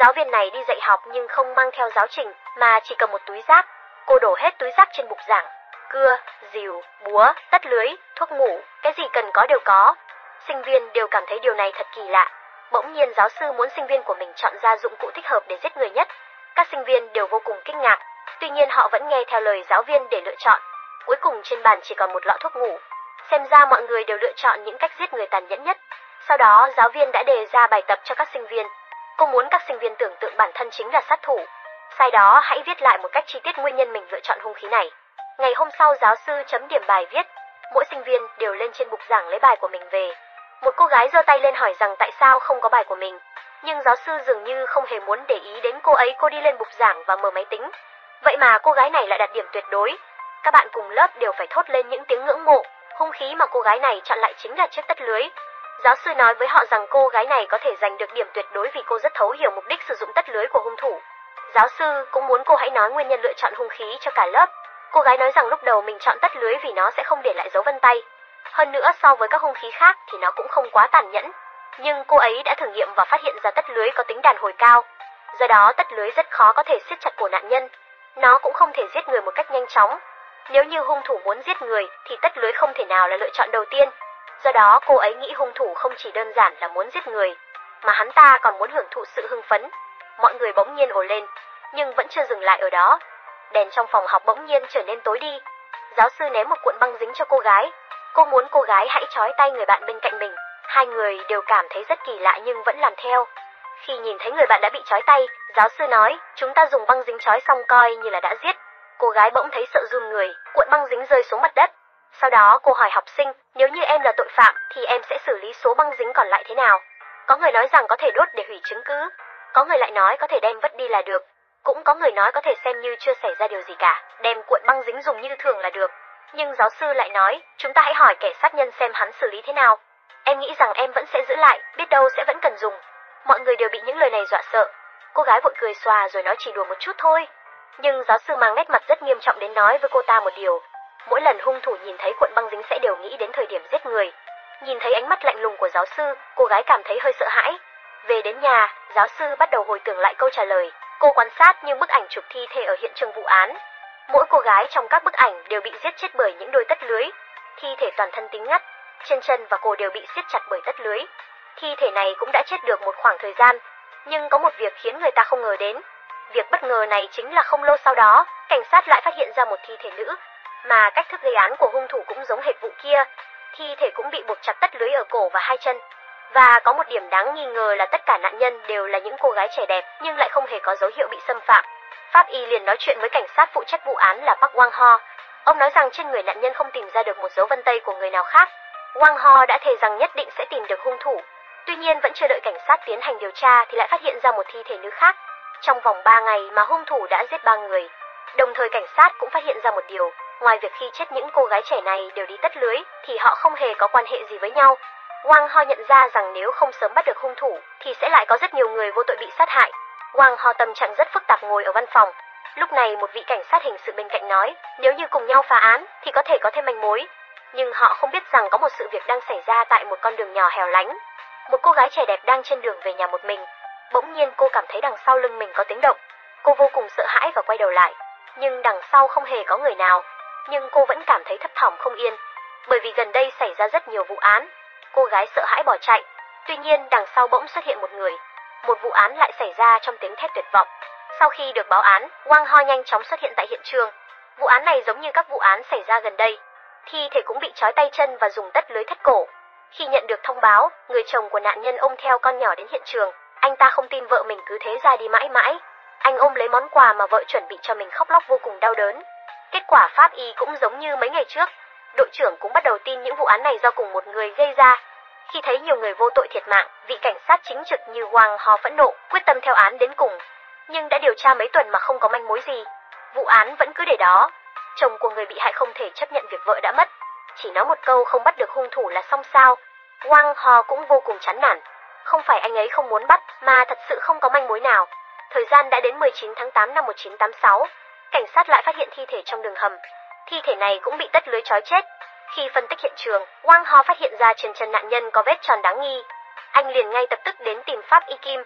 Giáo viên này đi dạy học nhưng không mang theo giáo trình mà chỉ cầm một túi rác. Cô đổ hết túi rác trên bục giảng. Cưa, rìu, búa, tất lưới, thuốc ngủ, cái gì cần có đều có. Sinh viên đều cảm thấy điều này thật kỳ lạ. Bỗng nhiên giáo sư muốn sinh viên của mình chọn ra dụng cụ thích hợp để giết người nhất. Các sinh viên đều vô cùng kinh ngạc. Tuy nhiên họ vẫn nghe theo lời giáo viên để lựa chọn. Cuối cùng trên bàn chỉ còn một lọ thuốc ngủ. Xem ra mọi người đều lựa chọn những cách giết người tàn nhẫn nhất. Sau đó giáo viên đã đề ra bài tập cho các sinh viên. Cô muốn các sinh viên tưởng tượng bản thân chính là sát thủ. Sau đó hãy viết lại một cách chi tiết nguyên nhân mình lựa chọn hung khí này. Ngày hôm sau giáo sư chấm điểm bài viết. Mỗi sinh viên đều lên trên bục giảng lấy bài của mình về. Một cô gái giơ tay lên hỏi rằng tại sao không có bài của mình. Nhưng giáo sư dường như không hề muốn để ý đến cô ấy. Cô đi lên bục giảng và mở máy tính. Vậy mà cô gái này lại đạt điểm tuyệt đối. Các bạn cùng lớp đều phải thốt lên những tiếng ngưỡng mộ. Hung khí mà cô gái này chọn lại chính là chiếc tất lưới. Giáo sư nói với họ rằng cô gái này có thể giành được điểm tuyệt đối vì cô rất thấu hiểu mục đích sử dụng tất lưới của hung thủ. Giáo sư cũng muốn cô hãy nói nguyên nhân lựa chọn hung khí cho cả lớp. Cô gái nói rằng lúc đầu mình chọn tất lưới vì nó sẽ không để lại dấu vân tay. Hơn nữa so với các hung khí khác thì nó cũng không quá tàn nhẫn. Nhưng cô ấy đã thử nghiệm và phát hiện ra tất lưới có tính đàn hồi cao. Do đó tất lưới rất khó có thể siết chặt cổ nạn nhân. Nó cũng không thể giết người một cách nhanh chóng. Nếu như hung thủ muốn giết người thì tất lưới không thể nào là lựa chọn đầu tiên. Do đó cô ấy nghĩ hung thủ không chỉ đơn giản là muốn giết người, mà hắn ta còn muốn hưởng thụ sự hưng phấn. Mọi người bỗng nhiên ồ lên, nhưng vẫn chưa dừng lại ở đó. Đèn trong phòng học bỗng nhiên trở nên tối đi. Giáo sư ném một cuộn băng dính cho cô gái. Cô muốn cô gái hãy trói tay người bạn bên cạnh mình. Hai người đều cảm thấy rất kỳ lạ nhưng vẫn làm theo. Khi nhìn thấy người bạn đã bị trói tay, giáo sư nói, chúng ta dùng băng dính trói xong coi như là đã giết. Cô gái bỗng thấy sợ run người, cuộn băng dính rơi xuống mặt đất. Sau đó cô hỏi học sinh, nếu như em là tội phạm thì em sẽ xử lý số băng dính còn lại thế nào? Có người nói rằng có thể đốt để hủy chứng cứ. Có người lại nói có thể đem vứt đi là được. Cũng có người nói có thể xem như chưa xảy ra điều gì cả, đem cuộn băng dính dùng như thường là được. Nhưng giáo sư lại nói, chúng ta hãy hỏi kẻ sát nhân xem hắn xử lý thế nào. Em nghĩ rằng em vẫn sẽ giữ lại, biết đâu sẽ vẫn cần dùng. Mọi người đều bị những lời này dọa sợ. Cô gái vội cười xòa rồi nói chỉ đùa một chút thôi. Nhưng giáo sư mang nét mặt rất nghiêm trọng đến nói với cô ta một điều. Mỗi lần hung thủ nhìn thấy cuộn băng dính sẽ đều nghĩ đến thời điểm giết người. Nhìn thấy ánh mắt lạnh lùng của giáo sư, cô gái cảm thấy hơi sợ hãi. Về đến nhà, giáo sư bắt đầu hồi tưởng lại câu trả lời. Cô quan sát những bức ảnh chụp thi thể ở hiện trường vụ án. Mỗi cô gái trong các bức ảnh đều bị giết chết bởi những đôi tất lưới. Thi thể toàn thân tím ngắt, trên chân và cổ đều bị siết chặt bởi tất lưới. Thi thể này cũng đã chết được một khoảng thời gian. Nhưng có một việc khiến người ta không ngờ đến. Việc bất ngờ này chính là không lâu sau đó, cảnh sát lại phát hiện ra một thi thể nữ. Mà cách thức gây án của hung thủ cũng giống hệt vụ kia. Thi thể cũng bị buộc chặt tất lưới ở cổ và hai chân. Và có một điểm đáng nghi ngờ là tất cả nạn nhân đều là những cô gái trẻ đẹp nhưng lại không hề có dấu hiệu bị xâm phạm. Pháp y liền nói chuyện với cảnh sát phụ trách vụ án là Park Wang Ho. Ông nói rằng trên người nạn nhân không tìm ra được một dấu vân tay của người nào khác. Wang Ho đã thề rằng nhất định sẽ tìm được hung thủ. Tuy nhiên vẫn chưa đợi cảnh sát tiến hành điều tra thì lại phát hiện ra một thi thể nữ khác. Trong vòng 3 ngày mà hung thủ đã giết 3 người. Đồng thời cảnh sát cũng phát hiện ra một điều, ngoài việc khi chết những cô gái trẻ này đều đi tất lưới thì họ không hề có quan hệ gì với nhau. Wang Ho nhận ra rằng nếu không sớm bắt được hung thủ thì sẽ lại có rất nhiều người vô tội bị sát hại. Wang Ho tâm trạng rất phức tạp ngồi ở văn phòng. Lúc này một vị cảnh sát hình sự bên cạnh nói, nếu như cùng nhau phá án thì có thể có thêm manh mối. Nhưng họ không biết rằng có một sự việc đang xảy ra tại một con đường nhỏ hẻo lánh. Một cô gái trẻ đẹp đang trên đường về nhà một mình. Bỗng nhiên cô cảm thấy đằng sau lưng mình có tiếng động. Cô vô cùng sợ hãi và quay đầu lại. Nhưng đằng sau không hề có người nào. Nhưng cô vẫn cảm thấy thấp thỏm không yên. Bởi vì gần đây xảy ra rất nhiều vụ án. Cô gái sợ hãi bỏ chạy. Tuy nhiên đằng sau bỗng xuất hiện một người. Một vụ án lại xảy ra trong tiếng thét tuyệt vọng. Sau khi được báo án, Wang Ho nhanh chóng xuất hiện tại hiện trường. Vụ án này giống như các vụ án xảy ra gần đây. Thi thể cũng bị trói tay chân và dùng tất lưới thắt cổ. Khi nhận được thông báo, người chồng của nạn nhân ôm theo con nhỏ đến hiện trường. Anh ta không tin vợ mình cứ thế ra đi mãi mãi. Anh ôm lấy món quà mà vợ chuẩn bị cho mình khóc lóc vô cùng đau đớn. Kết quả pháp y cũng giống như mấy ngày trước. Đội trưởng cũng bắt đầu tin những vụ án này do cùng một người gây ra. Khi thấy nhiều người vô tội thiệt mạng, vị cảnh sát chính trực như Wang Ho phẫn nộ, quyết tâm theo án đến cùng. Nhưng đã điều tra mấy tuần mà không có manh mối gì. Vụ án vẫn cứ để đó. Chồng của người bị hại không thể chấp nhận việc vợ đã mất. Chỉ nói một câu không bắt được hung thủ là xong sao. Wang Ho cũng vô cùng chán nản. Không phải anh ấy không muốn bắt, mà thật sự không có manh mối nào. Thời gian đã đến 19 tháng 8 năm 1986. Cảnh sát lại phát hiện thi thể trong đường hầm. Thi thể này cũng bị tất lưới trói chết. Khi phân tích hiện trường, Wang Ho phát hiện ra trên chân nạn nhân có vết tròn đáng nghi. Anh liền ngay lập tức đến tìm Pháp Y Kim.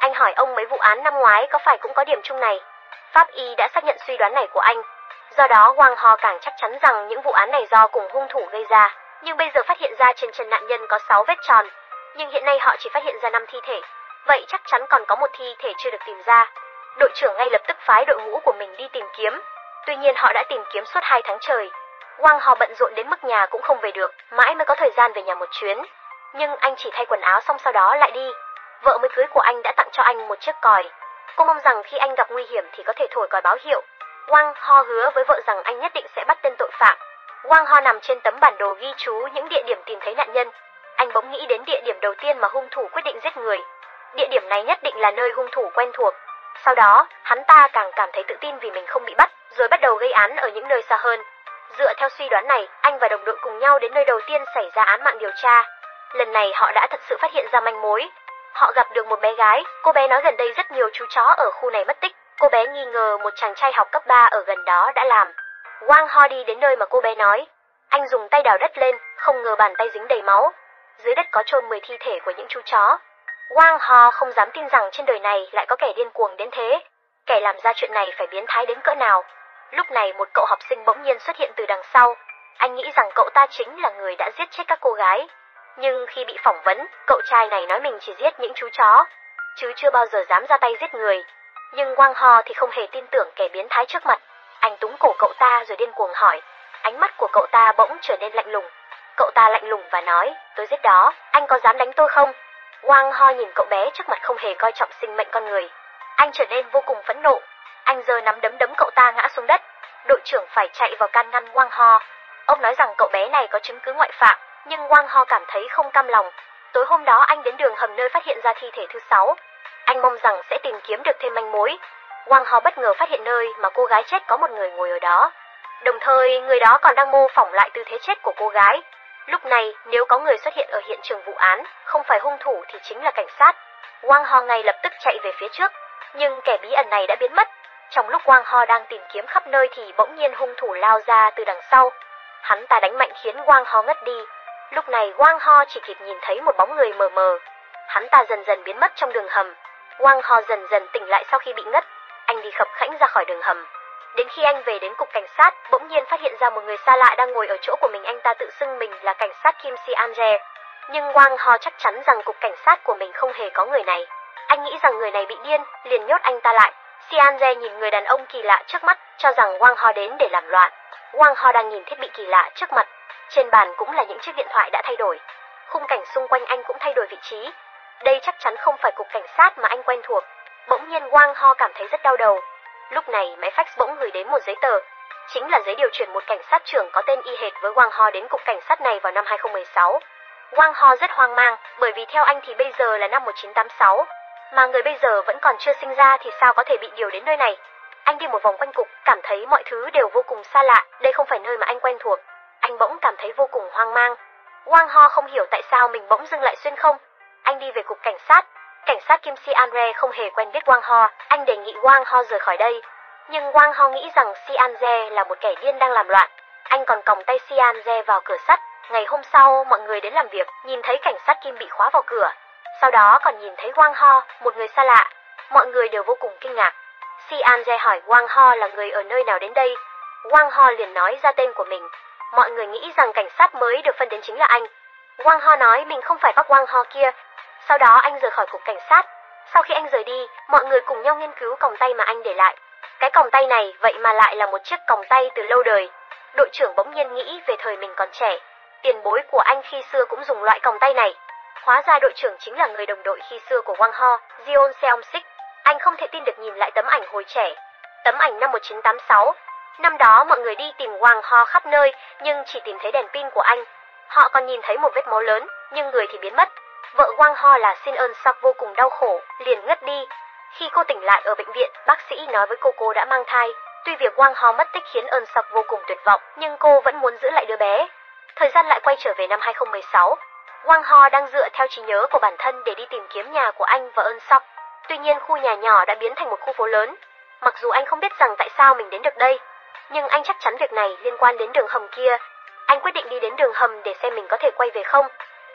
Anh hỏi ông mấy vụ án năm ngoái có phải cũng có điểm chung này? Pháp y đã xác nhận suy đoán này của anh. Do đó Wang Ho càng chắc chắn rằng những vụ án này do cùng hung thủ gây ra. Nhưng bây giờ phát hiện ra trên chân nạn nhân có 6 vết tròn. Nhưng hiện nay họ chỉ phát hiện ra 5 thi thể. Vậy chắc chắn còn có một thi thể chưa được tìm ra. Đội trưởng ngay lập tức phái đội ngũ của mình đi tìm kiếm. Tuy nhiên họ đã tìm kiếm suốt 2 tháng trời. Wang Ho bận rộn đến mức nhà cũng không về được, mãi mới có thời gian về nhà một chuyến. Nhưng anh chỉ thay quần áo xong sau đó lại đi. Vợ mới cưới của anh đã tặng cho anh một chiếc còi. Cô mong rằng khi anh gặp nguy hiểm thì có thể thổi còi báo hiệu. Wang Ho hứa với vợ rằng anh nhất định sẽ bắt tên tội phạm. Wang Ho nằm trên tấm bản đồ ghi chú những địa điểm tìm thấy nạn nhân. Anh bỗng nghĩ đến địa điểm đầu tiên mà hung thủ quyết định giết người. Địa điểm này nhất định là nơi hung thủ quen thuộc. Sau đó, hắn ta càng cảm thấy tự tin vì mình không bị bắt, rồi bắt đầu gây án ở những nơi xa hơn. Dựa theo suy đoán này, anh và đồng đội cùng nhau đến nơi đầu tiên xảy ra án mạng điều tra. Lần này họ đã thật sự phát hiện ra manh mối. Họ gặp được một bé gái, cô bé nói gần đây rất nhiều chú chó ở khu này mất tích. Cô bé nghi ngờ một chàng trai học cấp 3 ở gần đó đã làm. Wang Ho đi đến nơi mà cô bé nói. Anh dùng tay đào đất lên, không ngờ bàn tay dính đầy máu. Dưới đất có chôn 10 thi thể của những chú chó. Wang Ho không dám tin rằng trên đời này lại có kẻ điên cuồng đến thế. Kẻ làm ra chuyện này phải biến thái đến cỡ nào. Lúc này một cậu học sinh bỗng nhiên xuất hiện từ đằng sau. Anh nghĩ rằng cậu ta chính là người đã giết chết các cô gái. Nhưng khi bị phỏng vấn, cậu trai này nói mình chỉ giết những chú chó, chứ chưa bao giờ dám ra tay giết người. Nhưng Wang Ho thì không hề tin tưởng kẻ biến thái trước mặt. Anh túm cổ cậu ta rồi điên cuồng hỏi. Ánh mắt của cậu ta bỗng trở nên lạnh lùng. Cậu ta lạnh lùng và nói, tôi giết đó, anh có dám đánh tôi không? Wang Ho nhìn cậu bé trước mặt không hề coi trọng sinh mệnh con người. Anh trở nên vô cùng phẫn nộ. Anh giơ nắm đấm đấm cậu ta ngã xuống đất. Đội trưởng phải chạy vào can ngăn Wang Ho. Ông nói rằng cậu bé này có chứng cứ ngoại phạm, nhưng Wang Ho cảm thấy không cam lòng. Tối hôm đó anh đến đường hầm nơi phát hiện ra thi thể thứ 6. Anh mong rằng sẽ tìm kiếm được thêm manh mối. Wang Ho bất ngờ phát hiện nơi mà cô gái chết có một người ngồi ở đó. Đồng thời người đó còn đang mô phỏng lại tư thế chết của cô gái. Lúc này nếu có người xuất hiện ở hiện trường vụ án, không phải hung thủ thì chính là cảnh sát. Wang Ho ngay lập tức chạy về phía trước, nhưng kẻ bí ẩn này đã biến mất. Trong lúc Wang Ho đang tìm kiếm khắp nơi thì bỗng nhiên hung thủ lao ra từ đằng sau. Hắn ta đánh mạnh khiến Wang Ho ngất đi. Lúc này Wang Ho chỉ kịp nhìn thấy một bóng người mờ mờ. Hắn ta dần dần biến mất trong đường hầm. Wang Ho dần dần tỉnh lại sau khi bị ngất. Anh đi khập khẽnh ra khỏi đường hầm. Đến khi anh về đến cục cảnh sát, bỗng nhiên phát hiện ra một người xa lạ đang ngồi ở chỗ của mình. Anh ta tự xưng mình là cảnh sát Kim Si-an-je. Nhưng Wang Ho chắc chắn rằng cục cảnh sát của mình không hề có người này. Anh nghĩ rằng người này bị điên, liền nhốt anh ta lại. Si-an-je nhìn người đàn ông kỳ lạ trước mắt, cho rằng Wang Ho đến để làm loạn. Wang Ho đang nhìn thiết bị kỳ lạ trước mặt. Trên bàn cũng là những chiếc điện thoại đã thay đổi. Khung cảnh xung quanh anh cũng thay đổi vị trí. Đây chắc chắn không phải cục cảnh sát mà anh quen thuộc. Bỗng nhiên Wang Ho cảm thấy rất đau đầu. Lúc này máy fax bỗng gửi đến một giấy tờ. Chính là giấy điều chuyển một cảnh sát trưởng có tên y hệt với Wang Ho đến cục cảnh sát này vào năm 2016. Wang Ho rất hoang mang, bởi vì theo anh thì bây giờ là năm 1986. Mà người bây giờ vẫn còn chưa sinh ra thì sao có thể bị điều đến nơi này. Anh đi một vòng quanh cục, cảm thấy mọi thứ đều vô cùng xa lạ. Đây không phải nơi mà anh quen thuộc. Anh bỗng cảm thấy vô cùng hoang mang. Wang Ho không hiểu tại sao mình bỗng dưng lại xuyên không. Anh đi về cục cảnh sát. Cảnh sát Kim Si-an-je không hề quen biết Wang Ho. Anh đề nghị Wang Ho rời khỏi đây. Nhưng Wang Ho nghĩ rằng Si-an-je là một kẻ điên đang làm loạn. Anh còn còng tay Si-an-je vào cửa sắt. Ngày hôm sau, mọi người đến làm việc, nhìn thấy cảnh sát Kim bị khóa vào cửa. Sau đó còn nhìn thấy Wang Ho, một người xa lạ. Mọi người đều vô cùng kinh ngạc. Si-an-je hỏi Wang Ho là người ở nơi nào đến đây. Wang Ho liền nói ra tên của mình. Mọi người nghĩ rằng cảnh sát mới được phân đến chính là anh. Wang Ho nói mình không phải Park Wang Ho kia. Sau đó anh rời khỏi cục cảnh sát. Sau khi anh rời đi, mọi người cùng nhau nghiên cứu còng tay mà anh để lại. Cái còng tay này vậy mà lại là một chiếc còng tay từ lâu đời. Đội trưởng bỗng nhiên nghĩ về thời mình còn trẻ. Tiền bối của anh khi xưa cũng dùng loại còng tay này. Hóa ra đội trưởng chính là người đồng đội khi xưa của Wang Ho, Jeon Seong-sik. Anh không thể tin được nhìn lại tấm ảnh hồi trẻ. Tấm ảnh năm 1986. Năm đó mọi người đi tìm Wang Ho khắp nơi, nhưng chỉ tìm thấy đèn pin của anh. Họ còn nhìn thấy một vết máu lớn, nhưng người thì biến mất. Vợ Wang Ho là Shin Eun-sok vô cùng đau khổ, liền ngất đi. Khi cô tỉnh lại ở bệnh viện, bác sĩ nói với cô đã mang thai. Tuy việc Wang Ho mất tích khiến Eun-sok vô cùng tuyệt vọng, nhưng cô vẫn muốn giữ lại đứa bé. Thời gian lại quay trở về năm 2016. Wang Ho đang dựa theo trí nhớ của bản thân để đi tìm kiếm nhà của anh và Eun-sok. Tuy nhiên khu nhà nhỏ đã biến thành một khu phố lớn. Mặc dù anh không biết rằng tại sao mình đến được đây, nhưng anh chắc chắn việc này liên quan đến đường hầm kia. Anh quyết định đi đến đường hầm để xem mình có thể quay về không.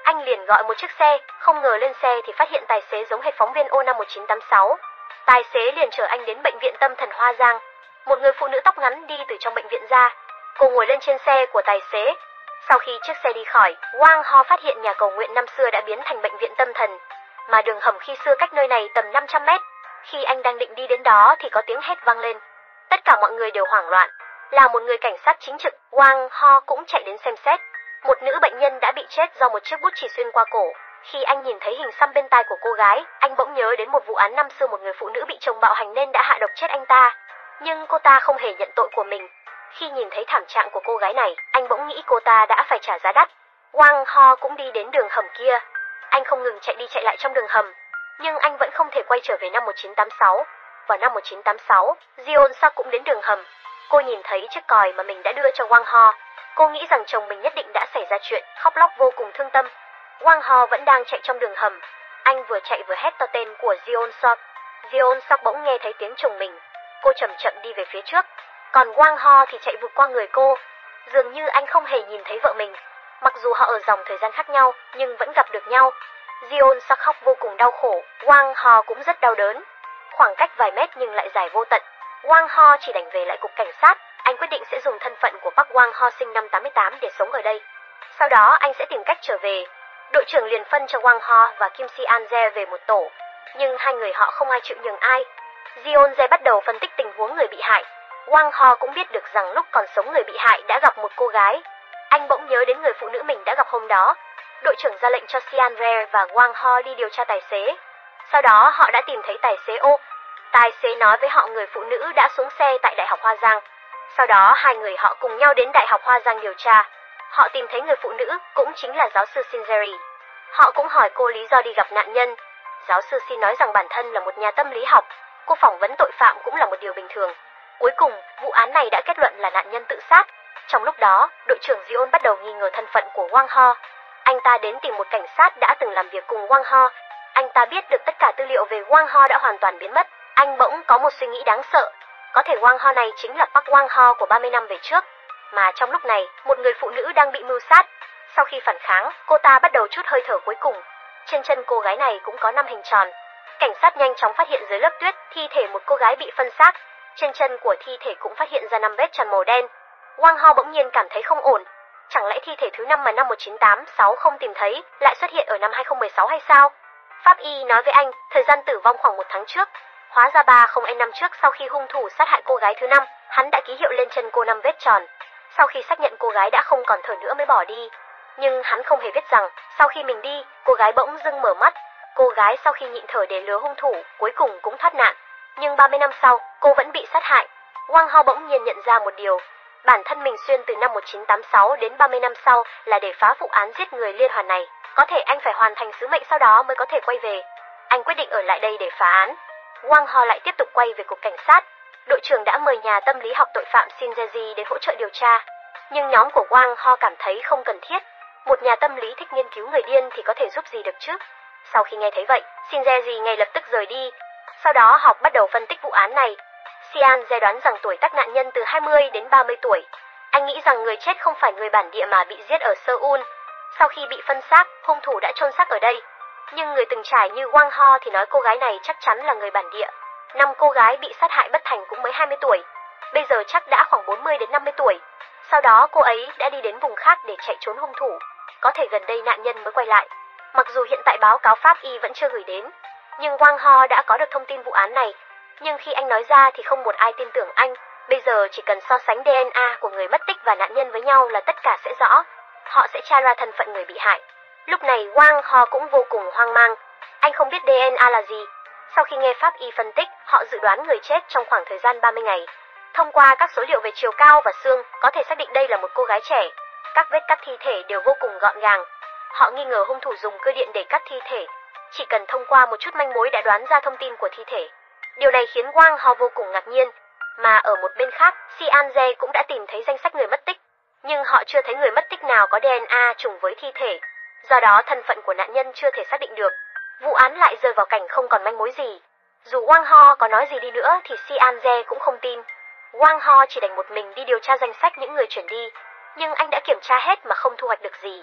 Anh liền gọi một chiếc xe, không ngờ lên xe thì phát hiện tài xế giống hệt phóng viên O51986. Tài xế liền chở anh đến bệnh viện tâm thần Hoa Giang. Một người phụ nữ tóc ngắn đi từ trong bệnh viện ra. Cô ngồi lên trên xe của tài xế. Sau khi chiếc xe đi khỏi, Wang Ho phát hiện nhà cầu nguyện năm xưa đã biến thành bệnh viện tâm thần, mà đường hầm khi xưa cách nơi này tầm 500 mét. Khi anh đang định đi đến đó thì có tiếng hét vang lên. Tất cả mọi người đều hoảng loạn. Là một người cảnh sát chính trực, Wang Ho cũng chạy đến xem xét. Một nữ bệnh nhân đã bị chết do một chiếc bút chì xuyên qua cổ. Khi anh nhìn thấy hình xăm bên tai của cô gái, anh bỗng nhớ đến một vụ án năm xưa một người phụ nữ bị chồng bạo hành nên đã hạ độc chết anh ta. Nhưng cô ta không hề nhận tội của mình. Khi nhìn thấy thảm trạng của cô gái này, anh bỗng nghĩ cô ta đã phải trả giá đắt. Wang Ho cũng đi đến đường hầm kia. Anh không ngừng chạy đi chạy lại trong đường hầm, nhưng anh vẫn không thể quay trở về năm 1986. Vào năm 1986, Jeon Suk cũng đến đường hầm. Cô nhìn thấy chiếc còi mà mình đã đưa cho Wang Ho. Cô nghĩ rằng chồng mình nhất định đã xảy ra chuyện, khóc lóc vô cùng thương tâm. Wang Ho vẫn đang chạy trong đường hầm. Anh vừa chạy vừa hét to tên của Jeon Suk. Jeon Suk bỗng nghe thấy tiếng chồng mình. Cô chậm chậm đi về phía trước, còn Wang Ho thì chạy vụt qua người cô. Dường như anh không hề nhìn thấy vợ mình. Mặc dù họ ở dòng thời gian khác nhau, nhưng vẫn gặp được nhau. Jeon Suk khóc vô cùng đau khổ, Wang Ho cũng rất đau đớn. Khoảng cách vài mét nhưng lại dài vô tận. Wang Ho chỉ đành về lại cục cảnh sát. Anh quyết định sẽ dùng thân phận của Park Wang Ho sinh năm 88 để sống ở đây. Sau đó anh sẽ tìm cách trở về. Đội trưởng liền phân cho Wang Ho và Kim Si An Jae về một tổ, nhưng hai người họ không ai chịu nhường ai. Jeon Jae bắt đầu phân tích tình huống người bị hại. Wang Ho cũng biết được rằng lúc còn sống người bị hại đã gặp một cô gái. Anh bỗng nhớ đến người phụ nữ mình đã gặp hôm đó. Đội trưởng ra lệnh cho Sian Re và Wang Ho đi điều tra tài xế. Sau đó họ đã tìm thấy tài xế ô. Tài xế nói với họ người phụ nữ đã xuống xe tại Đại học Hoa Giang. Sau đó hai người họ cùng nhau đến Đại học Hoa Giang điều tra. Họ tìm thấy người phụ nữ, cũng chính là giáo sư Shin Jerry. Họ cũng hỏi cô lý do đi gặp nạn nhân. Giáo sư Shin nói rằng bản thân là một nhà tâm lý học. Cô phỏng vấn tội phạm cũng là một điều bình thường. Cuối cùng, vụ án này đã kết luận là nạn nhân tự sát. Trong lúc đó, đội trưởng Jeon bắt đầu nghi ngờ thân phận của Wang Ho. Anh ta đến tìm một cảnh sát đã từng làm việc cùng Wang Ho. Anh ta biết được tất cả tư liệu về Wang Ho đã hoàn toàn biến mất. Anh bỗng có một suy nghĩ đáng sợ. Có thể Wang Ho này chính là Park Wang Ho của 30 năm về trước. Mà trong lúc này, một người phụ nữ đang bị mưu sát. Sau khi phản kháng, cô ta bắt đầu trút hơi thở cuối cùng. Trên chân cô gái này cũng có 5 hình tròn. Cảnh sát nhanh chóng phát hiện dưới lớp tuyết thi thể một cô gái bị phân xác. Trên chân của thi thể cũng phát hiện ra 5 vết tròn màu đen. Wang Ho bỗng nhiên cảm thấy không ổn. Chẳng lẽ thi thể thứ 5 mà năm 1986 không tìm thấy lại xuất hiện ở năm 2016 hay sao? Pháp y nói với anh, thời gian tử vong khoảng 1 tháng trước. Hóa ra 30 năm trước sau khi hung thủ sát hại cô gái thứ 5, hắn đã ký hiệu lên chân cô 5 vết tròn. Sau khi xác nhận cô gái đã không còn thở nữa mới bỏ đi. Nhưng hắn không hề biết rằng, sau khi mình đi, cô gái bỗng dưng mở mắt. Cô gái sau khi nhịn thở để lừa hung thủ, cuối cùng cũng thoát nạn. Nhưng 30 năm sau, cô vẫn bị sát hại. Wang Ho bỗng nhiên nhận ra một điều. Bản thân mình xuyên từ năm 1986 đến 30 năm sau là để phá vụ án giết người liên hoàn này. Có thể anh phải hoàn thành sứ mệnh sau đó mới có thể quay về. Anh quyết định ở lại đây để phá án. Wang Ho lại tiếp tục quay về cục cảnh sát. Đội trưởng đã mời nhà tâm lý học tội phạm Shin Jae-ji đến hỗ trợ điều tra. Nhưng nhóm của Wang Ho cảm thấy không cần thiết. Một nhà tâm lý thích nghiên cứu người điên thì có thể giúp gì được chứ? Sau khi nghe thấy vậy, Shin Jae-ji ngay lập tức rời đi. Sau đó học bắt đầu phân tích vụ án này. Sian Jae đoán rằng tuổi tác nạn nhân từ 20 đến 30 tuổi. Anh nghĩ rằng người chết không phải người bản địa mà bị giết ở Seoul. Sau khi bị phân xác, hung thủ đã chôn xác ở đây. Nhưng người từng trải như Wang Ho thì nói cô gái này chắc chắn là người bản địa. 5 cô gái bị sát hại bất thành cũng mới 20 tuổi. Bây giờ chắc đã khoảng 40 đến 50 tuổi. Sau đó cô ấy đã đi đến vùng khác để chạy trốn hung thủ. Có thể gần đây nạn nhân mới quay lại. Mặc dù hiện tại báo cáo pháp y vẫn chưa gửi đến, nhưng Wang Ho đã có được thông tin vụ án này. Nhưng khi anh nói ra thì không một ai tin tưởng anh. Bây giờ chỉ cần so sánh DNA của người mất tích và nạn nhân với nhau là tất cả sẽ rõ. Họ sẽ tra ra thân phận người bị hại. Lúc này Wang Ho cũng vô cùng hoang mang. Anh không biết DNA là gì. Sau khi nghe pháp y phân tích, họ dự đoán người chết trong khoảng thời gian 30 ngày. Thông qua các số liệu về chiều cao và xương, có thể xác định đây là một cô gái trẻ. Các vết cắt thi thể đều vô cùng gọn gàng. Họ nghi ngờ hung thủ dùng cơ điện để cắt thi thể. Chỉ cần thông qua một chút manh mối đã đoán ra thông tin của thi thể. Điều này khiến Wang Ho vô cùng ngạc nhiên. Mà ở một bên khác, Sian Jae cũng đã tìm thấy danh sách người mất tích. Nhưng họ chưa thấy người mất tích nào có DNA trùng với thi thể. Do đó thân phận của nạn nhân chưa thể xác định được. Vụ án lại rơi vào cảnh không còn manh mối gì. Dù Wang Ho có nói gì đi nữa thì Sian Jae cũng không tin. Wang Ho chỉ đành một mình đi điều tra danh sách những người chuyển đi. Nhưng anh đã kiểm tra hết mà không thu hoạch được gì.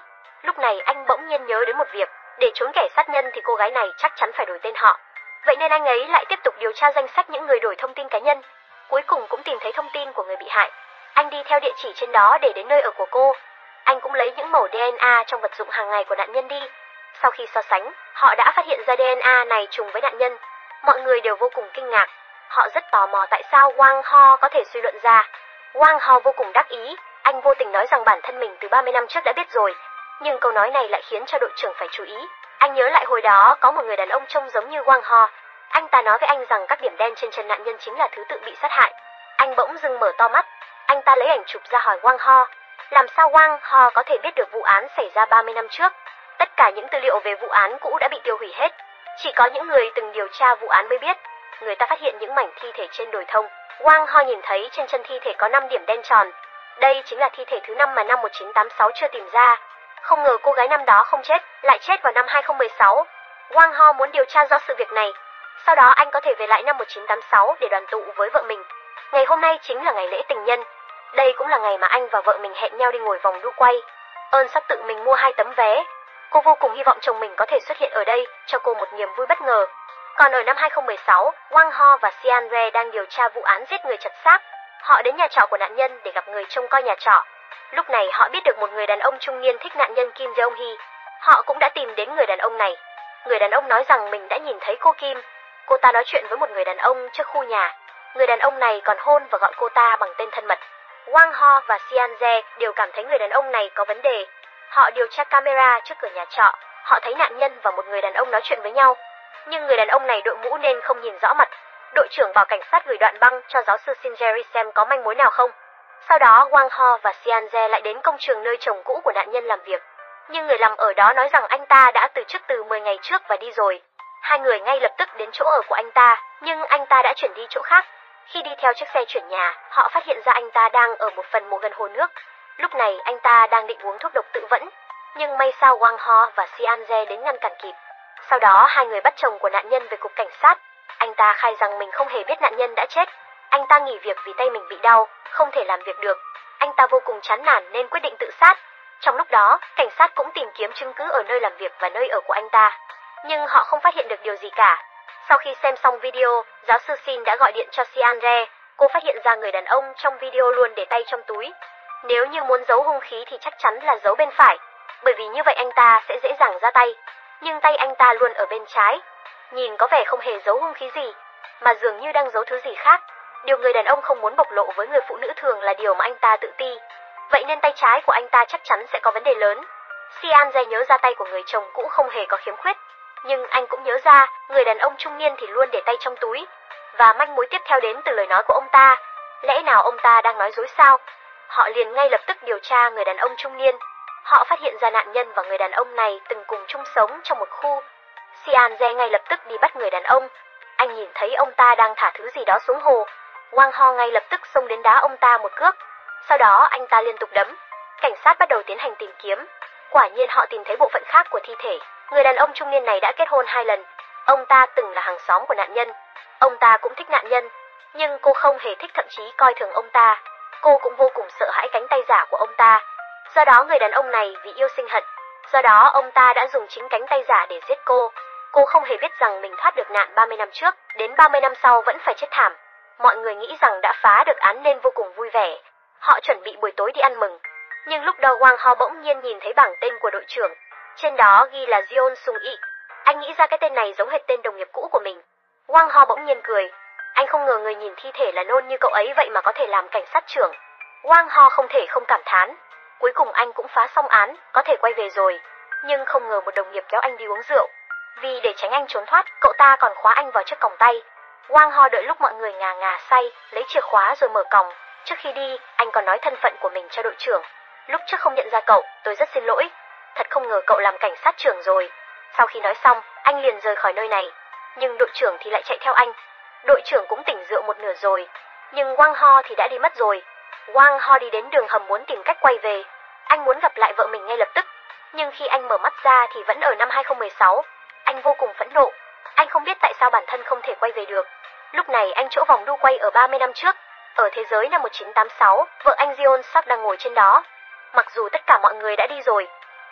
Lúc này anh bỗng nhiên nhớ đến một việc, để trốn kẻ sát nhân thì cô gái này chắc chắn phải đổi tên họ. Vậy nên anh ấy lại tiếp tục điều tra danh sách những người đổi thông tin cá nhân. Cuối cùng cũng tìm thấy thông tin của người bị hại. Anh đi theo địa chỉ trên đó để đến nơi ở của cô. Anh cũng lấy những mẩu DNA trong vật dụng hàng ngày của nạn nhân đi. Sau khi so sánh, họ đã phát hiện ra DNA này trùng với nạn nhân. Mọi người đều vô cùng kinh ngạc. Họ rất tò mò tại sao Wang Ho có thể suy luận ra. Wang Ho vô cùng đắc ý. Anh vô tình nói rằng bản thân mình từ 30 năm trước đã biết rồi. Nhưng câu nói này lại khiến cho đội trưởng phải chú ý. Anh nhớ lại hồi đó có một người đàn ông trông giống như Wang Ho. Anh ta nói với anh rằng các điểm đen trên chân nạn nhân chính là thứ tự bị sát hại. Anh bỗng dưng mở to mắt. Anh ta lấy ảnh chụp ra hỏi Wang Ho. Làm sao Wang Ho có thể biết được vụ án xảy ra 30 năm trước? Tất cả những tư liệu về vụ án cũ đã bị tiêu hủy hết. Chỉ có những người từng điều tra vụ án mới biết. Người ta phát hiện những mảnh thi thể trên đồi thông. Wang Ho nhìn thấy trên chân thi thể có 5 điểm đen tròn. Đây chính là thi thể thứ 5 mà năm 1986 chưa tìm ra. Không ngờ cô gái năm đó không chết, lại chết vào năm 2016. Wang Ho muốn điều tra rõ sự việc này. Sau đó anh có thể về lại năm 1986 để đoàn tụ với vợ mình. Ngày hôm nay chính là ngày lễ tình nhân. Đây cũng là ngày mà anh và vợ mình hẹn nhau đi ngồi vòng đu quay. Ơn sắp tự mình mua 2 tấm vé. Cô vô cùng hy vọng chồng mình có thể xuất hiện ở đây, cho cô một niềm vui bất ngờ. Còn ở năm 2016, Wang Ho và Sian Re đang điều tra vụ án giết người chặt xác. Họ đến nhà trọ của nạn nhân để gặp người trông coi nhà trọ. Lúc này họ biết được một người đàn ông trung niên thích nạn nhân Kim Jeong Hee. Họ cũng đã tìm đến người đàn ông này. Người đàn ông nói rằng mình đã nhìn thấy cô Kim. Cô ta nói chuyện với một người đàn ông trước khu nhà. Người đàn ông này còn hôn và gọi cô ta bằng tên thân mật. Wang Ho và Sian Re đều cảm thấy người đàn ông này có vấn đề. Họ điều tra camera trước cửa nhà trọ. Họ thấy nạn nhân và một người đàn ông nói chuyện với nhau. Nhưng người đàn ông này đội mũ nên không nhìn rõ mặt. Đội trưởng bảo cảnh sát gửi đoạn băng cho giáo sư Shin Jerry xem có manh mối nào không. Sau đó Wang Ho và Sian Re lại đến công trường nơi chồng cũ của nạn nhân làm việc. Nhưng người làm ở đó nói rằng anh ta đã từ chức từ 10 ngày trước và đi rồi. Hai người ngay lập tức đến chỗ ở của anh ta, nhưng anh ta đã chuyển đi chỗ khác. Khi đi theo chiếc xe chuyển nhà, họ phát hiện ra anh ta đang ở một phần mộ gần hồ nước. Lúc này anh ta đang định uống thuốc độc tự vẫn, nhưng may sao Wang Ho và Sian Re đến ngăn cản kịp. Sau đó hai người bắt chồng của nạn nhân về cục cảnh sát. Anh ta khai rằng mình không hề biết nạn nhân đã chết. Anh ta nghỉ việc vì tay mình bị đau, không thể làm việc được. Anh ta vô cùng chán nản nên quyết định tự sát. Trong lúc đó, cảnh sát cũng tìm kiếm chứng cứ ở nơi làm việc và nơi ở của anh ta. Nhưng họ không phát hiện được điều gì cả. Sau khi xem xong video, giáo sư Shin đã gọi điện cho Sian Re. Cô phát hiện ra người đàn ông trong video luôn để tay trong túi. Nếu như muốn giấu hung khí thì chắc chắn là giấu bên phải, bởi vì như vậy anh ta sẽ dễ dàng ra tay. Nhưng tay anh ta luôn ở bên trái. Nhìn có vẻ không hề giấu hung khí gì, mà dường như đang giấu thứ gì khác. Điều người đàn ông không muốn bộc lộ với người phụ nữ thường là điều mà anh ta tự ti. Vậy nên tay trái của anh ta chắc chắn sẽ có vấn đề lớn. Sian Jae nhớ ra tay của người chồng cũ không hề có khiếm khuyết. Nhưng anh cũng nhớ ra, người đàn ông trung niên thì luôn để tay trong túi. Và manh mối tiếp theo đến từ lời nói của ông ta. Lẽ nào ông ta đang nói dối sao? Họ liền ngay lập tức điều tra người đàn ông trung niên. Họ phát hiện ra nạn nhân và người đàn ông này từng cùng chung sống trong một khu. Sian Jae ngay lập tức đi bắt người đàn ông. Anh nhìn thấy ông ta đang thả thứ gì đó xuống hồ. Wang Ho ngay lập tức xông đến đá ông ta một cước. Sau đó anh ta liên tục đấm. Cảnh sát bắt đầu tiến hành tìm kiếm. Quả nhiên họ tìm thấy bộ phận khác của thi thể. Người đàn ông trung niên này đã kết hôn 2 lần. Ông ta từng là hàng xóm của nạn nhân. Ông ta cũng thích nạn nhân, nhưng cô không hề thích, thậm chí coi thường ông ta. Cô cũng vô cùng sợ hãi cánh tay giả của ông ta. Do đó người đàn ông này vì yêu sinh hận. Do đó ông ta đã dùng chính cánh tay giả để giết cô. Cô không hề biết rằng mình thoát được nạn 30 năm trước, đến 30 năm sau vẫn phải chết thảm. Mọi người nghĩ rằng đã phá được án nên vô cùng vui vẻ. Họ chuẩn bị buổi tối đi ăn mừng. Nhưng lúc đó Wang Ho bỗng nhiên nhìn thấy bảng tên của đội trưởng. Trên đó ghi là Jeon Sung Ik. Anh nghĩ ra cái tên này giống hệt tên đồng nghiệp cũ của mình. Wang Ho bỗng nhiên cười. Anh không ngờ người nhìn thi thể là nôn như cậu ấy vậy mà có thể làm cảnh sát trưởng. Wang Ho không thể không cảm thán. Cuối cùng anh cũng phá xong án, có thể quay về rồi. Nhưng không ngờ một đồng nghiệp kéo anh đi uống rượu. Vì để tránh anh trốn thoát, cậu ta còn khóa anh vào chiếc còng tay. Wang Ho đợi lúc mọi người ngà ngà say, lấy chìa khóa rồi mở còng. Trước khi đi, anh còn nói thân phận của mình cho đội trưởng. Lúc trước không nhận ra cậu, tôi rất xin lỗi. Thật không ngờ cậu làm cảnh sát trưởng rồi. Sau khi nói xong, anh liền rời khỏi nơi này. Nhưng đội trưởng thì lại chạy theo anh. Đội trưởng cũng tỉnh rượu một nửa rồi. Nhưng Wang Ho thì đã đi mất rồi. Wang Ho đi đến đường hầm muốn tìm cách quay về. Anh muốn gặp lại vợ mình ngay lập tức. Nhưng khi anh mở mắt ra thì vẫn ở năm 2016. Anh vô cùng phẫn nộ. Anh không biết tại sao bản thân không thể quay về được. Lúc này anh chỗ vòng đu quay ở 30 năm trước. Ở thế giới năm 1986, vợ anh Jeon Suk đang ngồi trên đó. Mặc dù tất cả mọi người đã đi rồi,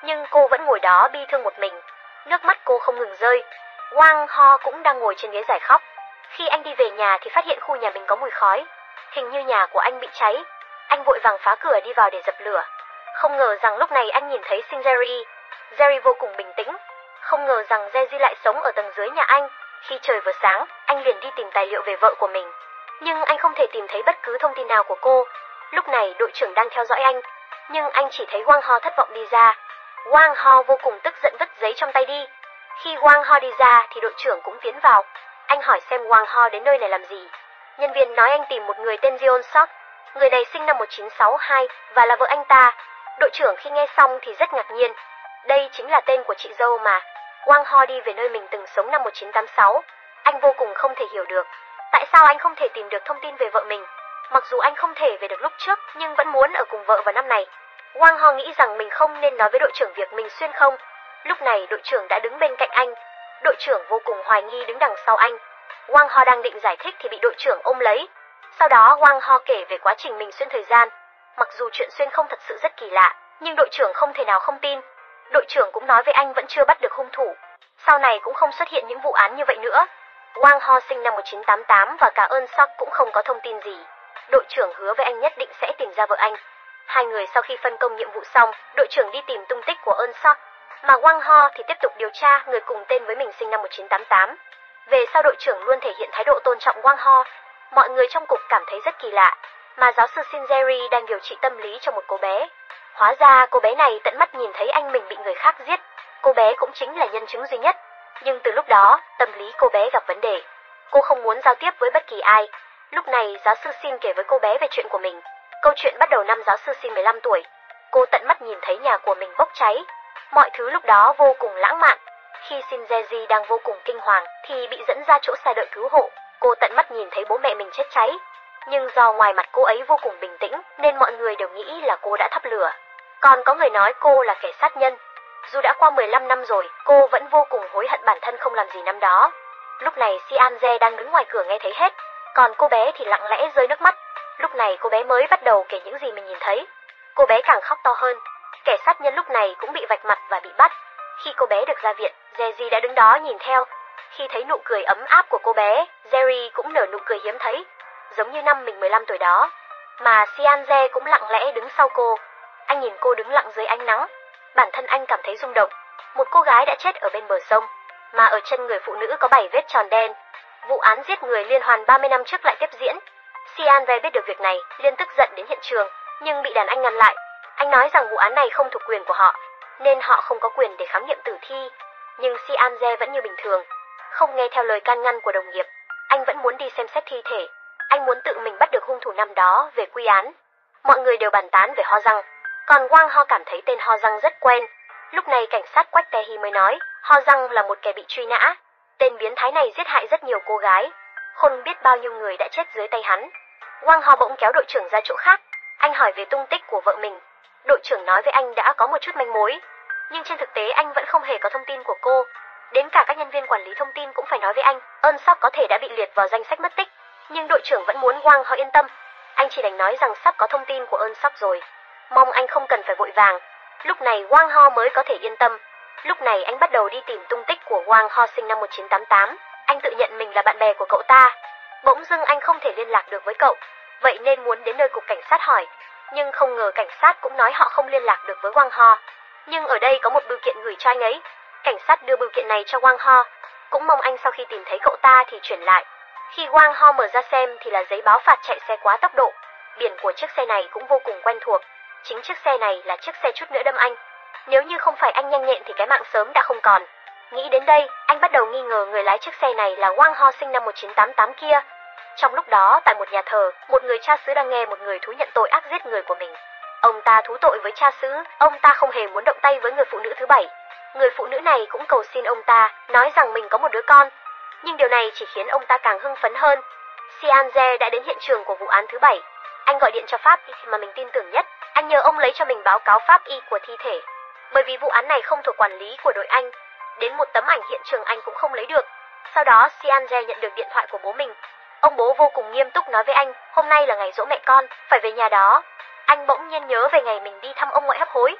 nhưng cô vẫn ngồi đó bi thương một mình. Nước mắt cô không ngừng rơi. Wang Ho cũng đang ngồi trên ghế giải khóc. Khi anh đi về nhà thì phát hiện khu nhà mình có mùi khói. Hình như nhà của anh bị cháy. Anh vội vàng phá cửa đi vào để dập lửa. Không ngờ rằng lúc này anh nhìn thấy Shin Jerry. Jerry vô cùng bình tĩnh. Không ngờ rằng Jerry lại sống ở tầng dưới nhà anh. Khi trời vừa sáng, anh liền đi tìm tài liệu về vợ của mình. Nhưng anh không thể tìm thấy bất cứ thông tin nào của cô. Lúc này đội trưởng đang theo dõi anh. Nhưng anh chỉ thấy Wang Ho thất vọng đi ra. Wang Ho vô cùng tức giận vứt giấy trong tay đi. Khi Wang Ho đi ra thì đội trưởng cũng tiến vào. Anh hỏi xem Wang Ho đến nơi này làm gì. Nhân viên nói anh tìm một người tên Jeon Sok. Người này sinh năm 1962 và là vợ anh ta. Đội trưởng khi nghe xong thì rất ngạc nhiên. Đây chính là tên của chị dâu mà. Wang Ho đi về nơi mình từng sống năm 1986. Anh vô cùng không thể hiểu được. Tại sao anh không thể tìm được thông tin về vợ mình? Mặc dù anh không thể về được lúc trước nhưng vẫn muốn ở cùng vợ vào năm này. Wang Ho nghĩ rằng mình không nên nói với đội trưởng việc mình xuyên không. Lúc này đội trưởng đã đứng bên cạnh anh. Đội trưởng vô cùng hoài nghi đứng đằng sau anh. Wang Ho đang định giải thích thì bị đội trưởng ôm lấy. Sau đó Wang Ho kể về quá trình mình xuyên thời gian. Mặc dù chuyện xuyên không thật sự rất kỳ lạ, nhưng đội trưởng không thể nào không tin. Đội trưởng cũng nói với anh vẫn chưa bắt được hung thủ. Sau này cũng không xuất hiện những vụ án như vậy nữa. Wang Ho sinh năm 1988 và cả Eun Sok cũng không có thông tin gì. Đội trưởng hứa với anh nhất định sẽ tìm ra vợ anh. Hai người sau khi phân công nhiệm vụ xong, đội trưởng đi tìm tung tích của Eun Sok, mà Wang Ho thì tiếp tục điều tra người cùng tên với mình sinh năm 1988. Về sau đội trưởng luôn thể hiện thái độ tôn trọng Wang Ho. Mọi người trong cục cảm thấy rất kỳ lạ, mà giáo sư Shin Jerry đang điều trị tâm lý cho một cô bé. Hóa ra cô bé này tận mắt nhìn thấy anh mình bị người khác giết. Cô bé cũng chính là nhân chứng duy nhất. Nhưng từ lúc đó, tâm lý cô bé gặp vấn đề. Cô không muốn giao tiếp với bất kỳ ai. Lúc này giáo sư Shin kể với cô bé về chuyện của mình. Câu chuyện bắt đầu năm giáo sư Shin 15 tuổi. Cô tận mắt nhìn thấy nhà của mình bốc cháy. Mọi thứ lúc đó vô cùng lãng mạn. Khi Shin Jae-ji đang vô cùng kinh hoàng thì bị dẫn ra chỗ xe đợi cứu hộ. Cô tận mắt nhìn thấy bố mẹ mình chết cháy. Nhưng do ngoài mặt cô ấy vô cùng bình tĩnh nên mọi người đều nghĩ là cô đã thắp lửa. Còn có người nói cô là kẻ sát nhân. Dù đã qua 15 năm rồi, cô vẫn vô cùng hối hận bản thân không làm gì năm đó. Lúc này Sian Jae đang đứng ngoài cửa nghe thấy hết. Còn cô bé thì lặng lẽ rơi nước mắt. Lúc này cô bé mới bắt đầu kể những gì mình nhìn thấy. Cô bé càng khóc to hơn. Kẻ sát nhân lúc này cũng bị vạch mặt và bị bắt. Khi cô bé được ra viện, Jerry đã đứng đó nhìn theo. Khi thấy nụ cười ấm áp của cô bé, Jerry cũng nở nụ cười hiếm thấy, giống như năm mình 15 tuổi đó. Mà Sian Jae cũng lặng lẽ đứng sau cô. Anh nhìn cô đứng lặng dưới ánh nắng. Bản thân anh cảm thấy rung động. Một cô gái đã chết ở bên bờ sông, mà ở chân người phụ nữ có 7 vết tròn đen. Vụ án giết người liên hoàn 30 năm trước lại tiếp diễn. Sian Jae biết được việc này, liền tức giận đến hiện trường, nhưng bị đàn anh ngăn lại. Anh nói rằng vụ án này không thuộc quyền của họ, nên họ không có quyền để khám nghiệm tử thi. Nhưng Sian Jae vẫn như bình thường, không nghe theo lời can ngăn của đồng nghiệp. Anh vẫn muốn đi xem xét thi thể. Anh muốn tự mình bắt được hung thủ năm đó về quy án. Mọi người đều bàn tán về Ho Răng. Còn Wang Ho cảm thấy tên Ho Răng rất quen. Lúc này cảnh sát Quách Tae Hee mới nói, Ho Răng là một kẻ bị truy nã. Tên biến thái này giết hại rất nhiều cô gái. Không biết bao nhiêu người đã chết dưới tay hắn. Wang Ho bỗng kéo đội trưởng ra chỗ khác. Anh hỏi về tung tích của vợ mình. Đội trưởng nói với anh đã có một chút manh mối, nhưng trên thực tế anh vẫn không hề có thông tin của cô. Đến cả các nhân viên quản lý thông tin cũng phải nói với anh, Eun Sok có thể đã bị liệt vào danh sách mất tích. Nhưng đội trưởng vẫn muốn Wang Ho yên tâm. Anh chỉ đành nói rằng sắp có thông tin của Eun Sok rồi. Mong anh không cần phải vội vàng. Lúc này Wang Ho mới có thể yên tâm. Lúc này anh bắt đầu đi tìm tung tích của Wang Ho sinh năm 1988. Anh tự nhận mình là bạn bè của cậu ta. Bỗng dưng anh không thể liên lạc được với cậu, vậy nên muốn đến nơi cục cảnh sát hỏi. Nhưng không ngờ cảnh sát cũng nói họ không liên lạc được với Wang Ho. Nhưng ở đây có một bưu kiện gửi cho anh ấy. Cảnh sát đưa bưu kiện này cho Wang Ho, cũng mong anh sau khi tìm thấy cậu ta thì chuyển lại. Khi Wang Ho mở ra xem thì là giấy báo phạt chạy xe quá tốc độ. Biển của chiếc xe này cũng vô cùng quen thuộc. Chính chiếc xe này là chiếc xe chút nữa đâm anh. Nếu như không phải anh nhanh nhẹn thì cái mạng sớm đã không còn. Nghĩ đến đây, anh bắt đầu nghi ngờ người lái chiếc xe này là Wang Ho sinh năm 1988 kia. Trong lúc đó, tại một nhà thờ, một người cha xứ đang nghe một người thú nhận tội ác giết người của mình. Ông ta thú tội với cha xứ, ông ta không hề muốn động tay với người phụ nữ thứ 7. Người phụ nữ này cũng cầu xin ông ta, nói rằng mình có một đứa con. Nhưng điều này chỉ khiến ông ta càng hưng phấn hơn. Sian Jae đã đến hiện trường của vụ án thứ 7. Anh gọi điện cho pháp y mà mình tin tưởng nhất. Anh nhờ ông lấy cho mình báo cáo pháp y của thi thể. Bởi vì vụ án này không thuộc quản lý của đội anh. Đến một tấm ảnh hiện trường anh cũng không lấy được. Sau đó Sian Jae nhận được điện thoại của bố mình. Ông bố vô cùng nghiêm túc nói với anh, hôm nay là ngày giỗ mẹ con, phải về nhà đó. Anh bỗng nhiên nhớ về ngày mình đi thăm ông ngoại hấp hối.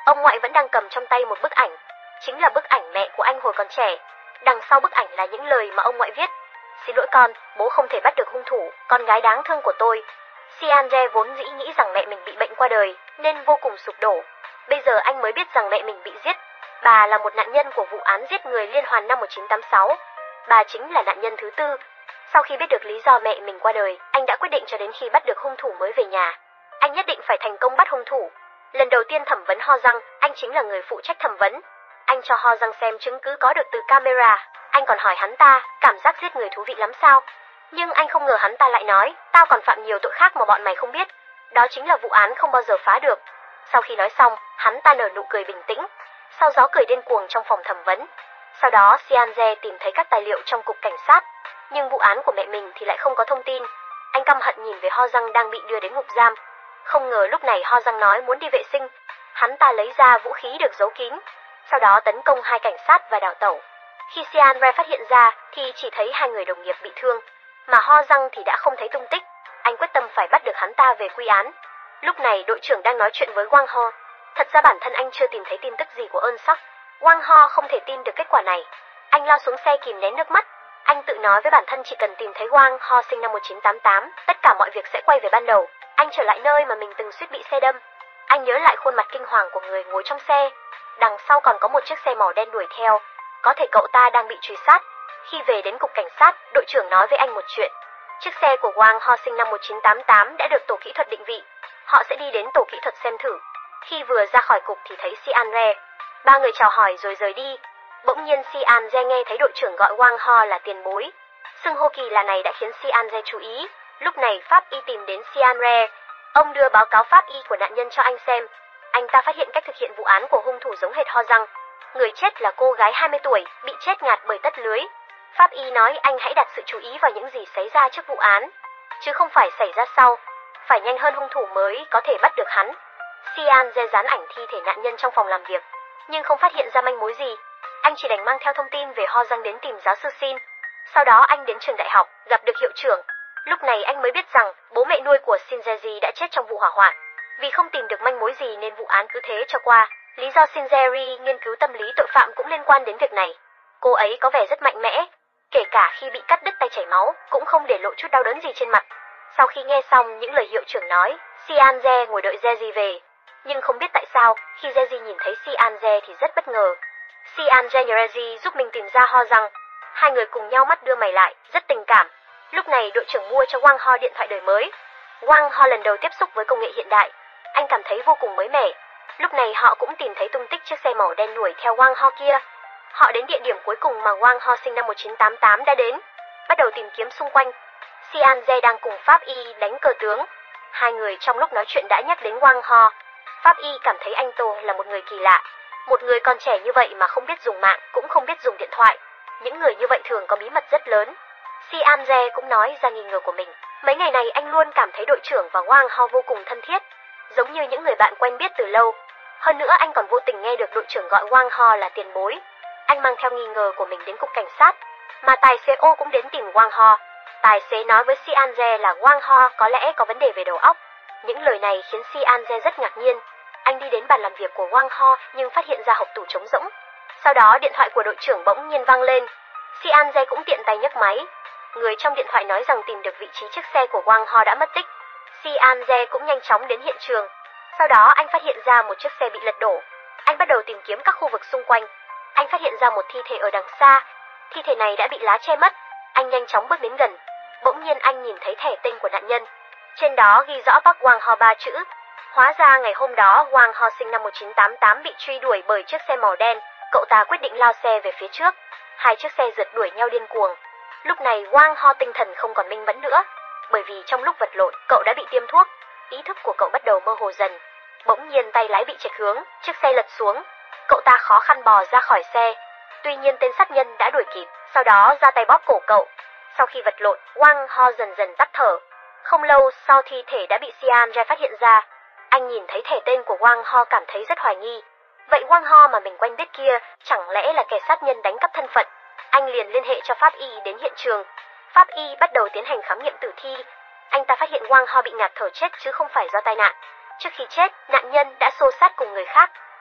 Ông ngoại vẫn đang cầm trong tay một bức ảnh, chính là bức ảnh mẹ của anh hồi còn trẻ. Đằng sau bức ảnh là những lời mà ông ngoại viết. Xin lỗi con, bố không thể bắt được hung thủ, con gái đáng thương của tôi. Sianze vốn dĩ nghĩ rằng mẹ mình bị bệnh qua đời, nên vô cùng sụp đổ. Bây giờ anh mới biết rằng mẹ mình bị giết. Bà là một nạn nhân của vụ án giết người liên hoàn năm 1986. Bà chính là nạn nhân thứ tư. Sau khi biết được lý do mẹ mình qua đời, anh đã quyết định cho đến khi bắt được hung thủ mới về nhà. Anh nhất định phải thành công bắt hung thủ. Lần đầu tiên thẩm vấn Ho Răng, anh chính là người phụ trách thẩm vấn. Anh cho Ho Răng xem chứng cứ có được từ camera. Anh còn hỏi hắn ta, cảm giác giết người thú vị lắm sao? Nhưng anh không ngờ hắn ta lại nói, tao còn phạm nhiều tội khác mà bọn mày không biết. Đó chính là vụ án không bao giờ phá được. Sau khi nói xong, hắn ta nở nụ cười bình tĩnh. Sau gió cười điên cuồng trong phòng thẩm vấn. Sau đó Sianze tìm thấy các tài liệu trong cục cảnh sát. Nhưng vụ án của mẹ mình thì lại không có thông tin. Anh căm hận nhìn về Ho Răng đang bị đưa đến ngục giam. Không ngờ lúc này Ho Răng nói muốn đi vệ sinh. Hắn ta lấy ra vũ khí được giấu kín. Sau đó tấn công hai cảnh sát và đào tẩu. Khi Sianze phát hiện ra thì chỉ thấy hai người đồng nghiệp bị thương. Mà Ho Răng thì đã không thấy tung tích. Anh quyết tâm phải bắt được hắn ta về quy án. Lúc này đội trưởng đang nói chuyện với Wang Ho. Thật ra bản thân anh chưa tìm thấy tin tức gì của Eun Suk. Wang Ho không thể tin được kết quả này. Anh lao xuống xe kìm nén nước mắt. Anh tự nói với bản thân chỉ cần tìm thấy Wang Ho sinh năm 1988, tất cả mọi việc sẽ quay về ban đầu. Anh trở lại nơi mà mình từng suýt bị xe đâm. Anh nhớ lại khuôn mặt kinh hoàng của người ngồi trong xe. Đằng sau còn có một chiếc xe màu đen đuổi theo. Có thể cậu ta đang bị truy sát. Khi về đến cục cảnh sát, đội trưởng nói với anh một chuyện. Chiếc xe của Wang Ho sinh năm 1988 đã được tổ kỹ thuật định vị. Họ sẽ đi đến tổ kỹ thuật xem thử. Khi vừa ra khỏi cục thì thấy Sianze. Ba người chào hỏi rồi rời đi. Bỗng nhiên Sianze nghe thấy đội trưởng gọi Wang Ho là tiền bối. Xưng hô kỳ lạ này đã khiến Sianze chú ý. Lúc này pháp y tìm đến Sianze. Ông đưa báo cáo pháp y của nạn nhân cho anh xem. Anh ta phát hiện cách thực hiện vụ án của hung thủ giống hệt Ho Răng. Người chết là cô gái 20 tuổi, bị chết ngạt bởi tất lưới. Pháp y nói anh hãy đặt sự chú ý vào những gì xảy ra trước vụ án, chứ không phải xảy ra sau. Phải nhanh hơn hung thủ mới có thể bắt được hắn. Sianze dán ảnh thi thể nạn nhân trong phòng làm việc, nhưng không phát hiện ra manh mối gì. Anh chỉ đành mang theo thông tin về Ho Răng đến tìm giáo sư Shin. Sau đó anh đến trường đại học, gặp được hiệu trưởng. Lúc này anh mới biết rằng bố mẹ nuôi của Shin Jae-ji đã chết trong vụ hỏa hoạn. Vì không tìm được manh mối gì nên vụ án cứ thế cho qua. Lý do Shin Jae-ri nghiên cứu tâm lý tội phạm cũng liên quan đến việc này. Cô ấy có vẻ rất mạnh mẽ, kể cả khi bị cắt đứt tay chảy máu, cũng không để lộ chút đau đớn gì trên mặt. Sau khi nghe xong những lời hiệu trưởng nói, Sianze ngồi đợi Jae-ji về. Nhưng không biết tại sao, khi Jae-ji nhìn thấy Sianze thì rất bất ngờ. Sianze nhờ Jae-ji giúp mình tìm ra Ho Răng. Hai người cùng nhau mắt đưa mày lại, rất tình cảm. Lúc này đội trưởng mua cho Wang Ho điện thoại đời mới. Wang Ho lần đầu tiếp xúc với công nghệ hiện đại. Anh cảm thấy vô cùng mới mẻ. Lúc này họ cũng tìm thấy tung tích chiếc xe màu đen đuổi theo Wang Ho kia. Họ đến địa điểm cuối cùng mà Wang Ho sinh năm 1988 đã đến. Bắt đầu tìm kiếm xung quanh. Sianze đang cùng pháp y đánh cờ tướng. Hai người trong lúc nói chuyện đã nhắc đến Wang Ho. Pháp y cảm thấy anh Tô là một người kỳ lạ. Một người còn trẻ như vậy mà không biết dùng mạng, cũng không biết dùng điện thoại. Những người như vậy thường có bí mật rất lớn. Sianze cũng nói ra nghi ngờ của mình. Mấy ngày này anh luôn cảm thấy đội trưởng và Wang Ho vô cùng thân thiết, giống như những người bạn quen biết từ lâu. Hơn nữa anh còn vô tình nghe được đội trưởng gọi Wang Ho là tiền bối. Anh mang theo nghi ngờ của mình đến cục cảnh sát, mà tài xế ô cũng đến tìm Wang Ho. Tài xế nói với Sianze là Wang Ho có lẽ có vấn đề về đầu óc. Những lời này khiến Sianze rất ngạc nhiên. Anh đi đến bàn làm việc của Wang Ho nhưng phát hiện ra hộp tủ trống rỗng. Sau đó điện thoại của đội trưởng bỗng nhiên vang lên. Sianze cũng tiện tay nhấc máy. Người trong điện thoại nói rằng tìm được vị trí chiếc xe của Wang Ho đã mất tích. Sianze cũng nhanh chóng đến hiện trường. Sau đó anh phát hiện ra một chiếc xe bị lật đổ. Anh bắt đầu tìm kiếm các khu vực xung quanh. Anh phát hiện ra một thi thể ở đằng xa. Thi thể này đã bị lá che mất. Anh nhanh chóng bước đến gần. Bỗng nhiên anh nhìn thấy thẻ tên của nạn nhân. Trên đó ghi rõ Park Wang Ho 3 chữ. Hóa ra ngày hôm đó Wang Ho sinh năm 1988 bị truy đuổi bởi chiếc xe màu đen. Cậu ta quyết định lao xe về phía trước. Hai chiếc xe rượt đuổi nhau điên cuồng. Lúc này Wang Ho tinh thần không còn minh mẫn nữa, bởi vì trong lúc vật lộn cậu đã bị tiêm thuốc. Ý thức của cậu bắt đầu mơ hồ dần. Bỗng nhiên tay lái bị chệch hướng, chiếc xe lật xuống. Cậu ta khó khăn bò ra khỏi xe. Tuy nhiên tên sát nhân đã đuổi kịp, sau đó ra tay bóp cổ cậu. Sau khi vật lộn, Wang Ho dần dần tắt thở. Không lâu sau thi thể đã bị Sianze phát hiện ra. Anh nhìn thấy thẻ tên của Wang Ho cảm thấy rất hoài nghi. Vậy Wang Ho mà mình quen biết kia chẳng lẽ là kẻ sát nhân đánh cắp thân phận? Anh liền liên hệ cho pháp y đến hiện trường. Pháp y bắt đầu tiến hành khám nghiệm tử thi. Anh ta phát hiện Wang Ho bị ngạt thở chết chứ không phải do tai nạn. Trước khi chết, nạn nhân đã xô xát cùng người khác.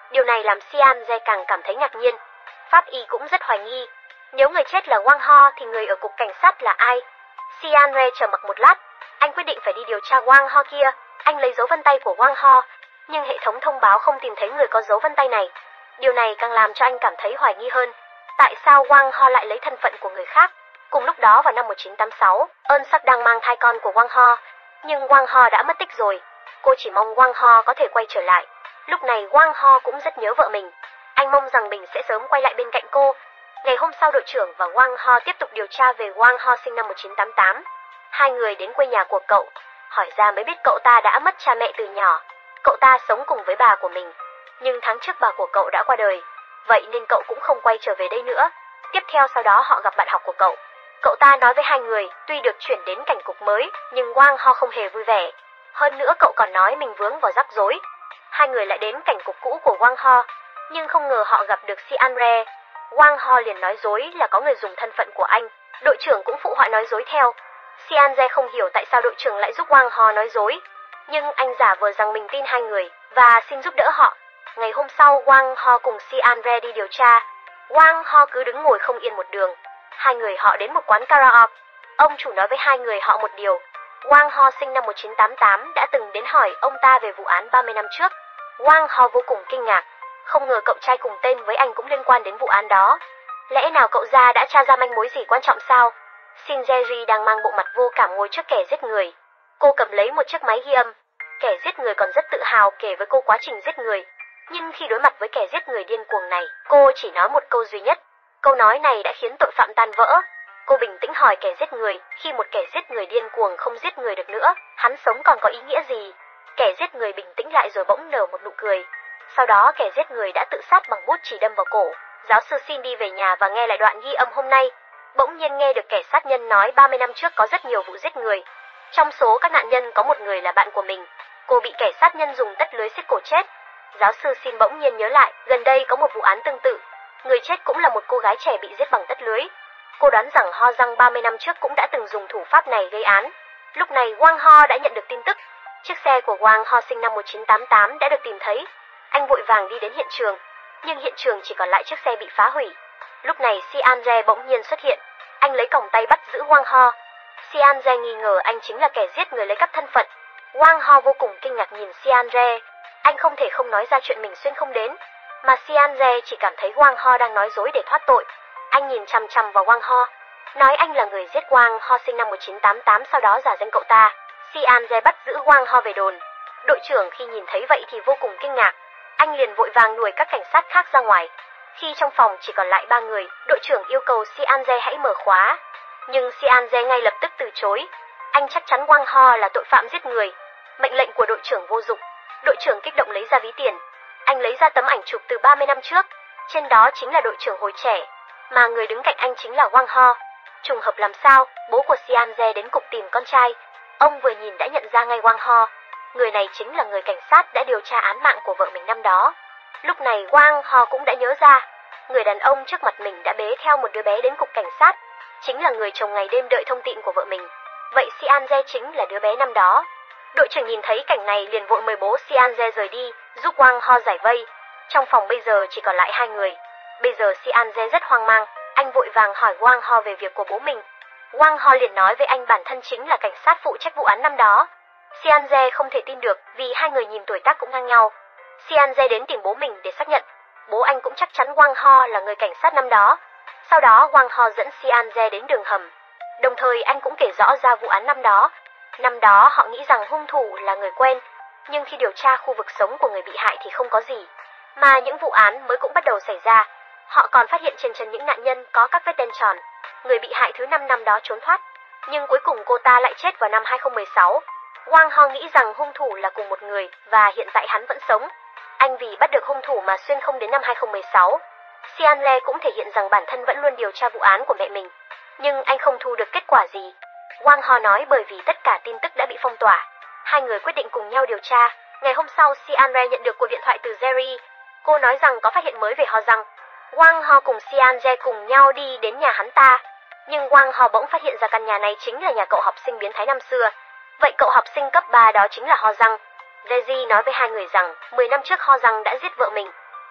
Điều này làm Sean-jae càng cảm thấy ngạc nhiên. Pháp y cũng rất hoài nghi. Nếu người chết là Wang Ho thì người ở cục cảnh sát là ai? Sean-jae chờ mặc một lát. Anh quyết định phải đi điều tra Wang Ho kia. Anh lấy dấu vân tay của Wang Ho, nhưng hệ thống thông báo không tìm thấy người có dấu vân tay này. Điều này càng làm cho anh cảm thấy hoài nghi hơn. Tại sao Wang Ho lại lấy thân phận của người khác? Cùng lúc đó vào năm 1986, Eun Sak đang mang thai con của Wang Ho, nhưng Wang Ho đã mất tích rồi. Cô chỉ mong Wang Ho có thể quay trở lại. Lúc này Wang Ho cũng rất nhớ vợ mình. Anh mong rằng mình sẽ sớm quay lại bên cạnh cô. Ngày hôm sau, đội trưởng và Wang Ho tiếp tục điều tra về Wang Ho sinh năm 1988. Hai người đến quê nhà của cậu, hỏi ra mới biết cậu ta đã mất cha mẹ từ nhỏ. Cậu ta sống cùng với bà của mình, nhưng tháng trước bà của cậu đã qua đời, vậy nên cậu cũng không quay trở về đây nữa. Tiếp theo sau đó họ gặp bạn học của cậu. Cậu ta nói với hai người tuy được chuyển đến cảnh cục mới, nhưng Wang Ho không hề vui vẻ. Hơn nữa cậu còn nói mình vướng vào rắc rối. Hai người lại đến cảnh cục cũ của Wang Ho, nhưng không ngờ họ gặp được Sean-jae. Wang Ho liền nói dối là có người dùng thân phận của anh. Đội trưởng cũng phụ họa nói dối theo. Sean-jae không hiểu tại sao đội trưởng lại giúp Wang Ho nói dối, nhưng anh giả vờ rằng mình tin hai người và xin giúp đỡ họ. Ngày hôm sau, Wang Ho cùng Sean-jae đi điều tra. Wang Ho cứ đứng ngồi không yên một đường. Hai người họ đến một quán karaoke. Ông chủ nói với hai người họ một điều. Wang Ho sinh năm 1988 đã từng đến hỏi ông ta về vụ án 30 năm trước. Wang Ho vô cùng kinh ngạc. Không ngờ cậu trai cùng tên với anh cũng liên quan đến vụ án đó. Lẽ nào cậu già đã tra ra manh mối gì quan trọng sao? Shin Jae-ri đang mang bộ mặt vô cảm ngồi trước kẻ giết người. Cô cầm lấy một chiếc máy ghi âm. Kẻ giết người còn rất tự hào kể với cô quá trình giết người. Nhưng khi đối mặt với kẻ giết người điên cuồng này, cô chỉ nói một câu duy nhất. Câu nói này đã khiến tội phạm tan vỡ. Cô bình tĩnh hỏi kẻ giết người, khi một kẻ giết người điên cuồng không giết người được nữa, hắn sống còn có ý nghĩa gì? Kẻ giết người bình tĩnh lại rồi bỗng nở một nụ cười. Sau đó kẻ giết người đã tự sát bằng bút chì đâm vào cổ. Giáo sư Shin đi về nhà và nghe lại đoạn ghi âm hôm nay. Bỗng nhiên nghe được kẻ sát nhân nói 30 năm trước có rất nhiều vụ giết người. Trong số các nạn nhân có một người là bạn của mình. Cô bị kẻ sát nhân dùng tất lưới xiết cổ chết. Giáo sư Shin bỗng nhiên nhớ lại, gần đây có một vụ án tương tự. Người chết cũng là một cô gái trẻ bị giết bằng tất lưới. Cô đoán rằng Ho Răng 30 năm trước cũng đã từng dùng thủ pháp này gây án. Lúc này Wang Ho đã nhận được tin tức. Chiếc xe của Wang Ho sinh năm 1988 đã được tìm thấy. Anh vội vàng đi đến hiện trường, nhưng hiện trường chỉ còn lại chiếc xe bị phá hủy. Lúc này Sean-jae bỗng nhiên xuất hiện. Anh lấy còng tay bắt giữ Wang Ho. Sean-jae nghi ngờ anh chính là kẻ giết người lấy cắp thân phận. Wang Ho vô cùng kinh ngạc nhìn Sean-jae. Anh không thể không nói ra chuyện mình xuyên không đến, mà Sean-jae chỉ cảm thấy Wang Ho đang nói dối để thoát tội. Anh nhìn chằm chằm vào Wang Ho, nói anh là người giết Wang Ho sinh năm 1988, sau đó giả danh cậu ta. Sean-jae bắt giữ Wang Ho về đồn. Đội trưởng khi nhìn thấy vậy thì vô cùng kinh ngạc. Anh liền vội vàng đuổi các cảnh sát khác ra ngoài. Khi trong phòng chỉ còn lại 3 người, đội trưởng yêu cầu Sean-jae hãy mở khóa. Nhưng Sean-jae ngay lập tức từ chối. Anh chắc chắn Wang Ho là tội phạm giết người. Mệnh lệnh của đội trưởng vô dụng. Đội trưởng kích động lấy ra ví tiền. Anh lấy ra tấm ảnh chụp từ 30 năm trước. Trên đó chính là đội trưởng hồi trẻ, mà người đứng cạnh anh chính là Wang Ho. Trùng hợp làm sao, bố của Sean-jae đến cục tìm con trai. Ông vừa nhìn đã nhận ra ngay Wang Ho. Người này chính là người cảnh sát đã điều tra án mạng của vợ mình năm đó. Lúc này Wang Ho cũng đã nhớ ra, người đàn ông trước mặt mình đã bế theo một đứa bé đến cục cảnh sát, chính là người chồng ngày đêm đợi thông tin của vợ mình. Vậy Sean-jae chính là đứa bé năm đó. Đội trưởng nhìn thấy cảnh này liền vội mời bố Sean-jae rời đi, giúp Wang Ho giải vây. Trong phòng bây giờ chỉ còn lại 2 người. Bây giờ Sean-jae rất hoang mang, anh vội vàng hỏi Wang Ho về việc của bố mình. Wang Ho liền nói với anh bản thân chính là cảnh sát phụ trách vụ án năm đó. Sean-jae không thể tin được vì hai người nhìn tuổi tác cũng ngang nhau. Sean-jae đến tìm bố mình để xác nhận. Bố anh cũng chắc chắn Wang Ho là người cảnh sát năm đó. Sau đó Wang Ho dẫn Sean-jae đến đường hầm. Đồng thời anh cũng kể rõ ra vụ án năm đó. Năm đó họ nghĩ rằng hung thủ là người quen, nhưng khi điều tra khu vực sống của người bị hại thì không có gì. Mà những vụ án mới cũng bắt đầu xảy ra. Họ còn phát hiện trên chân những nạn nhân có các vết đen tròn. Người bị hại thứ 5 năm đó trốn thoát, nhưng cuối cùng cô ta lại chết vào năm 2016. Wang Ho nghĩ rằng hung thủ là cùng một người và hiện tại hắn vẫn sống. Anh vì bắt được hung thủ mà xuyên không đến năm 2016. Sean-jae cũng thể hiện rằng bản thân vẫn luôn điều tra vụ án của mẹ mình, nhưng anh không thu được kết quả gì. Wang Ho nói bởi vì tất cả tin tức đã bị phong tỏa. Hai người quyết định cùng nhau điều tra. Ngày hôm sau, Sean-jae nhận được cuộc điện thoại từ Jerry. Cô nói rằng có phát hiện mới về Ho Răng. Wang Ho cùng Sean-jae cùng nhau đi đến nhà hắn ta. Nhưng Wang Ho bỗng phát hiện ra căn nhà này chính là nhà cậu học sinh biến thái năm xưa. Vậy cậu học sinh cấp 3 đó chính là Ho Răng. Jerry nói với hai người rằng 10 năm trước Ho Răng đã giết vợ mình.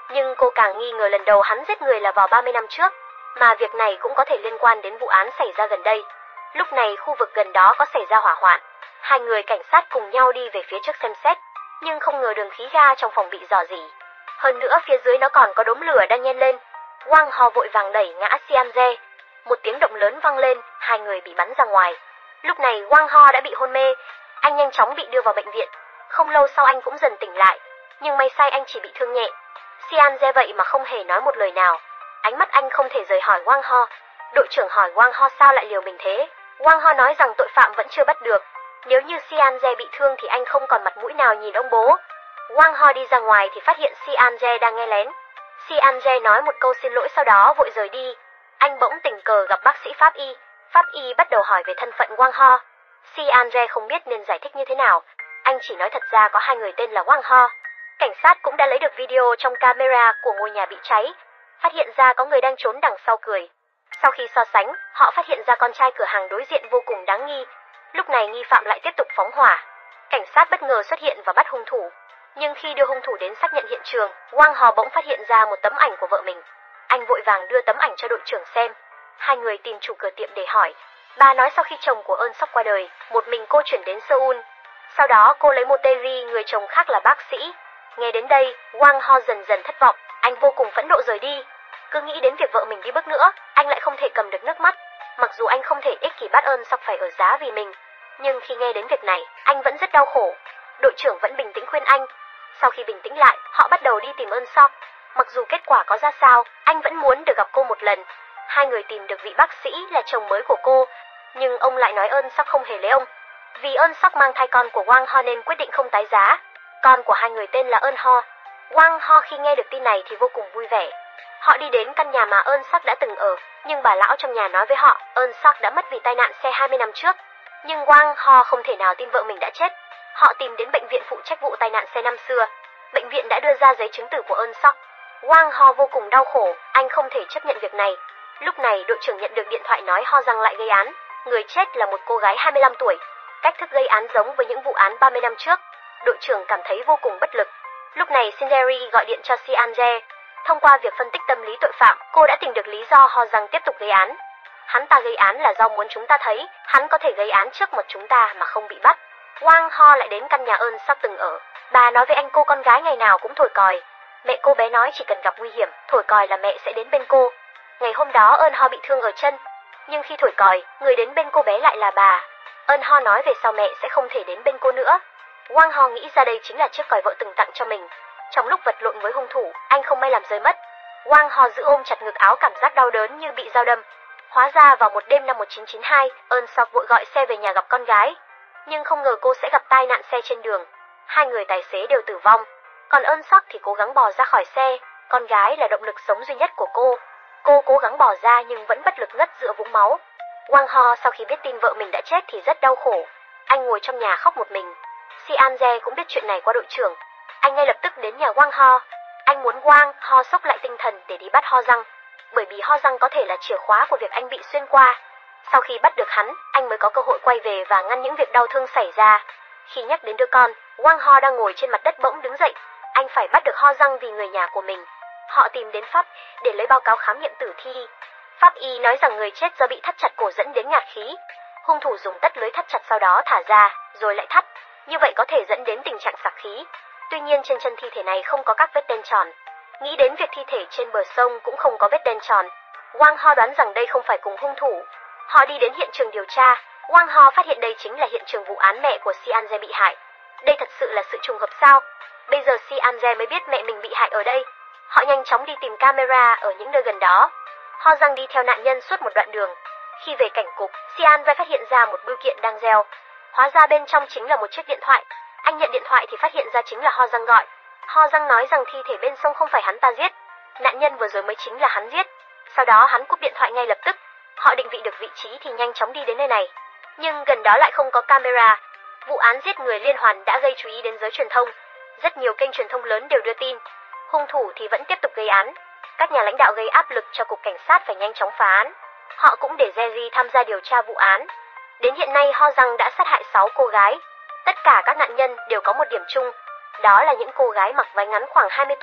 Nhưng cô càng nghi ngờ lần đầu hắn giết người là vào 30 năm trước, mà việc này cũng có thể liên quan đến vụ án xảy ra gần đây. Lúc này khu vực gần đó có xảy ra hỏa hoạn. Hai người cảnh sát cùng nhau đi về phía trước xem xét, nhưng không ngờ đường khí ga trong phòng bị rò rỉ. Hơn nữa phía dưới nó còn có đốm lửa đang nhen lên. Wang Ho vội vàng đẩy ngã Xianze. Một tiếng động lớn vang lên, hai người bị bắn ra ngoài. Lúc này Wang Ho đã bị hôn mê, anh nhanh chóng bị đưa vào bệnh viện. Không lâu sau anh cũng dần tỉnh lại, nhưng may sai anh chỉ bị thương nhẹ. Xianze vậy mà không hề nói một lời nào. Ánh mắt anh không thể rời hỏi Wang Ho. Đội trưởng hỏi Wang Ho sao lại liều mình thế. Wang Ho nói rằng tội phạm vẫn chưa bắt được. Nếu như Xianze bị thương thì anh không còn mặt mũi nào nhìn ông bố. Wang Ho đi ra ngoài thì phát hiện Xianze đang nghe lén. Xianze nói một câu xin lỗi sau đó vội rời đi. Anh bỗng tình cờ gặp bác sĩ pháp y. Pháp y bắt đầu hỏi về thân phận Wang Ho. Xianze không biết nên giải thích như thế nào. Anh chỉ nói thật ra có hai người tên là Wang Ho. Cảnh sát cũng đã lấy được video trong camera của ngôi nhà bị cháy, phát hiện ra có người đang trốn đằng sau cười. Sau khi so sánh, họ phát hiện ra con trai cửa hàng đối diện vô cùng đáng nghi. Lúc này nghi phạm lại tiếp tục phóng hỏa. Cảnh sát bất ngờ xuất hiện và bắt hung thủ. Nhưng khi đưa hung thủ đến xác nhận hiện trường, Wang Ho bỗng phát hiện ra một tấm ảnh của vợ mình. Anh vội vàng đưa tấm ảnh cho đội trưởng xem. Hai người tìm chủ cửa tiệm để hỏi. Bà nói sau khi chồng của Eun Suk qua đời, một mình cô chuyển đến Seoul. Sau đó cô lấy một Tae-ri, người chồng khác là bác sĩ. Nghe đến đây, Wang Ho dần dần thất vọng, anh vô cùng phẫn nộ rời đi. Cứ nghĩ đến việc vợ mình đi bước nữa, anh lại không thể cầm được nước mắt. Mặc dù anh không thể ích kỷ bắt Eun Suk phải ở giá vì mình, nhưng khi nghe đến việc này, anh vẫn rất đau khổ. Đội trưởng vẫn bình tĩnh khuyên anh. Sau khi bình tĩnh lại, họ bắt đầu đi tìm Eun Suk. Mặc dù kết quả có ra sao, anh vẫn muốn được gặp cô một lần. Hai người tìm được vị bác sĩ là chồng mới của cô, nhưng ông lại nói Eun Suk không hề lấy ông. Vì Eun Suk mang thai con của Wang Ho nên quyết định không tái giá. Con của hai người tên là Eun Ho. Wang Ho khi nghe được tin này thì vô cùng vui vẻ. Họ đi đến căn nhà mà Eun Suk đã từng ở, nhưng bà lão trong nhà nói với họ Eun Suk đã mất vì tai nạn xe 20 năm trước. Nhưng Wang Ho không thể nào tin vợ mình đã chết. Họ tìm đến bệnh viện phụ trách vụ tai nạn xe năm xưa. Bệnh viện đã đưa ra giấy chứng tử của Eun Suk. Wang Ho vô cùng đau khổ, anh không thể chấp nhận việc này. Lúc này đội trưởng nhận được điện thoại nói Ho Giang lại gây án. Người chết là một cô gái 25 tuổi. Cách thức gây án giống với những vụ án 30 năm trước. Đội trưởng cảm thấy vô cùng bất lực. Lúc này Shinjeri gọi điện cho Xianze. Thông qua việc phân tích tâm lý tội phạm, cô đã tìm được lý do Ho Giang tiếp tục gây án. Hắn ta gây án là do muốn chúng ta thấy hắn có thể gây án trước mặt chúng ta mà không bị bắt. Wang Ho lại đến căn nhà Eun Suk từng ở. Bà nói với anh cô con gái ngày nào cũng thổi còi. Mẹ cô bé nói chỉ cần gặp nguy hiểm, thổi còi là mẹ sẽ đến bên cô. Ngày hôm đó Eun Ho bị thương ở chân, nhưng khi thổi còi, người đến bên cô bé lại là bà. Eun Ho nói về sau mẹ sẽ không thể đến bên cô nữa. Wang Ho nghĩ ra đây chính là chiếc còi vợ từng tặng cho mình. Trong lúc vật lộn với hung thủ, anh không may làm rơi mất. Wang Ho giữ ôm chặt ngực áo, cảm giác đau đớn như bị dao đâm. Hóa ra vào một đêm năm 1992, Eun Suk vội gọi xe về nhà gặp con gái. Nhưng không ngờ cô sẽ gặp tai nạn xe trên đường. Hai người tài xế đều tử vong. Còn Eun Suk thì cố gắng bò ra khỏi xe. Con gái là động lực sống duy nhất của cô. Cô cố gắng bò ra nhưng vẫn bất lực ngất giữa vũng máu. Wang Ho sau khi biết tin vợ mình đã chết thì rất đau khổ. Anh ngồi trong nhà khóc một mình. Xianze cũng biết chuyện này qua đội trưởng. Anh ngay lập tức đến nhà Wang Ho. Anh muốn Wang Ho sốc lại tinh thần để đi bắt Ho Giang, bởi vì Ho Giang có thể là chìa khóa của việc anh bị xuyên qua. Sau khi bắt được hắn, anh mới có cơ hội quay về và ngăn những việc đau thương xảy ra. Khi nhắc đến đứa con, Wang Ho đang ngồi trên mặt đất bỗng đứng dậy. Anh phải bắt được Ho Giang vì người nhà của mình. Họ tìm đến Pháp để lấy báo cáo khám nghiệm tử thi. Pháp y nói rằng người chết do bị thắt chặt cổ dẫn đến ngạt khí. Hung thủ dùng tất lưới thắt chặt sau đó thả ra, rồi lại thắt. Như vậy có thể dẫn đến tình trạng sặc khí. Tuy nhiên trên chân thi thể này không có các vết đen tròn. Nghĩ đến việc thi thể trên bờ sông cũng không có vết đen tròn, Wang Ho đoán rằng đây không phải cùng hung thủ. Họ đi đến hiện trường điều tra. Wang Ho phát hiện đây chính là hiện trường vụ án mẹ của Xianze bị hại. Đây thật sự là sự trùng hợp sao? Bây giờ Xianze mới biết mẹ mình bị hại ở đây. Họ nhanh chóng đi tìm camera ở những nơi gần đó. Ho Giang đi theo nạn nhân suốt một đoạn đường. Khi về cảnh cục, Xianze phát hiện ra một bưu kiện đang reo. Hóa ra bên trong chính là một chiếc điện thoại. Anh nhận điện thoại thì phát hiện ra chính là Ho Giang gọi. Ho Giang nói rằng thi thể bên sông không phải hắn ta giết. Nạn nhân vừa rồi mới chính là hắn giết. Sau đó hắn cúp điện thoại ngay lập tức. Họ định vị được vị trí thì nhanh chóng đi đến nơi này. Nhưng gần đó lại không có camera. Vụ án giết người liên hoàn đã gây chú ý đến giới truyền thông. Rất nhiều kênh truyền thông lớn đều đưa tin. Hung thủ thì vẫn tiếp tục gây án. Các nhà lãnh đạo gây áp lực cho cục cảnh sát phải nhanh chóng phá án. Họ cũng để Jerry tham gia điều tra vụ án. Đến hiện nay Ho Giang đã sát hại 6 cô gái. Tất cả các nạn nhân đều có một điểm chung. Đó là những cô gái mặc váy ngắn khoảng 20 tuổi.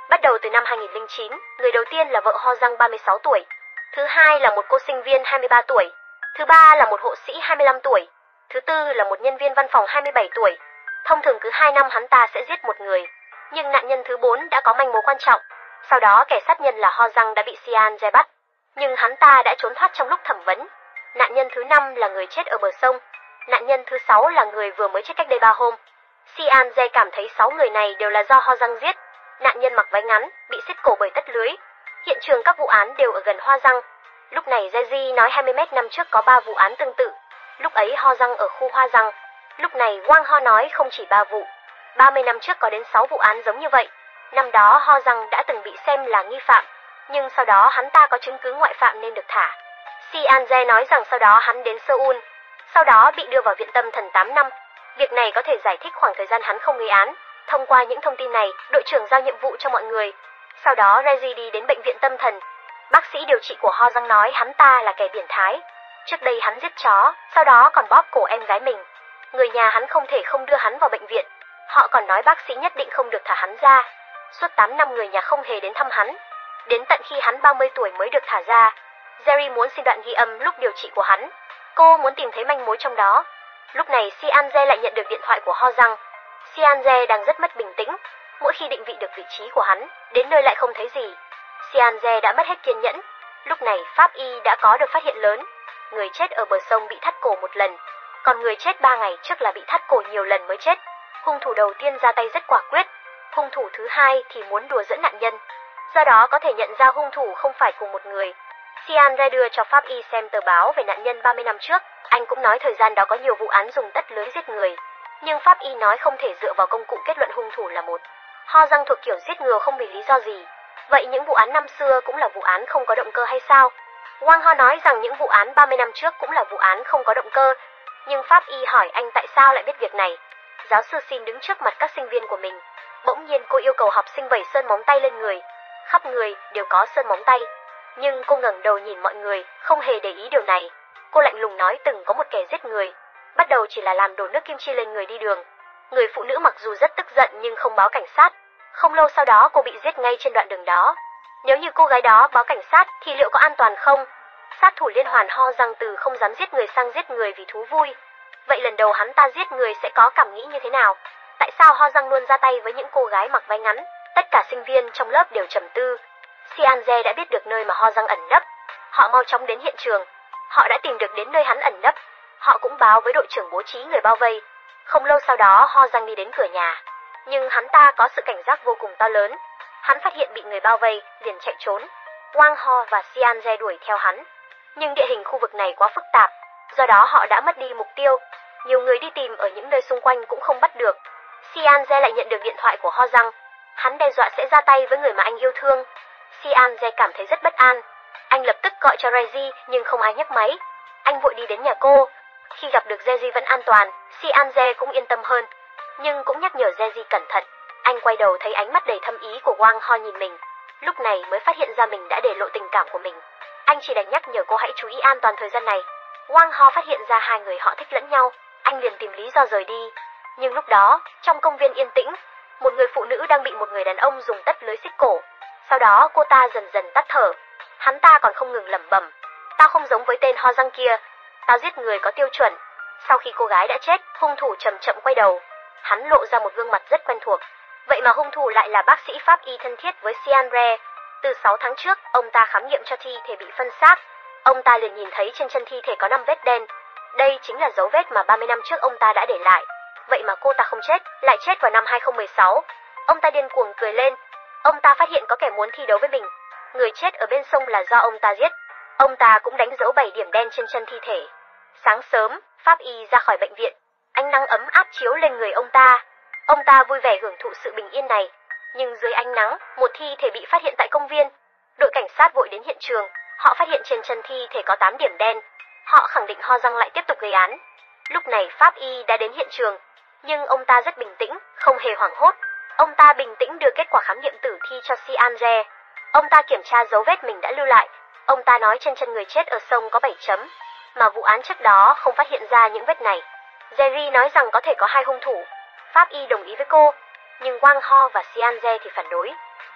Bắt đầu từ năm 2009, người đầu tiên là vợ Ho Răng 36 tuổi, thứ hai là một cô sinh viên 23 tuổi, thứ ba là một hộ sĩ 25 tuổi, thứ tư là một nhân viên văn phòng 27 tuổi. Thông thường cứ 2 năm hắn ta sẽ giết một người, nhưng nạn nhân thứ 4 đã có manh mối quan trọng. Sau đó kẻ sát nhân là Ho Răng đã bị Sean Jae bắt, nhưng hắn ta đã trốn thoát trong lúc thẩm vấn. Nạn nhân thứ 5 là người chết ở bờ sông. Nạn nhân thứ 6 là người vừa mới chết cách đây 3 hôm. Sean Jae cảm thấy 6 người này đều là do Ho Răng giết. Nạn nhân mặc váy ngắn, bị xiết cổ bởi tất lưới. Hiện trường các vụ án đều ở gần Ho Răng. Lúc này Jeji nói 20 năm trước có 3 vụ án tương tự. Lúc ấy Ho Răng ở khu Hoa Răng. Lúc này Wang Ho nói không chỉ 3 vụ. 30 năm trước có đến 6 vụ án giống như vậy. Năm đó Ho Răng đã từng bị xem là nghi phạm, nhưng sau đó hắn ta có chứng cứ ngoại phạm nên được thả. Sean Jae nói rằng sau đó hắn đến Seoul, sau đó bị đưa vào viện tâm thần 8 năm. Việc này có thể giải thích khoảng thời gian hắn không gây án. Thông qua những thông tin này, đội trưởng giao nhiệm vụ cho mọi người. Sau đó Reggie đi đến bệnh viện tâm thần. Bác sĩ điều trị của Ho Răng nói hắn ta là kẻ biến thái. Trước đây hắn giết chó, sau đó còn bóp cổ em gái mình. Người nhà hắn không thể không đưa hắn vào bệnh viện. Họ còn nói bác sĩ nhất định không được thả hắn ra. Suốt 8 năm người nhà không hề đến thăm hắn. Đến tận khi hắn 30 tuổi mới được thả ra. Jerry muốn xin đoạn ghi âm lúc điều trị của hắn. Cô muốn tìm thấy manh mối trong đó. Lúc này Sean Jae lại nhận được điện thoại của Ho Răng. Sean Jae đang rất mất bình tĩnh. Mỗi khi định vị được vị trí của hắn, đến nơi lại không thấy gì. Sean Jae đã mất hết kiên nhẫn. Lúc này pháp y đã có được phát hiện lớn. Người chết ở bờ sông bị thắt cổ một lần, còn người chết 3 ngày trước là bị thắt cổ nhiều lần mới chết. Hung thủ đầu tiên ra tay rất quả quyết. Hung thủ thứ hai thì muốn đùa dẫn nạn nhân. Do đó có thể nhận ra hung thủ không phải cùng một người. Sean Jae đưa cho pháp y xem tờ báo về nạn nhân 30 năm trước. Anh cũng nói thời gian đó có nhiều vụ án dùng tất lưới giết người. Nhưng pháp y nói không thể dựa vào công cụ kết luận hung thủ là một. Ho Răng thuộc kiểu giết người không vì lý do gì. Vậy những vụ án năm xưa cũng là vụ án không có động cơ hay sao? Wang Ho nói rằng những vụ án 30 năm trước cũng là vụ án không có động cơ. Nhưng pháp y hỏi anh tại sao lại biết việc này. Giáo sư Shin đứng trước mặt các sinh viên của mình. Bỗng nhiên cô yêu cầu học sinh vẩy sơn móng tay lên người. Khắp người đều có sơn móng tay. Nhưng cô ngẩng đầu nhìn mọi người, không hề để ý điều này. Cô lạnh lùng nói từng có một kẻ giết người. Bắt đầu chỉ là làm đổ nước kim chi lên người đi đường. Người phụ nữ mặc dù rất tức giận nhưng không báo cảnh sát. Không lâu sau đó cô bị giết ngay trên đoạn đường đó. Nếu như cô gái đó báo cảnh sát thì liệu có an toàn không? Sát thủ liên hoàn Ho Răng từ không dám giết người sang giết người vì thú vui. Vậy lần đầu hắn ta giết người sẽ có cảm nghĩ như thế nào? Tại sao Ho Răng luôn ra tay với những cô gái mặc váy ngắn? Tất cả sinh viên trong lớp đều trầm tư. Sean Jae đã biết được nơi mà Ho Răng ẩn nấp. Họ mau chóng đến hiện trường. Họ đã tìm được đến nơi hắn ẩn nấp. Họ cũng báo với đội trưởng bố trí người bao vây. Không lâu sau đó Ho Răng đi đến cửa nhà. Nhưng hắn ta có sự cảnh giác vô cùng to lớn. Hắn phát hiện bị người bao vây, liền chạy trốn. Wang Ho và Sean Jae đuổi theo hắn. Nhưng địa hình khu vực này quá phức tạp, do đó họ đã mất đi mục tiêu. Nhiều người đi tìm ở những nơi xung quanh cũng không bắt được. Sean Jae lại nhận được điện thoại của Ho Răng. Hắn đe dọa sẽ ra tay với người mà anh yêu thương. Sean Jae cảm thấy rất bất an. Anh lập tức gọi cho Reggie nhưng không ai nhấc máy. Anh vội đi đến nhà cô. Khi gặp được Reggie vẫn an toàn, Sean Jae cũng yên tâm hơn. Nhưng cũng nhắc nhở Reggie cẩn thận. Anh quay đầu thấy ánh mắt đầy thâm ý của Wang Ho nhìn mình. Lúc này mới phát hiện ra mình đã để lộ tình cảm của mình. Anh chỉ đành nhắc nhở cô hãy chú ý an toàn thời gian này. Wang Ho phát hiện ra hai người họ thích lẫn nhau. Anh liền tìm lý do rời đi. Nhưng lúc đó, trong công viên yên tĩnh, một người phụ nữ đang bị một người đàn ông dùng tất lưới xích cổ. Sau đó cô ta dần dần tắt thở. Hắn ta còn không ngừng lẩm bẩm. Tao không giống với tên Ho Răng kia. Tao giết người có tiêu chuẩn. Sau khi cô gái đã chết, hung thủ chậm chậm quay đầu. Hắn lộ ra một gương mặt rất quen thuộc. Vậy mà hung thủ lại là bác sĩ pháp y thân thiết với Sean Jae. Từ 6 tháng trước, ông ta khám nghiệm cho thi thể bị phân xác. Ông ta liền nhìn thấy trên chân thi thể có 5 vết đen. Đây chính là dấu vết mà 30 năm trước ông ta đã để lại. Vậy mà cô ta không chết, lại chết vào năm 2016. Ông ta điên cuồng cười lên. Ông ta phát hiện có kẻ muốn thi đấu với mình. Người chết ở bên sông là do ông ta giết. Ông ta cũng đánh dấu 7 điểm đen trên chân thi thể. Sáng sớm, pháp y ra khỏi bệnh viện. Ánh nắng ấm áp chiếu lên người ông ta. Ông ta vui vẻ hưởng thụ sự bình yên này. Nhưng dưới ánh nắng, một thi thể bị phát hiện tại công viên. Đội cảnh sát vội đến hiện trường. Họ phát hiện trên chân thi thể có 8 điểm đen. Họ khẳng định Ho Răng lại tiếp tục gây án. Lúc này pháp y đã đến hiện trường. Nhưng ông ta rất bình tĩnh, không hề hoảng hốt. Ông ta bình tĩnh đưa kết quả khám nghiệm tử thi cho Sean Jae. Ông ta kiểm tra dấu vết mình đã lưu lại. Ông ta nói trên chân người chết ở sông có 7 chấm. Mà vụ án trước đó không phát hiện ra những vết này. Jerry nói rằng có thể có 2 hung thủ. Pháp y đồng ý với cô. Nhưng Wang Ho và Sean Jae thì phản đối.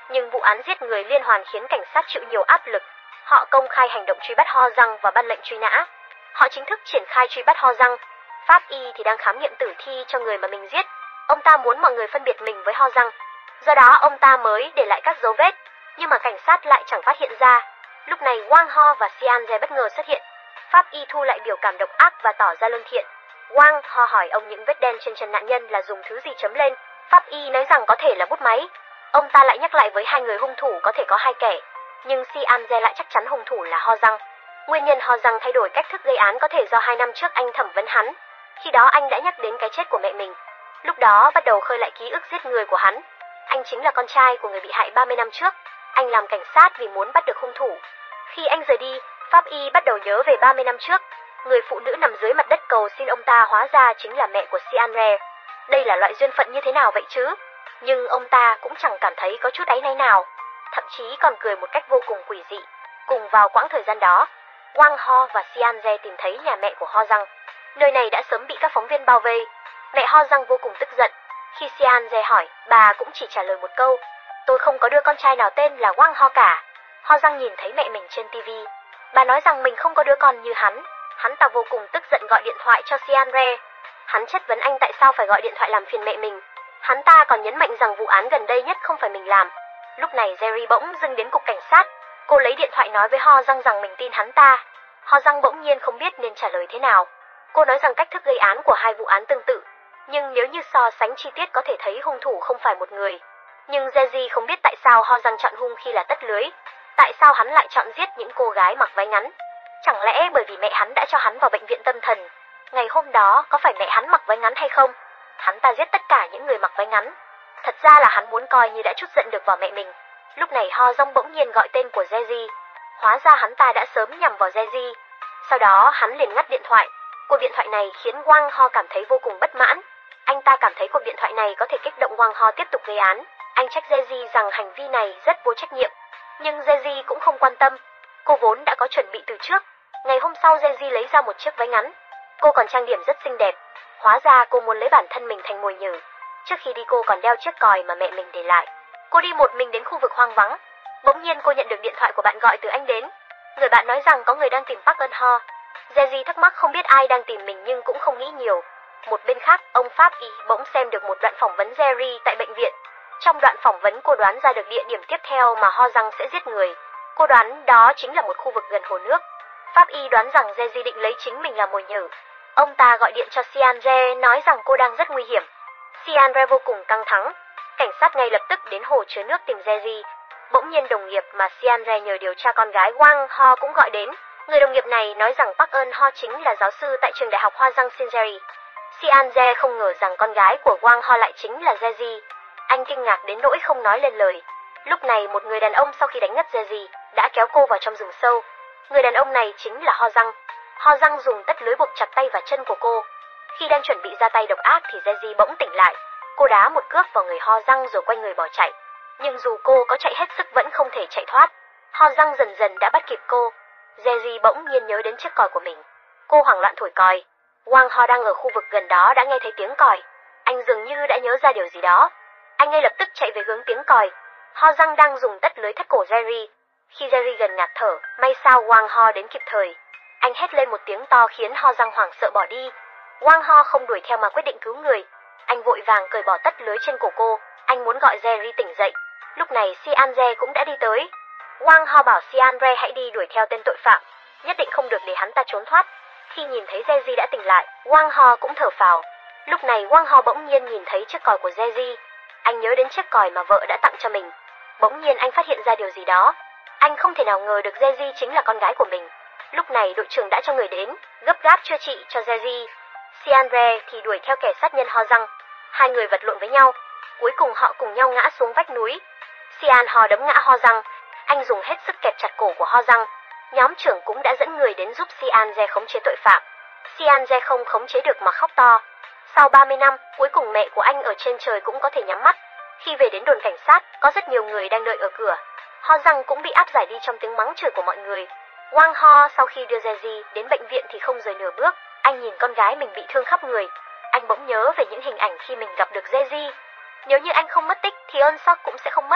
Nhưng vụ án giết người liên hoàn khiến cảnh sát chịu nhiều áp lực. Họ công khai hành động truy bắt Ho Răng và ban lệnh truy nã. Họ chính thức triển khai truy bắt Ho Răng. Pháp y thì đang khám nghiệm tử thi cho người mà mình giết. Ông ta muốn mọi người phân biệt mình với Ho Răng. Do đó ông ta mới để lại các dấu vết, nhưng mà cảnh sát lại chẳng phát hiện ra. Lúc này Wang Ho và Xian Ze bất ngờ xuất hiện. Pháp y thu lại biểu cảm độc ác và tỏ ra lương thiện. Wang Ho hỏi ông những vết đen trên chân nạn nhân là dùng thứ gì chấm lên. Pháp y nói rằng có thể là bút máy. Ông ta lại nhắc lại với hai người hung thủ có thể có hai kẻ, nhưng Xian Ze lại chắc chắn hung thủ là Ho Răng. Nguyên nhân Ho Răng thay đổi cách thức gây án có thể do 2 năm trước anh thẩm vấn hắn. Khi đó anh đã nhắc đến cái chết của mẹ mình. Lúc đó bắt đầu khơi lại ký ức giết người của hắn. Anh chính là con trai của người bị hại 30 năm trước. Anh làm cảnh sát vì muốn bắt được hung thủ. Khi anh rời đi, Pháp y bắt đầu nhớ về 30 năm trước. Người phụ nữ nằm dưới mặt đất cầu xin ông ta hóa ra chính là mẹ của Xian Re. Đây là loại duyên phận như thế nào vậy chứ? Nhưng ông ta cũng chẳng cảm thấy có chút áy náy nào. Thậm chí còn cười một cách vô cùng quỷ dị. Cùng vào quãng thời gian đó, Wang Ho và Xian Ze tìm thấy nhà mẹ của Ho Răng. Nơi này đã sớm bị các phóng viên bao vây. Mẹ Ho Răng vô cùng tức giận. Khi Xian Ze hỏi, bà cũng chỉ trả lời một câu: tôi không có đứa con trai nào tên là Wang Ho cả. Ho Răng nhìn thấy mẹ mình trên TV. Bà nói rằng mình không có đứa con như hắn. Hắn ta vô cùng tức giận gọi điện thoại cho Xian Re. Hắn chất vấn anh tại sao phải gọi điện thoại làm phiền mẹ mình. Hắn ta còn nhấn mạnh rằng vụ án gần đây nhất không phải mình làm. Lúc này Jerry bỗng dưng đến cục cảnh sát. Cô lấy điện thoại nói với Ho Răng rằng mình tin hắn ta. Ho Răng bỗng nhiên không biết nên trả lời thế nào. Cô nói rằng cách thức gây án của hai vụ án tương tự, nhưng nếu như so sánh chi tiết có thể thấy hung thủ không phải một người. Nhưng Jeji không biết tại sao Ho Răng chọn hung khi là tất lưới. Tại sao hắn lại chọn giết những cô gái mặc váy ngắn? Chẳng lẽ bởi vì mẹ hắn đã cho hắn vào bệnh viện tâm thần? Ngày hôm đó có phải mẹ hắn mặc váy ngắn hay không? Hắn ta giết tất cả những người mặc váy ngắn. Thật ra là hắn muốn coi như đã trút giận được vào mẹ mình. Lúc này Ho Răng bỗng nhiên gọi tên của Jeji. Hóa ra hắn ta đã sớm nhằm vào Jeji. Sau đó hắn liền ngắt điện thoại. Cuộc điện thoại này khiến Wang Ho cảm thấy vô cùng bất mãn. Anh ta cảm thấy cuộc điện thoại này có thể kích động Wang Ho tiếp tục gây án. Anh trách Jeji rằng hành vi này rất vô trách nhiệm. Nhưng Jeji cũng không quan tâm. Cô vốn đã có chuẩn bị từ trước. Ngày hôm sau Jeji lấy ra một chiếc váy ngắn. Cô còn trang điểm rất xinh đẹp. Hóa ra cô muốn lấy bản thân mình thành mồi nhử. Trước khi đi cô còn đeo chiếc còi mà mẹ mình để lại. Cô đi một mình đến khu vực hoang vắng. Bỗng nhiên cô nhận được điện thoại của bạn gọi từ anh đến. Người bạn nói rằng có người đang tìm Park Eun Ho. Jeji thắc mắc không biết ai đang tìm mình nhưng cũng không nghĩ nhiều. Một bên khác, ông Pháp Y bỗng xem được một đoạn phỏng vấn Jerry tại bệnh viện. Trong đoạn phỏng vấn cô đoán ra được địa điểm tiếp theo mà Ho Răng sẽ giết người. Cô đoán đó chính là một khu vực gần hồ nước. Pháp Y đoán rằng Jeji định lấy chính mình làm mồi nhử. Ông ta gọi điện cho Xian Re nói rằng cô đang rất nguy hiểm. Xian Re vô cùng căng thẳng. Cảnh sát ngay lập tức đến hồ chứa nước tìm Jeji. Bỗng nhiên đồng nghiệp mà Xian Re nhờ điều tra con gái Wang Ho cũng gọi đến. Người đồng nghiệp này nói rằng Park Eun Ho chính là giáo sư tại trường đại học Hoa Giang Sinjeri. Xian Re không ngờ rằng con gái của Wang Ho lại chính là Jeji. Anh kinh ngạc đến nỗi không nói lên lời. Lúc này một người đàn ông sau khi đánh ngất Jeji đã kéo cô vào trong rừng sâu. Người đàn ông này chính là Ho Răng. Ho Răng dùng tất lưới buộc chặt tay và chân của cô. Khi đang chuẩn bị ra tay độc ác thì Jeji bỗng tỉnh lại. Cô đá một cước vào người Ho Răng rồi quay người bỏ chạy. Nhưng dù cô có chạy hết sức vẫn không thể chạy thoát. Ho Răng dần dần đã bắt kịp cô. Jeji bỗng nhiên nhớ đến chiếc còi của mình. Cô hoảng loạn thổi còi. Wang Ho đang ở khu vực gần đó đã nghe thấy tiếng còi. Anh dường như đã nhớ ra điều gì đó. Anh ngay lập tức chạy về hướng tiếng còi. Ho Răng đang dùng tất lưới thắt cổ Jerry. Khi Jerry gần ngạt thở, may sao Wang Ho đến kịp thời. Anh hét lên một tiếng to khiến Ho Răng hoảng sợ bỏ đi. Wang Ho không đuổi theo mà quyết định cứu người. Anh vội vàng cởi bỏ tất lưới trên cổ cô. Anh muốn gọi Jerry tỉnh dậy. Lúc này Xian Re cũng đã đi tới. Wang Ho bảo Xian Re hãy đi đuổi theo tên tội phạm, nhất định không được để hắn ta trốn thoát. Khi nhìn thấy Jeji đã tỉnh lại, Wang Ho cũng thở phào. Lúc này Wang Ho bỗng nhiên nhìn thấy chiếc còi của Jeji. Anh nhớ đến chiếc còi mà vợ đã tặng cho mình. Bỗng nhiên anh phát hiện ra điều gì đó. Anh không thể nào ngờ được Jeji chính là con gái của mình. Lúc này đội trưởng đã cho người đến, gấp gáp chữa trị cho Jeji. Xian Re thì đuổi theo kẻ sát nhân Ho Răng. Hai người vật lộn với nhau. Cuối cùng họ cùng nhau ngã xuống vách núi. Xian Ho đấm ngã Ho Răng. Anh dùng hết sức kẹp chặt cổ của Ho Răng. Nhóm trưởng cũng đã dẫn người đến giúp Xian Re khống chế tội phạm. Xian Re không khống chế được mà khóc to. Sau 30 năm, cuối cùng mẹ của anh ở trên trời cũng có thể nhắm mắt. Khi về đến đồn cảnh sát, có rất nhiều người đang đợi ở cửa. Ho Răng cũng bị áp giải đi trong tiếng mắng chửi của mọi người. Wang Ho sau khi đưa Jeji đến bệnh viện thì không rời nửa bước. Anh nhìn con gái mình bị thương khắp người. Anh bỗng nhớ về những hình ảnh khi mình gặp được Jeji. Nếu như anh không mất tích thì ơn Sok cũng sẽ không mất.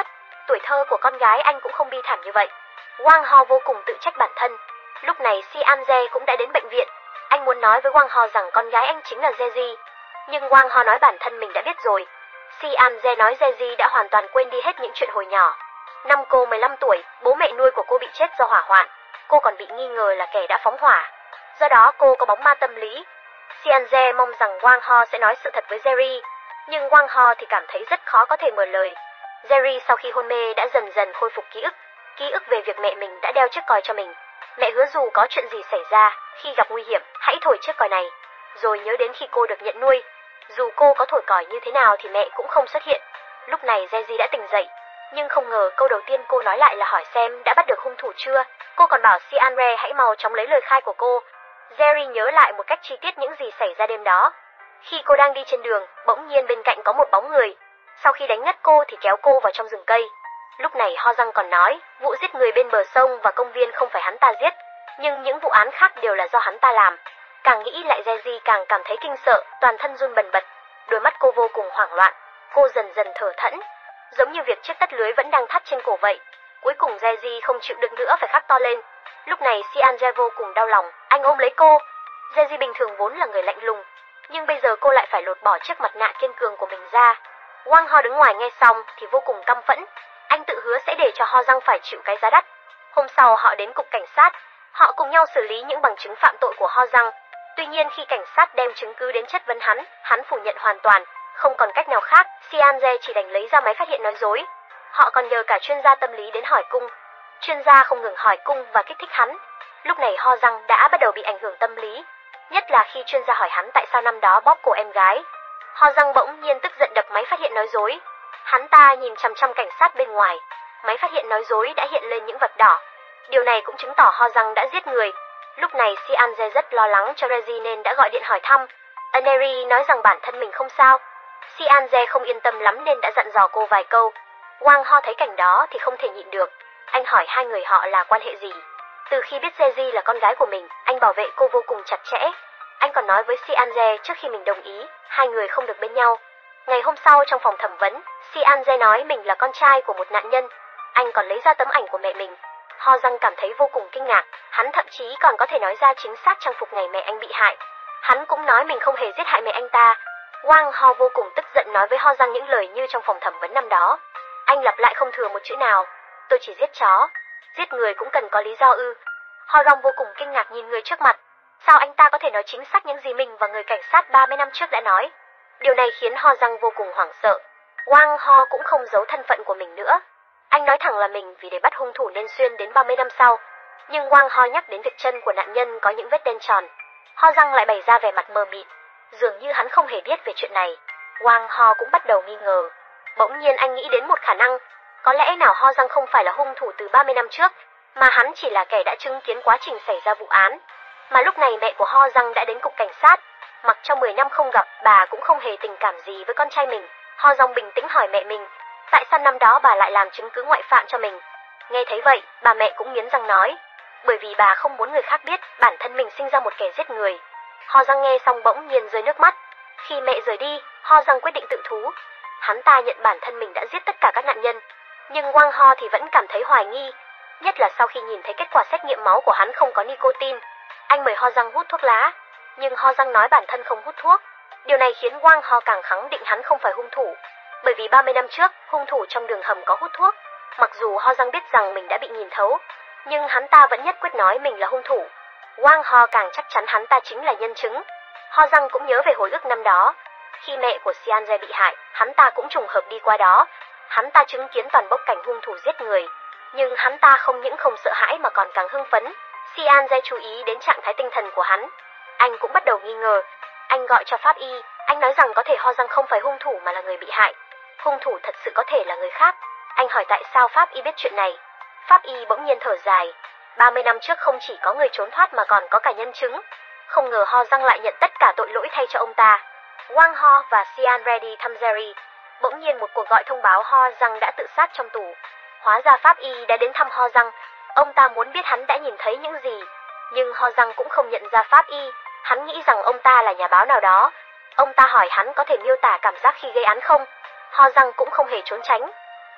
tuổi thơ của con gái anh cũng không bi thảm như vậy. Wang Ho vô cùng tự trách bản thân. Lúc này Xian Ze cũng đã đến bệnh viện. Anh muốn nói với Wang Ho rằng con gái anh chính là Jeji, nhưng Wang Ho nói bản thân mình đã biết rồi. Xian Ze nói Jeji đã hoàn toàn quên đi hết những chuyện hồi nhỏ. Năm cô 15 tuổi, bố mẹ nuôi của cô bị chết do hỏa hoạn. Cô còn bị nghi ngờ là kẻ đã phóng hỏa. Do đó cô có bóng ma tâm lý. Xian Ze mong rằng Wang Ho sẽ nói sự thật với Jerry, nhưng Wang Ho thì cảm thấy rất khó có thể mở lời. Jerry sau khi hôn mê đã dần dần khôi phục ký ức về việc mẹ mình đã đeo chiếc còi cho mình. Mẹ hứa dù có chuyện gì xảy ra, khi gặp nguy hiểm, hãy thổi chiếc còi này. Rồi nhớ đến khi cô được nhận nuôi, dù cô có thổi còi như thế nào thì mẹ cũng không xuất hiện. Lúc này Jeji đã tỉnh dậy, nhưng không ngờ câu đầu tiên cô nói lại là hỏi xem đã bắt được hung thủ chưa. Cô còn bảo Xian Re hãy mau chóng lấy lời khai của cô. Jerry nhớ lại một cách chi tiết những gì xảy ra đêm đó. Khi cô đang đi trên đường, bỗng nhiên bên cạnh có một bóng người. Sau khi đánh ngất cô thì kéo cô vào trong rừng cây. Lúc này Ho Răng còn nói, vụ giết người bên bờ sông và công viên không phải hắn ta giết, nhưng những vụ án khác đều là do hắn ta làm. Càng nghĩ lại Jeji càng cảm thấy kinh sợ, toàn thân run bần bật. Đôi mắt cô vô cùng hoảng loạn, cô dần dần thở thẫn, giống như việc chiếc tất lưới vẫn đang thắt trên cổ vậy. Cuối cùng Jeji không chịu được nữa phải khóc to lên. Lúc này Xian Jae vô cùng đau lòng, anh ôm lấy cô. Jeji bình thường vốn là người lạnh lùng, nhưng bây giờ cô lại phải lột bỏ chiếc mặt nạ kiên cường của mình ra. Wang Ho đứng ngoài nghe xong thì vô cùng căm phẫn. Anh tự hứa sẽ để cho Ho Răng phải chịu cái giá đắt. Hôm sau họ đến cục cảnh sát, họ cùng nhau xử lý những bằng chứng phạm tội của Ho Răng. Tuy nhiên khi cảnh sát đem chứng cứ đến chất vấn hắn phủ nhận hoàn toàn. Không còn cách nào khác, Xian Jae chỉ đành lấy ra máy phát hiện nói dối. Họ còn nhờ cả chuyên gia tâm lý đến hỏi cung. Chuyên gia không ngừng hỏi cung và kích thích hắn. Lúc này Ho Răng đã bắt đầu bị ảnh hưởng tâm lý, nhất là khi chuyên gia hỏi hắn tại sao năm đó bóp cổ em gái. Ho Răng bỗng nhiên tức giận đập máy phát hiện nói dối. Hắn ta nhìn chằm chằm cảnh sát bên ngoài. Máy phát hiện nói dối đã hiện lên những vật đỏ. Điều này cũng chứng tỏ Ho Răng đã giết người. Lúc này Xian Jae rất lo lắng cho Reggie nên đã gọi điện hỏi thăm. Aneri nói rằng bản thân mình không sao. Xian Jae không yên tâm lắm nên đã dặn dò cô vài câu. Wang Ho thấy cảnh đó thì không thể nhịn được. Anh hỏi hai người họ là quan hệ gì. Từ khi biết Jeji là con gái của mình, anh bảo vệ cô vô cùng chặt chẽ. Anh còn nói với Xian Jae trước khi mình đồng ý, hai người không được bên nhau. Ngày hôm sau trong phòng thẩm vấn, Xian Jae nói mình là con trai của một nạn nhân. Anh còn lấy ra tấm ảnh của mẹ mình. Ho Răng cảm thấy vô cùng kinh ngạc, hắn thậm chí còn có thể nói ra chính xác trang phục ngày mẹ anh bị hại. Hắn cũng nói mình không hề giết hại mẹ anh ta. Wang Ho vô cùng tức giận nói với Ho Răng những lời như trong phòng thẩm vấn năm đó. Anh lặp lại không thừa một chữ nào. Tôi chỉ giết chó. Giết người cũng cần có lý do ư? Ho Răng vô cùng kinh ngạc nhìn người trước mặt. Sao anh ta có thể nói chính xác những gì mình và người cảnh sát 30 năm trước đã nói? Điều này khiến Ho Răng vô cùng hoảng sợ. Wang Ho cũng không giấu thân phận của mình nữa. Anh nói thẳng là mình vì để bắt hung thủ nên xuyên đến 30 năm sau. Nhưng Wang Ho nhắc đến việc chân của nạn nhân có những vết đen tròn. Ho Răng lại bày ra vẻ mặt mờ mịt, dường như hắn không hề biết về chuyện này. Wang Ho cũng bắt đầu nghi ngờ. Bỗng nhiên anh nghĩ đến một khả năng. Có lẽ nào Ho Răng không phải là hung thủ từ 30 năm trước, mà hắn chỉ là kẻ đã chứng kiến quá trình xảy ra vụ án. Mà lúc này mẹ của Ho Răng đã đến cục cảnh sát. Mặc cho 10 năm không gặp, bà cũng không hề tình cảm gì với con trai mình. Ho Răng bình tĩnh hỏi mẹ mình, tại sao năm đó bà lại làm chứng cứ ngoại phạm cho mình? Nghe thấy vậy, bà mẹ cũng nghiến răng nói, bởi vì bà không muốn người khác biết bản thân mình sinh ra một kẻ giết người. Ho Răng nghe xong bỗng nhiên rơi nước mắt. Khi mẹ rời đi, Ho Răng quyết định tự thú. Hắn ta nhận bản thân mình đã giết tất cả các nạn nhân. Nhưng Wang Ho thì vẫn cảm thấy hoài nghi, nhất là sau khi nhìn thấy kết quả xét nghiệm máu của hắn không có nicotine. Anh mời Ho Răng hút thuốc lá, nhưng Ho Răng nói bản thân không hút thuốc. Điều này khiến Wang Ho càng khẳng định hắn không phải hung thủ, bởi vì 30 năm trước, hung thủ trong đường hầm có hút thuốc. Mặc dù Ho Răng biết rằng mình đã bị nhìn thấu, nhưng hắn ta vẫn nhất quyết nói mình là hung thủ. Wang Ho càng chắc chắn hắn ta chính là nhân chứng. Ho Răng cũng nhớ về hồi ức năm đó. Khi mẹ của Xian Jae bị hại, hắn ta cũng trùng hợp đi qua đó. Hắn ta chứng kiến toàn bộ cảnh hung thủ giết người. Nhưng hắn ta không những không sợ hãi mà còn càng hưng phấn. Xian Jae chú ý đến trạng thái tinh thần của hắn. Anh cũng bắt đầu nghi ngờ. Anh gọi cho pháp y. Anh nói rằng có thể Ho Răng không phải hung thủ mà là người bị hại. Hung thủ thật sự có thể là người khác. Anh hỏi tại sao pháp y biết chuyện này. Pháp y bỗng nhiên thở dài. 30 năm trước không chỉ có người trốn thoát mà còn có cả nhân chứng. Không ngờ Ho Răng lại nhận tất cả tội lỗi thay cho ông ta. Wang Ho và Xian Reddy thăm Jerry. Bỗng nhiên một cuộc gọi thông báo Ho Răng đã tự sát trong tù. Hóa ra pháp y đã đến thăm Ho Răng. Ông ta muốn biết hắn đã nhìn thấy những gì. Nhưng Ho Răng cũng không nhận ra pháp y. Hắn nghĩ rằng ông ta là nhà báo nào đó. Ông ta hỏi hắn có thể miêu tả cảm giác khi gây án không. Ho Răng cũng không hề trốn tránh.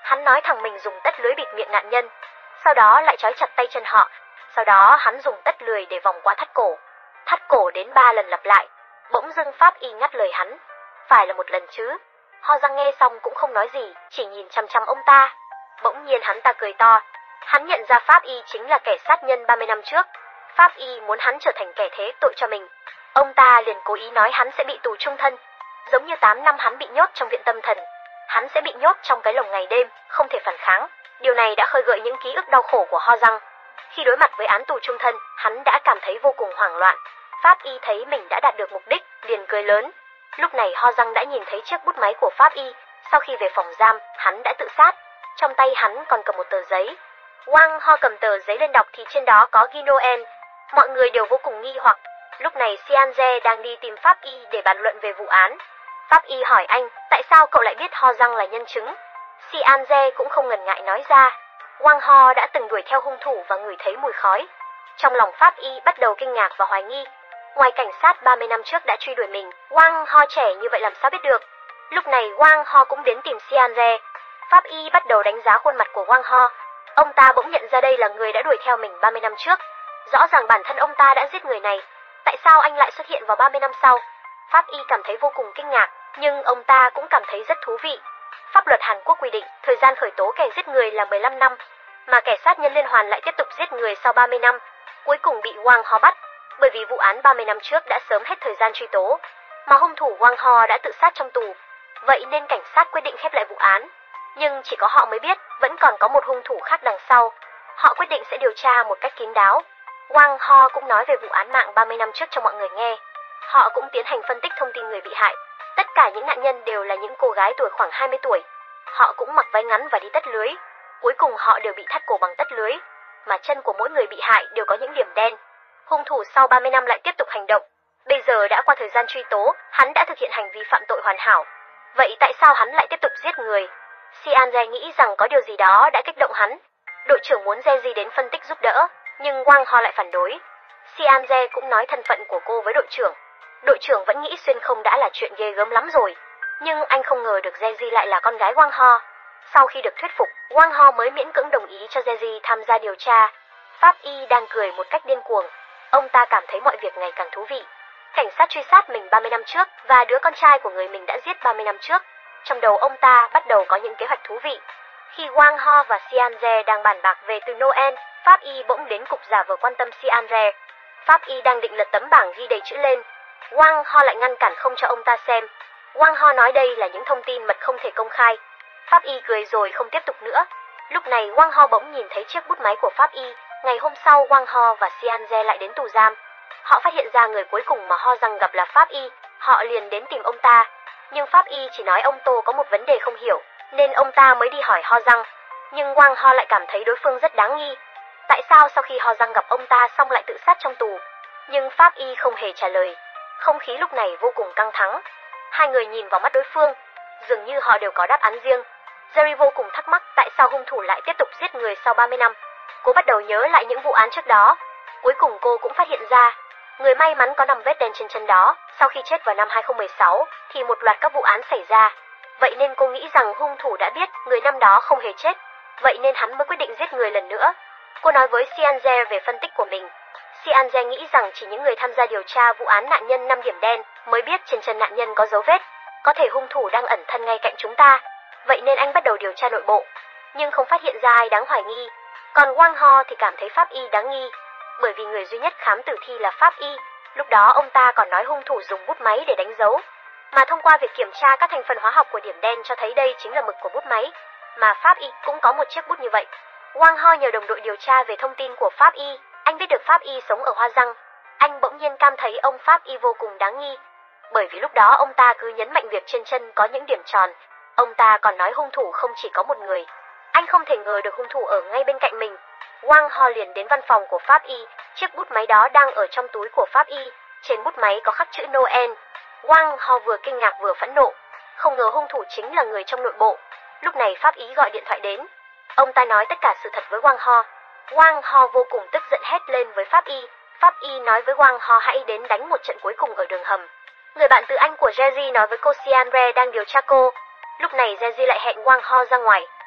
Hắn nói thằng mình dùng tất lưới bịt miệng nạn nhân, sau đó lại trói chặt tay chân họ. Sau đó hắn dùng tất lưới để vòng qua thắt cổ. Thắt cổ đến 3 lần lặp lại. Bỗng dưng pháp y ngắt lời hắn. Phải là một lần chứ? Ho răng nghe xong cũng không nói gì, chỉ nhìn chăm chăm ông ta. Bỗng nhiên hắn ta cười to. Hắn nhận ra pháp y chính là kẻ sát nhân 30 năm trước. Pháp y muốn hắn trở thành kẻ thế tội cho mình. Ông ta liền cố ý nói hắn sẽ bị tù trung thân. Giống như 8 năm hắn bị nhốt trong viện tâm thần. Hắn sẽ bị nhốt trong cái lồng ngày đêm, không thể phản kháng. Điều này đã khơi gợi những ký ức đau khổ của Ho răng. Khi đối mặt với án tù trung thân, hắn đã cảm thấy vô cùng hoảng loạn. Pháp y thấy mình đã đạt được mục đích, liền cười lớn. Lúc này Ho răng đã nhìn thấy chiếc bút máy của pháp y. Sau khi về phòng giam, hắn đã tự sát. Trong tay hắn còn cầm một tờ giấy. Wang Ho cầm tờ giấy lên đọc thì trên đó có ghi Noel. Mọi người đều vô cùng nghi hoặc. Lúc này Xianze đang đi tìm pháp y để bàn luận về vụ án. Pháp y hỏi anh, tại sao cậu lại biết Ho răng là nhân chứng? Xianze cũng không ngần ngại nói ra. Wang Ho đã từng đuổi theo hung thủ và ngửi thấy mùi khói. Trong lòng pháp y bắt đầu kinh ngạc và hoài nghi. Ngoài cảnh sát 30 năm trước đã truy đuổi mình, Wang Ho trẻ như vậy làm sao biết được? Lúc này Wang Ho cũng đến tìm Xianze. Pháp y bắt đầu đánh giá khuôn mặt của Wang Ho. Ông ta bỗng nhận ra đây là người đã đuổi theo mình 30 năm trước. Rõ ràng bản thân ông ta đã giết người này. Tại sao anh lại xuất hiện vào 30 năm sau? Pháp y cảm thấy vô cùng kinh ngạc, nhưng ông ta cũng cảm thấy rất thú vị. Pháp luật Hàn Quốc quy định thời gian khởi tố kẻ giết người là 15 năm, mà kẻ sát nhân liên hoàn lại tiếp tục giết người sau 30 năm, cuối cùng bị Wang Ho bắt. Bởi vì vụ án 30 năm trước đã sớm hết thời gian truy tố, mà hung thủ Wang Ho đã tự sát trong tù. Vậy nên cảnh sát quyết định khép lại vụ án. Nhưng chỉ có họ mới biết, vẫn còn có một hung thủ khác đằng sau. Họ quyết định sẽ điều tra một cách kín đáo. Wang Ho cũng nói về vụ án mạng 30 năm trước cho mọi người nghe. Họ cũng tiến hành phân tích thông tin người bị hại. Tất cả những nạn nhân đều là những cô gái tuổi khoảng 20 tuổi. Họ cũng mặc váy ngắn và đi tất lưới. Cuối cùng họ đều bị thắt cổ bằng tất lưới, mà chân của mỗi người bị hại đều có những điểm đen. Hung thủ sau 30 năm lại tiếp tục hành động. Bây giờ đã qua thời gian truy tố, hắn đã thực hiện hành vi phạm tội hoàn hảo. Vậy tại sao hắn lại tiếp tục giết người? Xianze nghĩ rằng có điều gì đó đã kích động hắn. Đội trưởng muốn Jeji đến phân tích giúp đỡ, nhưng Wang Ho lại phản đối. Xianze cũng nói thân phận của cô với đội trưởng. Đội trưởng vẫn nghĩ xuyên không đã là chuyện ghê gớm lắm rồi, nhưng anh không ngờ được Jeji lại là con gái Wang Ho. Sau khi được thuyết phục, Wang Ho mới miễn cưỡng đồng ý cho Jeji tham gia điều tra. Pháp y đang cười một cách điên cuồng. Ông ta cảm thấy mọi việc ngày càng thú vị. Cảnh sát truy sát mình 30 năm trước và đứa con trai của người mình đã giết 30 năm trước. Trong đầu ông ta bắt đầu có những kế hoạch thú vị. Khi Wang Ho và Xianze đang bàn bạc về từ Noel, Pháp y bỗng đến cục giả vờ quan tâm Xianze. Pháp y đang định lật tấm bảng ghi đầy chữ lên. Wang Ho lại ngăn cản không cho ông ta xem. Wang Ho nói đây là những thông tin mật không thể công khai. Pháp y cười rồi không tiếp tục nữa. Lúc này Wang Ho bỗng nhìn thấy chiếc bút máy của Pháp y. Ngày hôm sau Wang Ho và Xianze lại đến tù giam. Họ phát hiện ra người cuối cùng mà Ho răng gặp là Pháp y. Họ liền đến tìm ông ta. Nhưng Pháp y chỉ nói ông Tô có một vấn đề không hiểu, nên ông ta mới đi hỏi Ho răng. Nhưng Wang Ho lại cảm thấy đối phương rất đáng nghi. Tại sao sau khi Ho răng gặp ông ta xong lại tự sát trong tù? Nhưng Pháp y không hề trả lời. Không khí lúc này vô cùng căng thẳng. Hai người nhìn vào mắt đối phương, dường như họ đều có đáp án riêng. Jerry vô cùng thắc mắc tại sao hung thủ lại tiếp tục giết người sau 30 năm. Cô bắt đầu nhớ lại những vụ án trước đó. Cuối cùng cô cũng phát hiện ra, người may mắn có 5 vết đen trên chân đó, sau khi chết vào năm 2016, thì một loạt các vụ án xảy ra. Vậy nên cô nghĩ rằng hung thủ đã biết người năm đó không hề chết. Vậy nên hắn mới quyết định giết người lần nữa. Cô nói với Xianze về phân tích của mình. Xianze nghĩ rằng chỉ những người tham gia điều tra vụ án nạn nhân 5 điểm đen mới biết trên chân nạn nhân có dấu vết. Có thể hung thủ đang ẩn thân ngay cạnh chúng ta. Vậy nên anh bắt đầu điều tra nội bộ, nhưng không phát hiện ra ai đáng hoài nghi. Còn Wang Ho thì cảm thấy Pháp y đáng nghi, bởi vì người duy nhất khám tử thi là Pháp y. Lúc đó ông ta còn nói hung thủ dùng bút máy để đánh dấu, mà thông qua việc kiểm tra các thành phần hóa học của điểm đen cho thấy đây chính là mực của bút máy, mà Pháp y cũng có một chiếc bút như vậy. Wang Ho nhờ đồng đội điều tra về thông tin của Pháp y. Anh biết được Pháp y sống ở Hoa Răng. Anh bỗng nhiên cảm thấy ông Pháp y vô cùng đáng nghi, bởi vì lúc đó ông ta cứ nhấn mạnh việc trên chân có những điểm tròn. Ông ta còn nói hung thủ không chỉ có một người. Anh không thể ngờ được hung thủ ở ngay bên cạnh mình. Wang Ho liền đến văn phòng của Pháp y. Chiếc bút máy đó đang ở trong túi của Pháp y. Trên bút máy có khắc chữ Noel. Wang Ho vừa kinh ngạc vừa phẫn nộ. Không ngờ hung thủ chính là người trong nội bộ. Lúc này Pháp y gọi điện thoại đến. Ông ta nói tất cả sự thật với Wang Ho. Wang Ho vô cùng tức giận hét lên với Pháp y. Pháp y nói với Wang Ho hãy đến đánh một trận cuối cùng ở đường hầm. Người bạn từ Anh của Jeji nói với cô Xianre đang điều tra cô. Lúc này Jeji lại hẹn Wang Ho ra ngoài.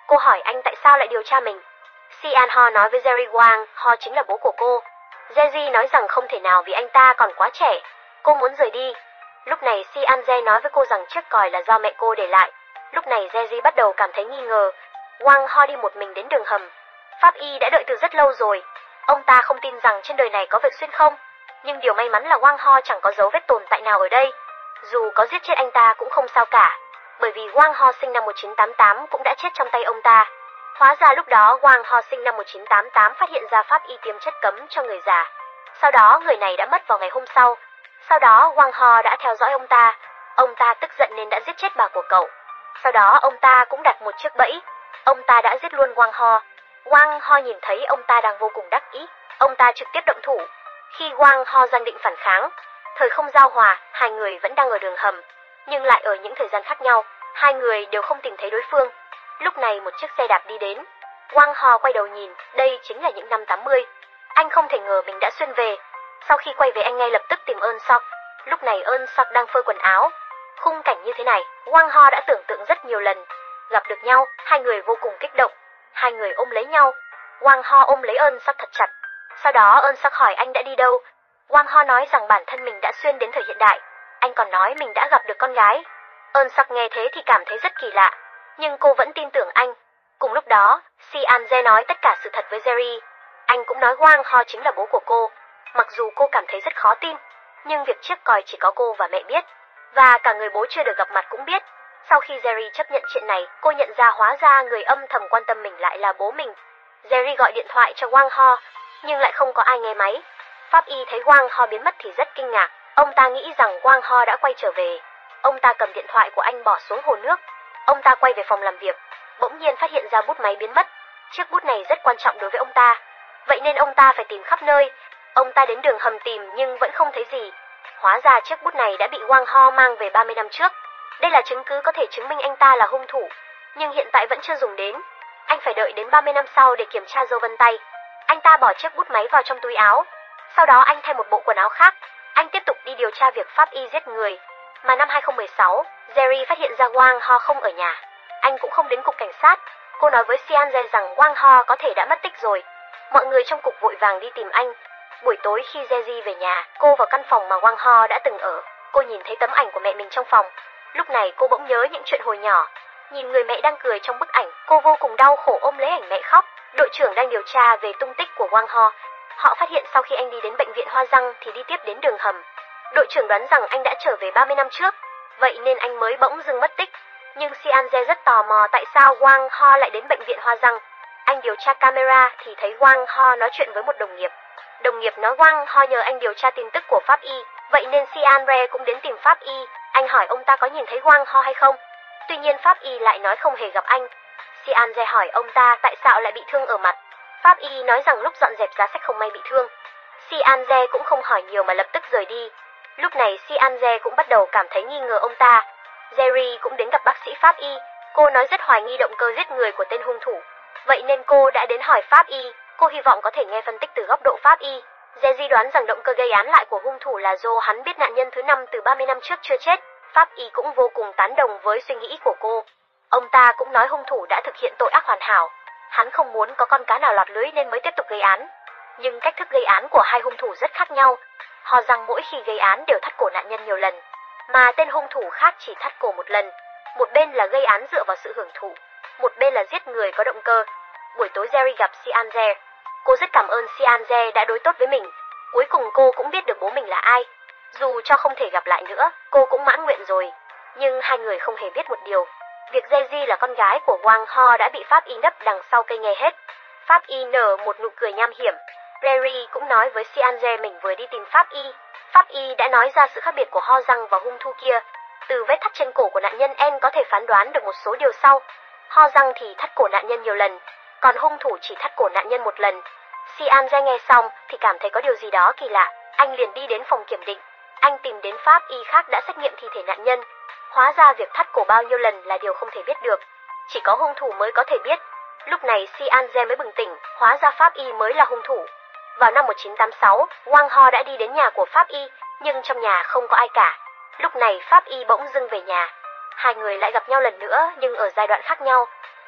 Cô hỏi anh tại sao lại điều tra mình. Sian Ho nói với Jerry Wang Ho chính là bố của cô. Jerry nói rằng không thể nào vì anh ta còn quá trẻ. Cô muốn rời đi. Lúc này Sian Je nói với cô rằng chiếc còi là do mẹ cô để lại. Lúc này Jerry bắt đầu cảm thấy nghi ngờ. Wang Ho đi một mình đến đường hầm. Pháp y đã đợi từ rất lâu rồi. Ông ta không tin rằng trên đời này có việc xuyên không. Nhưng điều may mắn là Wang Ho chẳng có dấu vết tồn tại nào ở đây. Dù có giết chết anh ta cũng không sao cả. Bởi vì Wang Ho sinh năm 1988 cũng đã chết trong tay ông ta. Hóa ra lúc đó Wang Ho sinh năm 1988 phát hiện ra pháp y tiêm chất cấm cho người già. Sau đó người này đã mất vào ngày hôm sau. Sau đó Wang Ho đã theo dõi ông ta. Ông ta tức giận nên đã giết chết bà của cậu. Sau đó ông ta cũng đặt một chiếc bẫy. Ông ta đã giết luôn Wang Ho. Wang Ho nhìn thấy ông ta đang vô cùng đắc ý. Ông ta trực tiếp động thủ. Khi Wang Ho giang định phản kháng, thời không giao hòa, hai người vẫn đang ở đường hầm. Nhưng lại ở những thời gian khác nhau, hai người đều không tìm thấy đối phương. Lúc này một chiếc xe đạp đi đến. Wang Ho quay đầu nhìn, đây chính là những năm 80. Anh không thể ngờ mình đã xuyên về. Sau khi quay về anh ngay lập tức tìm Eun Sok. Lúc này Eun Sok đang phơi quần áo. Khung cảnh như thế này, Wang Ho đã tưởng tượng rất nhiều lần. Gặp được nhau, hai người vô cùng kích động. Hai người ôm lấy nhau. Wang Ho ôm lấy Eun Sok thật chặt. Sau đó Eun Sok hỏi anh đã đi đâu. Wang Ho nói rằng bản thân mình đã xuyên đến thời hiện đại. Anh còn nói mình đã gặp được con gái. Eun Sok nghe thế thì cảm thấy rất kỳ lạ. Nhưng cô vẫn tin tưởng anh. Cùng lúc đó, Sian Je nói tất cả sự thật với Jerry. Anh cũng nói Wang Ho chính là bố của cô. Mặc dù cô cảm thấy rất khó tin, nhưng việc chiếc còi chỉ có cô và mẹ biết. Và cả người bố chưa được gặp mặt cũng biết. Sau khi Jerry chấp nhận chuyện này, cô nhận ra hóa ra người âm thầm quan tâm mình lại là bố mình. Jerry gọi điện thoại cho Wang Ho, nhưng lại không có ai nghe máy. Pháp y thấy Wang Ho biến mất thì rất kinh ngạc. Ông ta nghĩ rằng Wang Ho đã quay trở về. Ông ta cầm điện thoại của anh bỏ xuống hồ nước. Ông ta quay về phòng làm việc. Bỗng nhiên phát hiện ra bút máy biến mất. Chiếc bút này rất quan trọng đối với ông ta. Vậy nên ông ta phải tìm khắp nơi. Ông ta đến đường hầm tìm nhưng vẫn không thấy gì. Hóa ra chiếc bút này đã bị Wang Ho mang về 30 năm trước. Đây là chứng cứ có thể chứng minh anh ta là hung thủ. Nhưng hiện tại vẫn chưa dùng đến. Anh phải đợi đến 30 năm sau để kiểm tra dấu vân tay. Anh ta bỏ chiếc bút máy vào trong túi áo. Sau đó anh thay một bộ quần áo khác. Anh tiếp tục đi điều tra việc pháp y giết người. Mà năm 2016, Jerry phát hiện ra Wang Ho không ở nhà. Anh cũng không đến cục cảnh sát. Cô nói với Sian Je rằng Wang Ho có thể đã mất tích rồi. Mọi người trong cục vội vàng đi tìm anh. Buổi tối khi Jerry về nhà, cô vào căn phòng mà Wang Ho đã từng ở. Cô nhìn thấy tấm ảnh của mẹ mình trong phòng. Lúc này cô bỗng nhớ những chuyện hồi nhỏ. Nhìn người mẹ đang cười trong bức ảnh, cô vô cùng đau khổ ôm lấy ảnh mẹ khóc. Đội trưởng đang điều tra về tung tích của Wang Ho. Họ phát hiện sau khi anh đi đến bệnh viện Hoa Răng thì đi tiếp đến đường hầm. Đội trưởng đoán rằng anh đã trở về 30 năm trước, vậy nên anh mới bỗng dưng mất tích. Nhưng Sian Je rất tò mò tại sao Wang Ho lại đến bệnh viện Hoa Răng. Anh điều tra camera thì thấy Wang Ho nói chuyện với một đồng nghiệp. Đồng nghiệp nói Wang Ho nhờ anh điều tra tin tức của pháp y, vậy nên Sian Je cũng đến tìm pháp y. Anh hỏi ông ta có nhìn thấy Wang Ho hay không. Tuy nhiên pháp y lại nói không hề gặp anh. Sian Je hỏi ông ta tại sao lại bị thương ở mặt. Pháp y nói rằng lúc dọn dẹp giá sách không may bị thương. Sian Je cũng không hỏi nhiều mà lập tức rời đi. Lúc này Sian Je cũng bắt đầu cảm thấy nghi ngờ ông ta. Jerry cũng đến gặp bác sĩ pháp y. Cô nói rất hoài nghi động cơ giết người của tên hung thủ. Vậy nên cô đã đến hỏi pháp y. Cô hy vọng có thể nghe phân tích từ góc độ pháp y. Jerry đoán rằng động cơ gây án lại của hung thủ là do hắn biết nạn nhân thứ 5 từ 30 năm trước chưa chết. Pháp y cũng vô cùng tán đồng với suy nghĩ của cô. Ông ta cũng nói hung thủ đã thực hiện tội ác hoàn hảo. Hắn không muốn có con cá nào lọt lưới nên mới tiếp tục gây án. Nhưng cách thức gây án của hai hung thủ rất khác nhau. Họ rằng mỗi khi gây án đều thắt cổ nạn nhân nhiều lần, mà tên hung thủ khác chỉ thắt cổ một lần. Một bên là gây án dựa vào sự hưởng thụ, một bên là giết người có động cơ. Buổi tối Jerry gặp Sian Je. Cô rất cảm ơn Sian Je đã đối tốt với mình. Cuối cùng cô cũng biết được bố mình là ai. Dù cho không thể gặp lại nữa, cô cũng mãn nguyện rồi. Nhưng hai người không hề biết một điều. Việc Daisy là con gái của Wang Ho đã bị pháp y nấp đằng sau cây nghe hết. Pháp y nở một nụ cười nham hiểm. Jerry cũng nói với Sian Je mình vừa đi tìm pháp y. Pháp y đã nói ra sự khác biệt của Ho Răng và hung thủ kia. Từ vết thắt trên cổ của nạn nhân En có thể phán đoán được một số điều sau. Ho Răng thì thắt cổ nạn nhân nhiều lần, còn hung thủ chỉ thắt cổ nạn nhân một lần. Sian Je nghe xong thì cảm thấy có điều gì đó kỳ lạ. Anh liền đi đến phòng kiểm định. Anh tìm đến pháp y khác đã xét nghiệm thi thể nạn nhân. Hóa ra việc thắt cổ bao nhiêu lần là điều không thể biết được. Chỉ có hung thủ mới có thể biết. Lúc này Sian Je mới bừng tỉnh, hóa ra pháp y mới là hung thủ. Vào năm 1986, Wang Ho đã đi đến nhà của pháp y, nhưng trong nhà không có ai cả. Lúc này pháp y bỗng dưng về nhà. Hai người lại gặp nhau lần nữa nhưng ở giai đoạn khác nhau.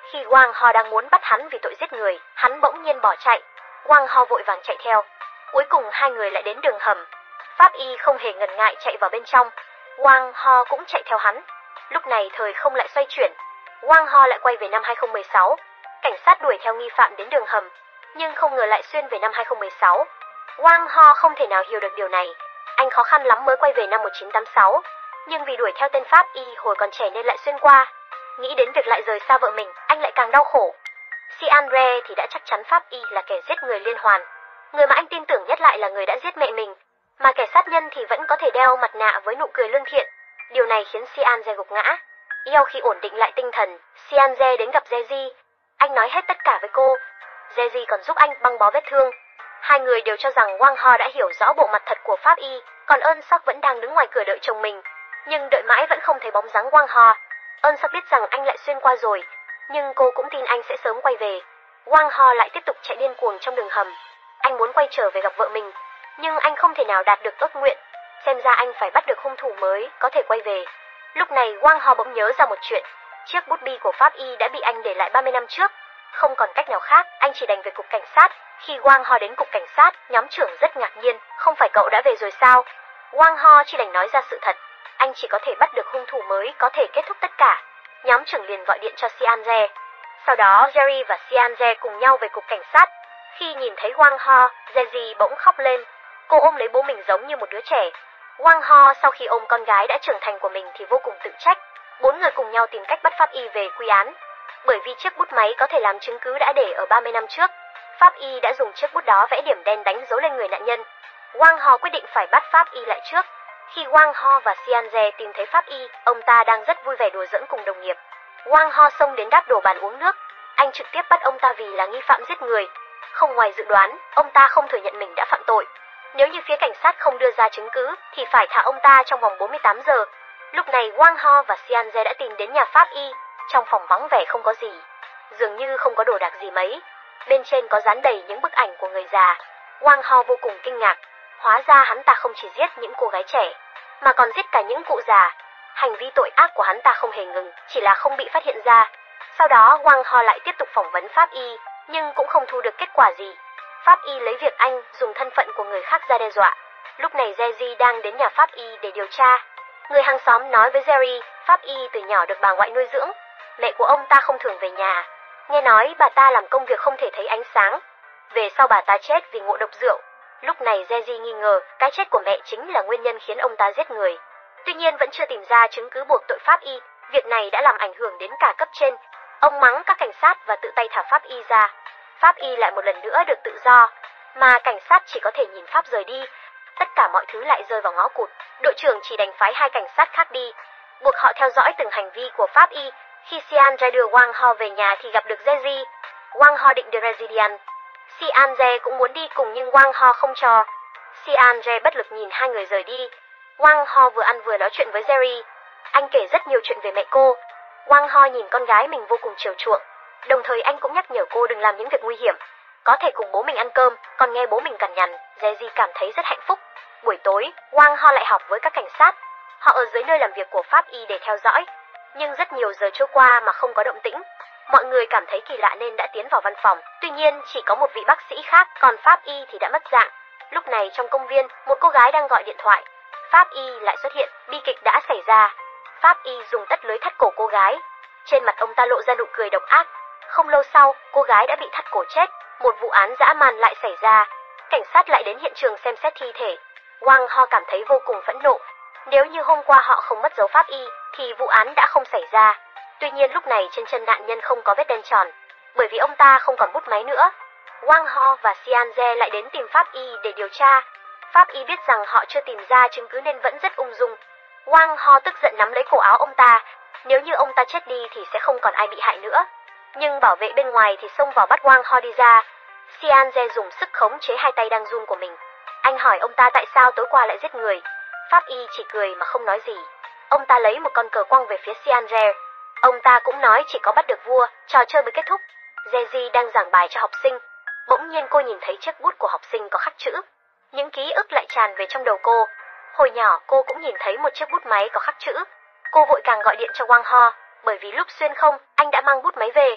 Khi Wang Ho đang muốn bắt hắn vì tội giết người, hắn bỗng nhiên bỏ chạy. Wang Ho vội vàng chạy theo. Cuối cùng hai người lại đến đường hầm. Pháp y không hề ngần ngại chạy vào bên trong. Wang Ho cũng chạy theo hắn. Lúc này thời không lại xoay chuyển. Wang Ho lại quay về năm 2016. Cảnh sát đuổi theo nghi phạm đến đường hầm, nhưng không ngờ lại xuyên về năm 2016. Wang Ho không thể nào hiểu được điều này. Anh khó khăn lắm mới quay về năm 1986, nhưng vì đuổi theo tên Pháp y hồi còn trẻ nên lại xuyên qua. Nghĩ đến việc lại rời xa vợ mình, anh lại càng đau khổ. Sean Re thì đã chắc chắn Pháp y là kẻ giết người liên hoàn. Người mà anh tin tưởng nhất lại là người đã giết mẹ mình, mà kẻ sát nhân thì vẫn có thể đeo mặt nạ với nụ cười lương thiện. Điều này khiến Sean Re gục ngã. Sau khi ổn định lại tinh thần, Sean Re đến gặp Jeji. Anh nói hết tất cả với cô. Jeji còn giúp anh băng bó vết thương. Hai người đều cho rằng Wang Ho đã hiểu rõ bộ mặt thật của Pháp y, còn Eun Suk vẫn đang đứng ngoài cửa đợi chồng mình. Nhưng đợi mãi vẫn không thấy bóng dáng Wang Ho. Eun Suk biết rằng anh lại xuyên qua rồi, nhưng cô cũng tin anh sẽ sớm quay về. Wang Ho lại tiếp tục chạy điên cuồng trong đường hầm. Anh muốn quay trở về gặp vợ mình, nhưng anh không thể nào đạt được ước nguyện. Xem ra anh phải bắt được hung thủ mới có thể quay về. Lúc này Wang Ho bỗng nhớ ra một chuyện. Chiếc bút bi của Pháp y đã bị anh để lại 30 năm trước. Không còn cách nào khác, anh chỉ đành về cục cảnh sát. Khi Wang Ho đến cục cảnh sát, nhóm trưởng rất ngạc nhiên. Không phải cậu đã về rồi sao? Wang Ho chỉ đành nói ra sự thật. Anh chỉ có thể bắt được hung thủ mới có thể kết thúc tất cả. Nhóm trưởng liền gọi điện cho Sean Re. Sau đó Jerry và Sean Re cùng nhau về cục cảnh sát. Khi nhìn thấy Wang Ho, Jeji bỗng khóc lên. Cô ôm lấy bố mình giống như một đứa trẻ. Wang Ho sau khi ôm con gái đã trưởng thành của mình thì vô cùng tự trách. Bốn người cùng nhau tìm cách bắt Pháp y về quy án. Bởi vì chiếc bút máy có thể làm chứng cứ đã để ở 30 năm trước, Pháp y đã dùng chiếc bút đó vẽ điểm đen đánh dấu lên người nạn nhân. Wang Ho quyết định phải bắt Pháp y lại trước. Khi Wang Ho và Sean Re tìm thấy Pháp y, ông ta đang rất vui vẻ đùa giỡn cùng đồng nghiệp. Wang Ho xông đến đáp đổ bàn uống nước. Anh trực tiếp bắt ông ta vì là nghi phạm giết người. Không ngoài dự đoán, ông ta không thừa nhận mình đã phạm tội. Nếu như phía cảnh sát không đưa ra chứng cứ thì phải thả ông ta trong vòng 48 giờ. Lúc này Wang Ho và Sean Re đã tìm đến nhà Pháp y. Trong phòng vắng vẻ không có gì, dường như không có đồ đạc gì mấy. Bên trên có dán đầy những bức ảnh của người già. Wang Ho vô cùng kinh ngạc. Hóa ra hắn ta không chỉ giết những cô gái trẻ, mà còn giết cả những cụ già. Hành vi tội ác của hắn ta không hề ngừng, chỉ là không bị phát hiện ra. Sau đó Wang Ho lại tiếp tục phỏng vấn Pháp y, nhưng cũng không thu được kết quả gì. Pháp y lấy việc anh dùng thân phận của người khác ra đe dọa. Lúc này Jeji đang đến nhà Pháp y để điều tra. Người hàng xóm nói với Jerry, Pháp y từ nhỏ được bà ngoại nuôi dưỡng. Mẹ của ông ta không thường về nhà. Nghe nói bà ta làm công việc không thể thấy ánh sáng. Về sau bà ta chết vì ngộ độc rượu. Lúc này Jeji nghi ngờ cái chết của mẹ chính là nguyên nhân khiến ông ta giết người. Tuy nhiên vẫn chưa tìm ra chứng cứ buộc tội Pháp y. Việc này đã làm ảnh hưởng đến cả cấp trên. Ông mắng các cảnh sát và tự tay thả Pháp y ra. Pháp y lại một lần nữa được tự do, mà cảnh sát chỉ có thể nhìn Pháp rời đi. Tất cả mọi thứ lại rơi vào ngõ cụt. Đội trưởng chỉ đành phái hai cảnh sát khác đi, buộc họ theo dõi từng hành vi của Pháp y. Khi Sean Re đưa Wang Ho về nhà thì gặp được Jeji. Wang Ho định đưa Rezidian. Sean Re cũng muốn đi cùng nhưng Wang Ho không cho. Sean Re bất lực nhìn hai người rời đi. Wang Ho vừa ăn vừa nói chuyện với Jerry. Anh kể rất nhiều chuyện về mẹ cô. Wang Ho nhìn con gái mình vô cùng chiều chuộng. Đồng thời anh cũng nhắc nhở cô đừng làm những việc nguy hiểm. Có thể cùng bố mình ăn cơm, còn nghe bố mình cằn nhằn, Jeji cảm thấy rất hạnh phúc. Buổi tối, Wang Ho lại họp với các cảnh sát. Họ ở dưới nơi làm việc của Pháp y để theo dõi. Nhưng rất nhiều giờ trôi qua mà không có động tĩnh. Mọi người cảm thấy kỳ lạ nên đã tiến vào văn phòng. Tuy nhiên chỉ có một vị bác sĩ khác, còn Pháp y thì đã mất dạng. Lúc này trong công viên, một cô gái đang gọi điện thoại. Pháp y lại xuất hiện, bi kịch đã xảy ra. Pháp y dùng tất lưới thắt cổ cô gái. Trên mặt ông ta lộ ra nụ cười độc ác. Không lâu sau, cô gái đã bị thắt cổ chết. Một vụ án dã man lại xảy ra. Cảnh sát lại đến hiện trường xem xét thi thể. Wang Ho cảm thấy vô cùng phẫn nộ. Nếu như hôm qua họ không mất dấu Pháp y, thì vụ án đã không xảy ra. Tuy nhiên lúc này trên chân nạn nhân không có vết đen tròn, bởi vì ông ta không còn bút máy nữa. Wang Ho và Sean Re lại đến tìm Pháp y để điều tra. Pháp y biết rằng họ chưa tìm ra chứng cứ nên vẫn rất ung dung. Wang Ho tức giận nắm lấy cổ áo ông ta. Nếu như ông ta chết đi thì sẽ không còn ai bị hại nữa. Nhưng bảo vệ bên ngoài thì xông vào bắt Wang Ho đi ra. Sean Re dùng sức khống chế hai tay đang run của mình. Anh hỏi ông ta tại sao tối qua lại giết người. Pháp y chỉ cười mà không nói gì. Ông ta lấy một con cờ quăng về phía Sean Re. Ông ta cũng nói chỉ có bắt được vua, trò chơi mới kết thúc. Jeji đang giảng bài cho học sinh. Bỗng nhiên cô nhìn thấy chiếc bút của học sinh có khắc chữ. Những ký ức lại tràn về trong đầu cô. Hồi nhỏ cô cũng nhìn thấy một chiếc bút máy có khắc chữ. Cô vội càng gọi điện cho Wang Ho, bởi vì lúc xuyên không, anh đã mang bút máy về.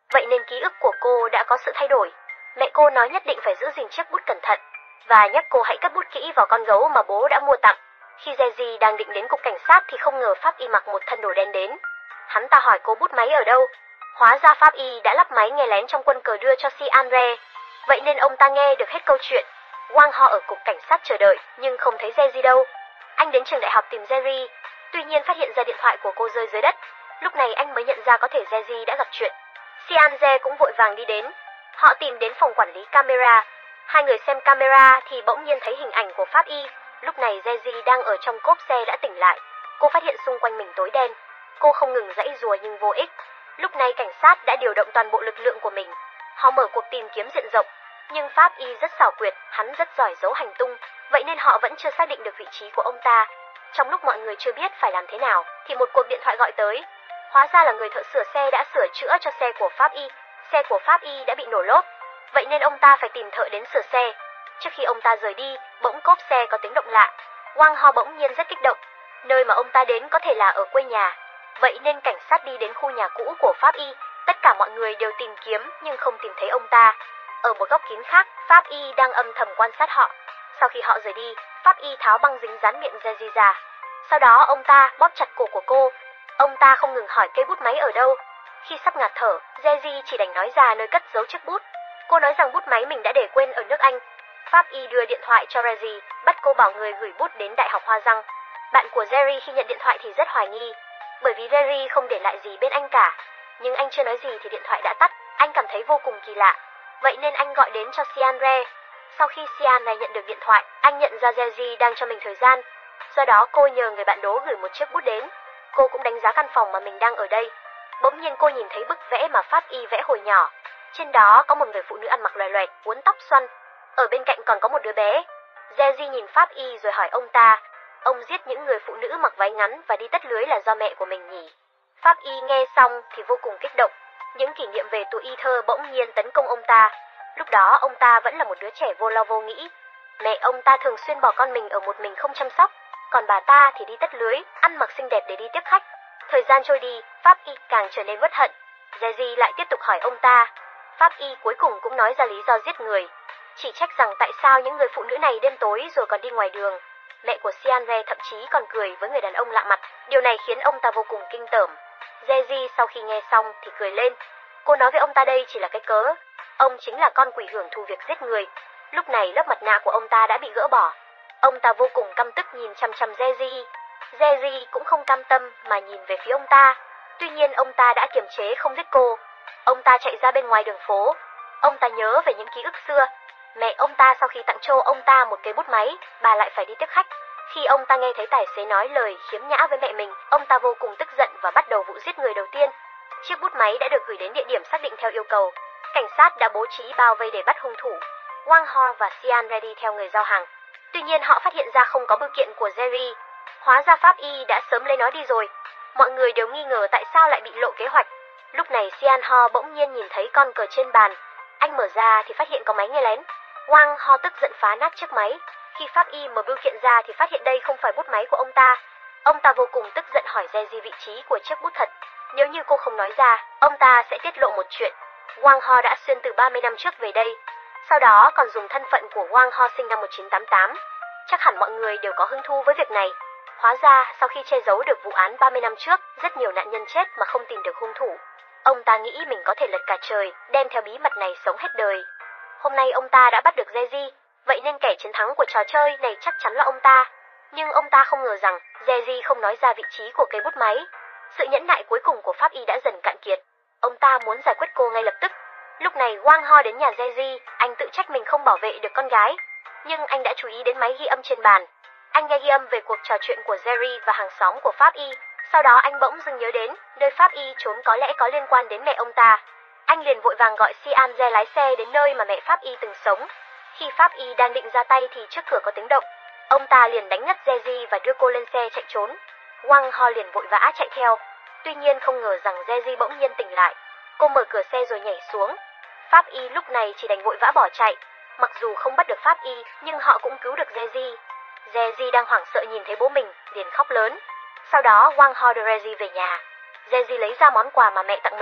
vậy nên ký ức của cô đã có sự thay đổi. Mẹ cô nói nhất định phải giữ gìn chiếc bút cẩn thận, và nhắc cô hãy cất bút kỹ vào con gấu mà bố đã mua tặng. Khi Jeji đang định đến cục cảnh sát thì không ngờ Pháp Y mặc một thân đồ đen đến. Hắn ta hỏi cô bút máy ở đâu. Hóa ra Pháp Y đã lắp máy nghe lén trong quân cờ đưa cho Sianre, vậy nên ông ta nghe được hết câu chuyện. Wang Ho ở cục cảnh sát chờ đợi nhưng không thấy Jeji đâu. Anh đến trường đại học tìm Jerry, tuy nhiên phát hiện ra điện thoại của cô rơi dưới đất. Lúc này anh mới nhận ra có thể Jeji đã gặp chuyện. Sianre cũng vội vàng đi đến. Họ tìm đến phòng quản lý camera. Hai người xem camera thì bỗng nhiên thấy hình ảnh của Pháp Y. Lúc này Jeji đang ở trong cốp xe đã tỉnh lại. Cô phát hiện xung quanh mình tối đen. Cô không ngừng giãy giụa nhưng vô ích. Lúc này cảnh sát đã điều động toàn bộ lực lượng của mình. Họ mở cuộc tìm kiếm diện rộng. Nhưng Pháp Y rất xảo quyệt, hắn rất giỏi giấu hành tung. Vậy nên họ vẫn chưa xác định được vị trí của ông ta. Trong lúc mọi người chưa biết phải làm thế nào thì một cuộc điện thoại gọi tới. Hóa ra là người thợ sửa xe đã sửa chữa cho xe của Pháp Y. Xe của Pháp Y đã bị nổ lốp, vậy nên ông ta phải tìm thợ đến sửa xe. Trước khi ông ta rời đi, bỗng cốp xe có tiếng động lạ. Wang Ho bỗng nhiên rất kích động. Nơi mà ông ta đến có thể là ở quê nhà. Vậy nên cảnh sát đi đến khu nhà cũ của Pháp Y. Tất cả mọi người đều tìm kiếm nhưng không tìm thấy ông ta. Ở một góc kín khác, Pháp Y đang âm thầm quan sát họ. Sau khi họ rời đi, Pháp Y tháo băng dính dán miệng Jeji ra. Sau đó ông ta bóp chặt cổ của cô. Ông ta không ngừng hỏi cây bút máy ở đâu. Khi sắp ngạt thở, Jeji chỉ đành nói ra nơi cất giấu chiếc bút. Cô nói rằng bút máy mình đã để quên ở nước Anh. Pháp Y đưa điện thoại cho Reggie, bắt cô bảo người gửi bút đến Đại học Hoa Răng. Bạn của Jerry khi nhận điện thoại thì rất hoài nghi, bởi vì Jerry không để lại gì bên anh cả. Nhưng anh chưa nói gì thì điện thoại đã tắt. Anh cảm thấy vô cùng kỳ lạ, vậy nên anh gọi đến cho Sianre. Sau khi Sianre nhận được điện thoại, anh nhận ra Jeji đang cho mình thời gian. Do đó cô nhờ người bạn đố gửi một chiếc bút đến. Cô cũng đánh giá căn phòng mà mình đang ở đây. Bỗng nhiên cô nhìn thấy bức vẽ mà Pháp Y vẽ hồi nhỏ. Trên đó có một người phụ nữ ăn mặc loè loẹt, uốn tóc xoăn. Ở bên cạnh còn có một đứa bé. Jeji nhìn Pháp Y rồi hỏi ông ta, ông giết những người phụ nữ mặc váy ngắn và đi tất lưới là do mẹ của mình nhỉ? Pháp Y nghe xong thì vô cùng kích động. Những kỷ niệm về tuổi y thơ bỗng nhiên tấn công ông ta. Lúc đó ông ta vẫn là một đứa trẻ vô lo vô nghĩ. Mẹ ông ta thường xuyên bỏ con mình ở một mình không chăm sóc, còn bà ta thì đi tất lưới, ăn mặc xinh đẹp để đi tiếp khách. Thời gian trôi đi, Pháp Y càng trở nên uất hận. Jeji lại tiếp tục hỏi ông ta. Pháp Y cuối cùng cũng nói ra lý do giết người, chỉ trách rằng tại sao những người phụ nữ này đêm tối rồi còn đi ngoài đường. Mẹ của Sianre thậm chí còn cười với người đàn ông lạ mặt. Điều này khiến ông ta vô cùng kinh tởm. Jeji sau khi nghe xong thì cười lên. Cô nói với ông ta đây chỉ là cái cớ. Ông chính là con quỷ hưởng thụ việc giết người. Lúc này lớp mặt nạ của ông ta đã bị gỡ bỏ. Ông ta vô cùng căm tức nhìn chằm chằm Jeji. Jeji cũng không cam tâm mà nhìn về phía ông ta. Tuy nhiên ông ta đã kiềm chế không giết cô. Ông ta chạy ra bên ngoài đường phố. Ông ta nhớ về những ký ức xưa. Mẹ ông ta sau khi tặng cho ông ta một cây bút máy, bà lại phải đi tiếp khách. Khi ông ta nghe thấy tài xế nói lời khiếm nhã với mẹ mình, ông ta vô cùng tức giận và bắt đầu vụ giết người đầu tiên. Chiếc bút máy đã được gửi đến địa điểm xác định theo yêu cầu. Cảnh sát đã bố trí bao vây để bắt hung thủ. Wang Ho và Sianre đi theo người giao hàng. Tuy nhiên họ phát hiện ra không có bưu kiện của Jerry. Hóa ra Pháp Y đã sớm lấy nó đi rồi. Mọi người đều nghi ngờ tại sao lại bị lộ kế hoạch. Lúc này Sian Ho bỗng nhiên nhìn thấy con cờ trên bàn. Anh mở ra thì phát hiện có máy nghe lén. Wang Ho tức giận phá nát chiếc máy. Khi Pháp Y mở bưu kiện ra thì phát hiện đây không phải bút máy của ông ta. Ông ta vô cùng tức giận hỏi Jeji vị trí của chiếc bút thật. Nếu như cô không nói ra, ông ta sẽ tiết lộ một chuyện. Wang Ho đã xuyên từ 30 năm trước về đây. Sau đó còn dùng thân phận của Wang Ho sinh năm 1988. Chắc hẳn mọi người đều có hứng thú với việc này. Hóa ra sau khi che giấu được vụ án 30 năm trước, rất nhiều nạn nhân chết mà không tìm được hung thủ. Ông ta nghĩ mình có thể lật cả trời, đem theo bí mật này sống hết đời. Hôm nay ông ta đã bắt được Jeji, vậy nên kẻ chiến thắng của trò chơi này chắc chắn là ông ta. Nhưng ông ta không ngờ rằng Jeji không nói ra vị trí của cây bút máy. Sự nhẫn nại cuối cùng của Pháp Y đã dần cạn kiệt. Ông ta muốn giải quyết cô ngay lập tức. Lúc này Wang Ho đến nhà Jeji, anh tự trách mình không bảo vệ được con gái. Nhưng anh đã chú ý đến máy ghi âm trên bàn. Anh nghe ghi âm về cuộc trò chuyện của Jerry và hàng xóm của Pháp Y. Sau đó anh bỗng dưng nhớ đến nơi Pháp Y trốn có lẽ có liên quan đến mẹ ông ta. Anh liền vội vàng gọi Sianze lái xe đến nơi mà mẹ Pháp Y từng sống. Khi Pháp Y đang định ra tay thì trước cửa có tiếng động. Ông ta liền đánh ngất Jeji và đưa cô lên xe chạy trốn. Wang Ho liền vội vã chạy theo. Tuy nhiên không ngờ rằng Jeji bỗng nhiên tỉnh lại. Cô mở cửa xe rồi nhảy xuống. Pháp Y lúc này chỉ đành vội vã bỏ chạy. Mặc dù không bắt được Pháp Y, nhưng họ cũng cứu được Jeji. Jeji đang hoảng sợ nhìn thấy bố mình, liền khóc lớn. Sau đó Wang Ho đưa Jeji về nhà. Jeji lấy ra món quà mà mẹ tặng mình.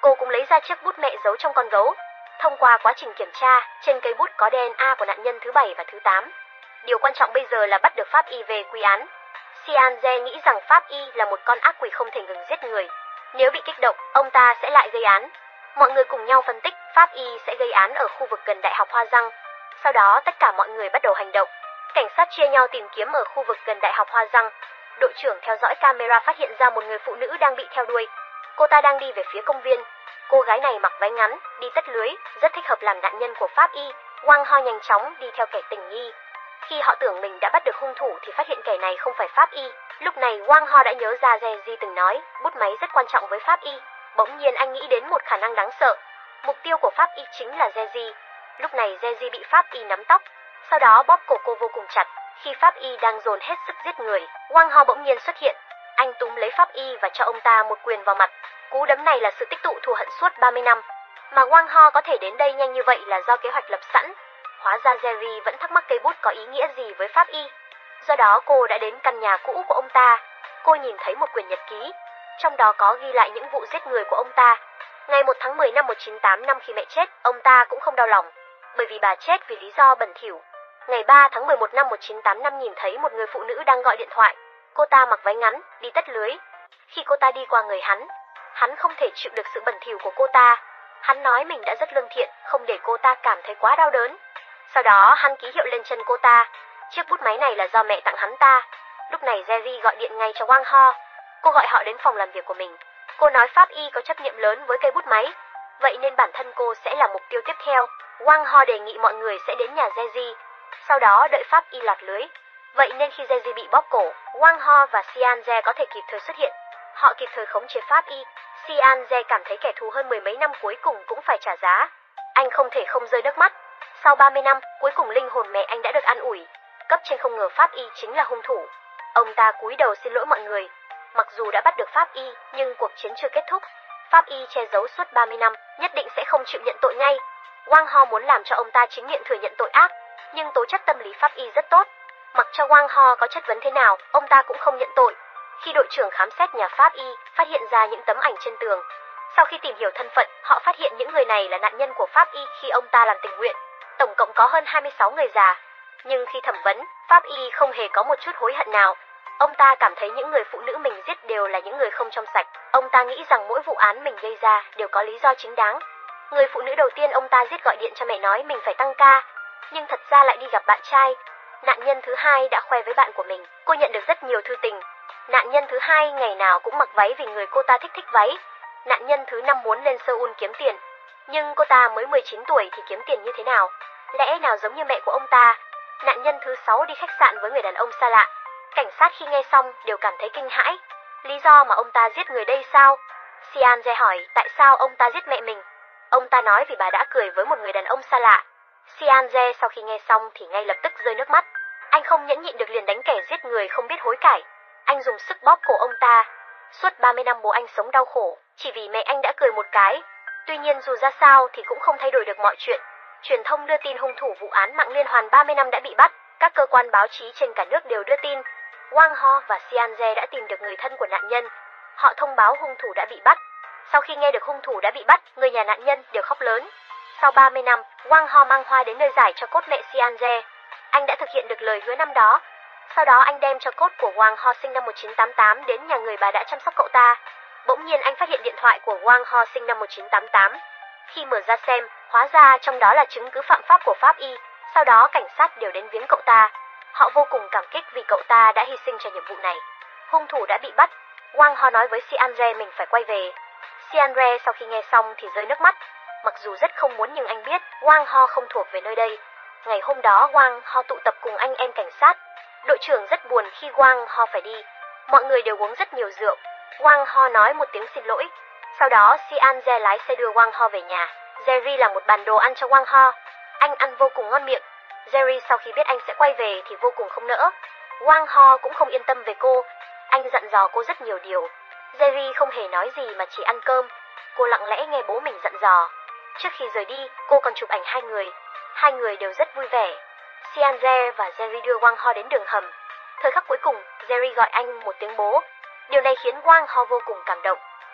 Cô cũng lấy ra chiếc bút mẹ giấu trong con gấu. Thông qua quá trình kiểm tra, trên cây bút có DNA của nạn nhân thứ 7 và thứ 8. Điều quan trọng bây giờ là bắt được Pháp Y về quy án. Sianze nghĩ rằng Pháp Y là một con ác quỷ không thể ngừng giết người. Nếu bị kích động, ông ta sẽ lại gây án. Mọi người cùng nhau phân tích Pháp Y sẽ gây án ở khu vực gần Đại học Hoa Răng. Sau đó tất cả mọi người bắt đầu hành động. Cảnh sát chia nhau tìm kiếm ở khu vực gần Đại học Hoa Răng. Đội trưởng theo dõi camera phát hiện ra một người phụ nữ đang bị theo đuôi. Cô ta đang đi về phía công viên. Cô gái này mặc váy ngắn, đi tất lưới, rất thích hợp làm nạn nhân của Pháp Y. Wang Ho nhanh chóng đi theo kẻ tình nghi. Khi họ tưởng mình đã bắt được hung thủ thì phát hiện kẻ này không phải Pháp Y. Lúc này Wang Ho đã nhớ ra Jeji từng nói bút máy rất quan trọng với Pháp Y. Bỗng nhiên anh nghĩ đến một khả năng đáng sợ. Mục tiêu của Pháp Y chính là Jeji. Lúc này Jeji bị Pháp Y nắm tóc, sau đó bóp cổ cô vô cùng chặt. Khi Pháp Y đang dồn hết sức giết người, Wang Ho bỗng nhiên xuất hiện. Anh túm lấy Pháp Y và cho ông ta một quyền vào mặt. Cú đấm này là sự tích tụ thù hận suốt 30 năm. Mà Wang Ho có thể đến đây nhanh như vậy là do kế hoạch lập sẵn. Hóa ra Jerry vẫn thắc mắc cây bút có ý nghĩa gì với Pháp Y. Do đó cô đã đến căn nhà cũ của ông ta. Cô nhìn thấy một quyển nhật ký, trong đó có ghi lại những vụ giết người của ông ta. Ngày 1 tháng 10 năm 1985 khi mẹ chết, ông ta cũng không đau lòng, bởi vì bà chết vì lý do bẩn thỉu. Ngày 3 tháng 11 năm 1985 nhìn thấy một người phụ nữ đang gọi điện thoại. Cô ta mặc váy ngắn, đi tất lưới. Khi cô ta đi qua người hắn không thể chịu được sự bẩn thỉu của cô ta. Hắn nói mình đã rất lương thiện, không để cô ta cảm thấy quá đau đớn. Sau đó hắn ký hiệu lên chân cô ta. Chiếc bút máy này là do mẹ tặng hắn ta. Lúc này Jerry gọi điện ngay cho Wang Ho. Cô gọi họ đến phòng làm việc của mình. Cô nói Pháp Y có trách nhiệm lớn với cây bút máy, vậy nên bản thân cô sẽ là mục tiêu tiếp theo. Wang Ho đề nghị mọi người sẽ đến nhà Jerry, sau đó đợi Pháp Y lọt lưới. Vậy nên khi Jerry bị bóp cổ, Wang Ho và Sianze có thể kịp thời xuất hiện. Họ kịp thời khống chế Pháp Y. Sianze cảm thấy kẻ thù hơn mười mấy năm cuối cùng cũng phải trả giá. Anh không thể không rơi nước mắt. Sau 30 năm, cuối cùng linh hồn mẹ anh đã được an ủi. Cấp trên không ngờ Pháp Y chính là hung thủ. Ông ta cúi đầu xin lỗi mọi người. Mặc dù đã bắt được Pháp Y, nhưng cuộc chiến chưa kết thúc. Pháp Y che giấu suốt 30 năm, nhất định sẽ không chịu nhận tội ngay. Wang Ho muốn làm cho ông ta chính miệng thừa nhận tội ác, nhưng tố chất tâm lý Pháp Y rất tốt. Mặc cho Wang Ho có chất vấn thế nào, ông ta cũng không nhận tội. Khi đội trưởng khám xét nhà Pháp Y, phát hiện ra những tấm ảnh trên tường. Sau khi tìm hiểu thân phận, họ phát hiện những người này là nạn nhân của Pháp Y khi ông ta làm tình nguyện. Tổng cộng có hơn 26 người già. Nhưng khi thẩm vấn, Pháp Y không hề có một chút hối hận nào. Ông ta cảm thấy những người phụ nữ mình giết đều là những người không trong sạch. Ông ta nghĩ rằng mỗi vụ án mình gây ra đều có lý do chính đáng. Người phụ nữ đầu tiên ông ta giết gọi điện cho mẹ nói mình phải tăng ca, nhưng thật ra lại đi gặp bạn trai. Nạn nhân thứ hai đã khoe với bạn của mình, cô nhận được rất nhiều thư tình. Nạn nhân thứ hai ngày nào cũng mặc váy vì người cô ta thích váy. Nạn nhân thứ 5 muốn lên Seoul kiếm tiền, nhưng cô ta mới 19 tuổi thì kiếm tiền như thế nào? Lẽ nào giống như mẹ của ông ta? Nạn nhân thứ 6 đi khách sạn với người đàn ông xa lạ. Cảnh sát khi nghe xong đều cảm thấy kinh hãi. Lý do mà ông ta giết người đây sao? Sianze hỏi tại sao ông ta giết mẹ mình. Ông ta nói vì bà đã cười với một người đàn ông xa lạ. Sianze sau khi nghe xong thì ngay lập tức rơi nước mắt. Anh không nhẫn nhịn được liền đánh kẻ giết người không biết hối cải. Anh dùng sức bóp cổ ông ta. Suốt 30 năm bố anh sống đau khổ, chỉ vì mẹ anh đã cười một cái. Tuy nhiên dù ra sao thì cũng không thay đổi được mọi chuyện. Truyền thông đưa tin hung thủ vụ án mạng liên hoàn 30 năm đã bị bắt. Các cơ quan báo chí trên cả nước đều đưa tin. Wang Ho và Sianze đã tìm được người thân của nạn nhân. Họ thông báo hung thủ đã bị bắt. Sau khi nghe được hung thủ đã bị bắt, người nhà nạn nhân đều khóc lớn. Sau 30 năm, Wang Ho mang hoa đến nơi giải cho cốt mẹ Sianze. Anh đã thực hiện được lời hứa năm đó. Sau đó anh đem cho cốt của Wang Ho sinh năm 1988 đến nhà người bà đã chăm sóc cậu ta. Bỗng nhiên anh phát hiện điện thoại của Wang Ho sinh năm 1988. Khi mở ra xem, hóa ra trong đó là chứng cứ phạm pháp của Pháp Y. Sau đó cảnh sát đều đến viếng cậu ta. Họ vô cùng cảm kích vì cậu ta đã hy sinh cho nhiệm vụ này. Hung thủ đã bị bắt. Wang Ho nói với Sianze mình phải quay về. Sianze sau khi nghe xong thì rơi nước mắt. Mặc dù rất không muốn nhưng anh biết Wang Ho không thuộc về nơi đây. Ngày hôm đó Wang Ho tụ tập cùng anh em cảnh sát. Đội trưởng rất buồn khi Wang Ho phải đi. Mọi người đều uống rất nhiều rượu. Wang Ho nói một tiếng xin lỗi. Sau đó Sianze lái xe đưa Wang Ho về nhà. Jerry làm một bàn đồ ăn cho Wang Ho. Anh ăn vô cùng ngon miệng. Jerry sau khi biết anh sẽ quay về thì vô cùng không nỡ. Wang Ho cũng không yên tâm về cô. Anh dặn dò cô rất nhiều điều. Jerry không hề nói gì mà chỉ ăn cơm. Cô lặng lẽ nghe bố mình dặn dò. Trước khi rời đi, cô còn chụp ảnh hai người. Hai người đều rất vui vẻ. Sianze và Jerry đưa Wang Ho đến đường hầm. Thời khắc cuối cùng, Jerry gọi anh một tiếng bố. Điều này khiến Wang Ho vô cùng cảm động.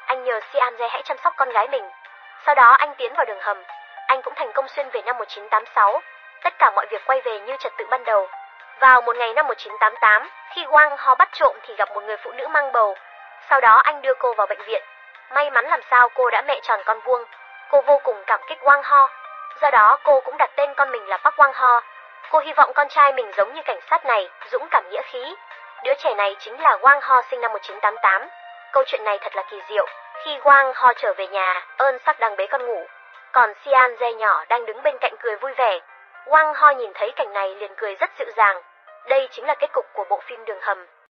anh nhờ Sean-jae hãy chăm sóc con gái mình. Sau đó anh tiến vào đường hầm. Anh cũng thành công xuyên về năm 1986. Tất cả mọi việc quay về như trật tự ban đầu. Vào một ngày năm 1988, khi Wang Ho bắt trộm thì gặp một người phụ nữ mang bầu. Sau đó anh đưa cô vào bệnh viện. May mắn làm sao cô đã mẹ tròn con vuông. Cô vô cùng cảm kích Wang Ho. Do đó cô cũng đặt tên con mình là Park Wang Ho. Cô hy vọng con trai mình giống như cảnh sát này, dũng cảm nghĩa khí. Đứa trẻ này chính là Wang Ho sinh năm 1988. Câu chuyện này thật là kỳ diệu. Khi Wang Ho trở về nhà, Eun Sak đang bế con ngủ. Còn Sean-jae nhỏ đang đứng bên cạnh cười vui vẻ. Wang Ho nhìn thấy cảnh này liền cười rất dịu dàng. Đây chính là kết cục của bộ phim Đường hầm.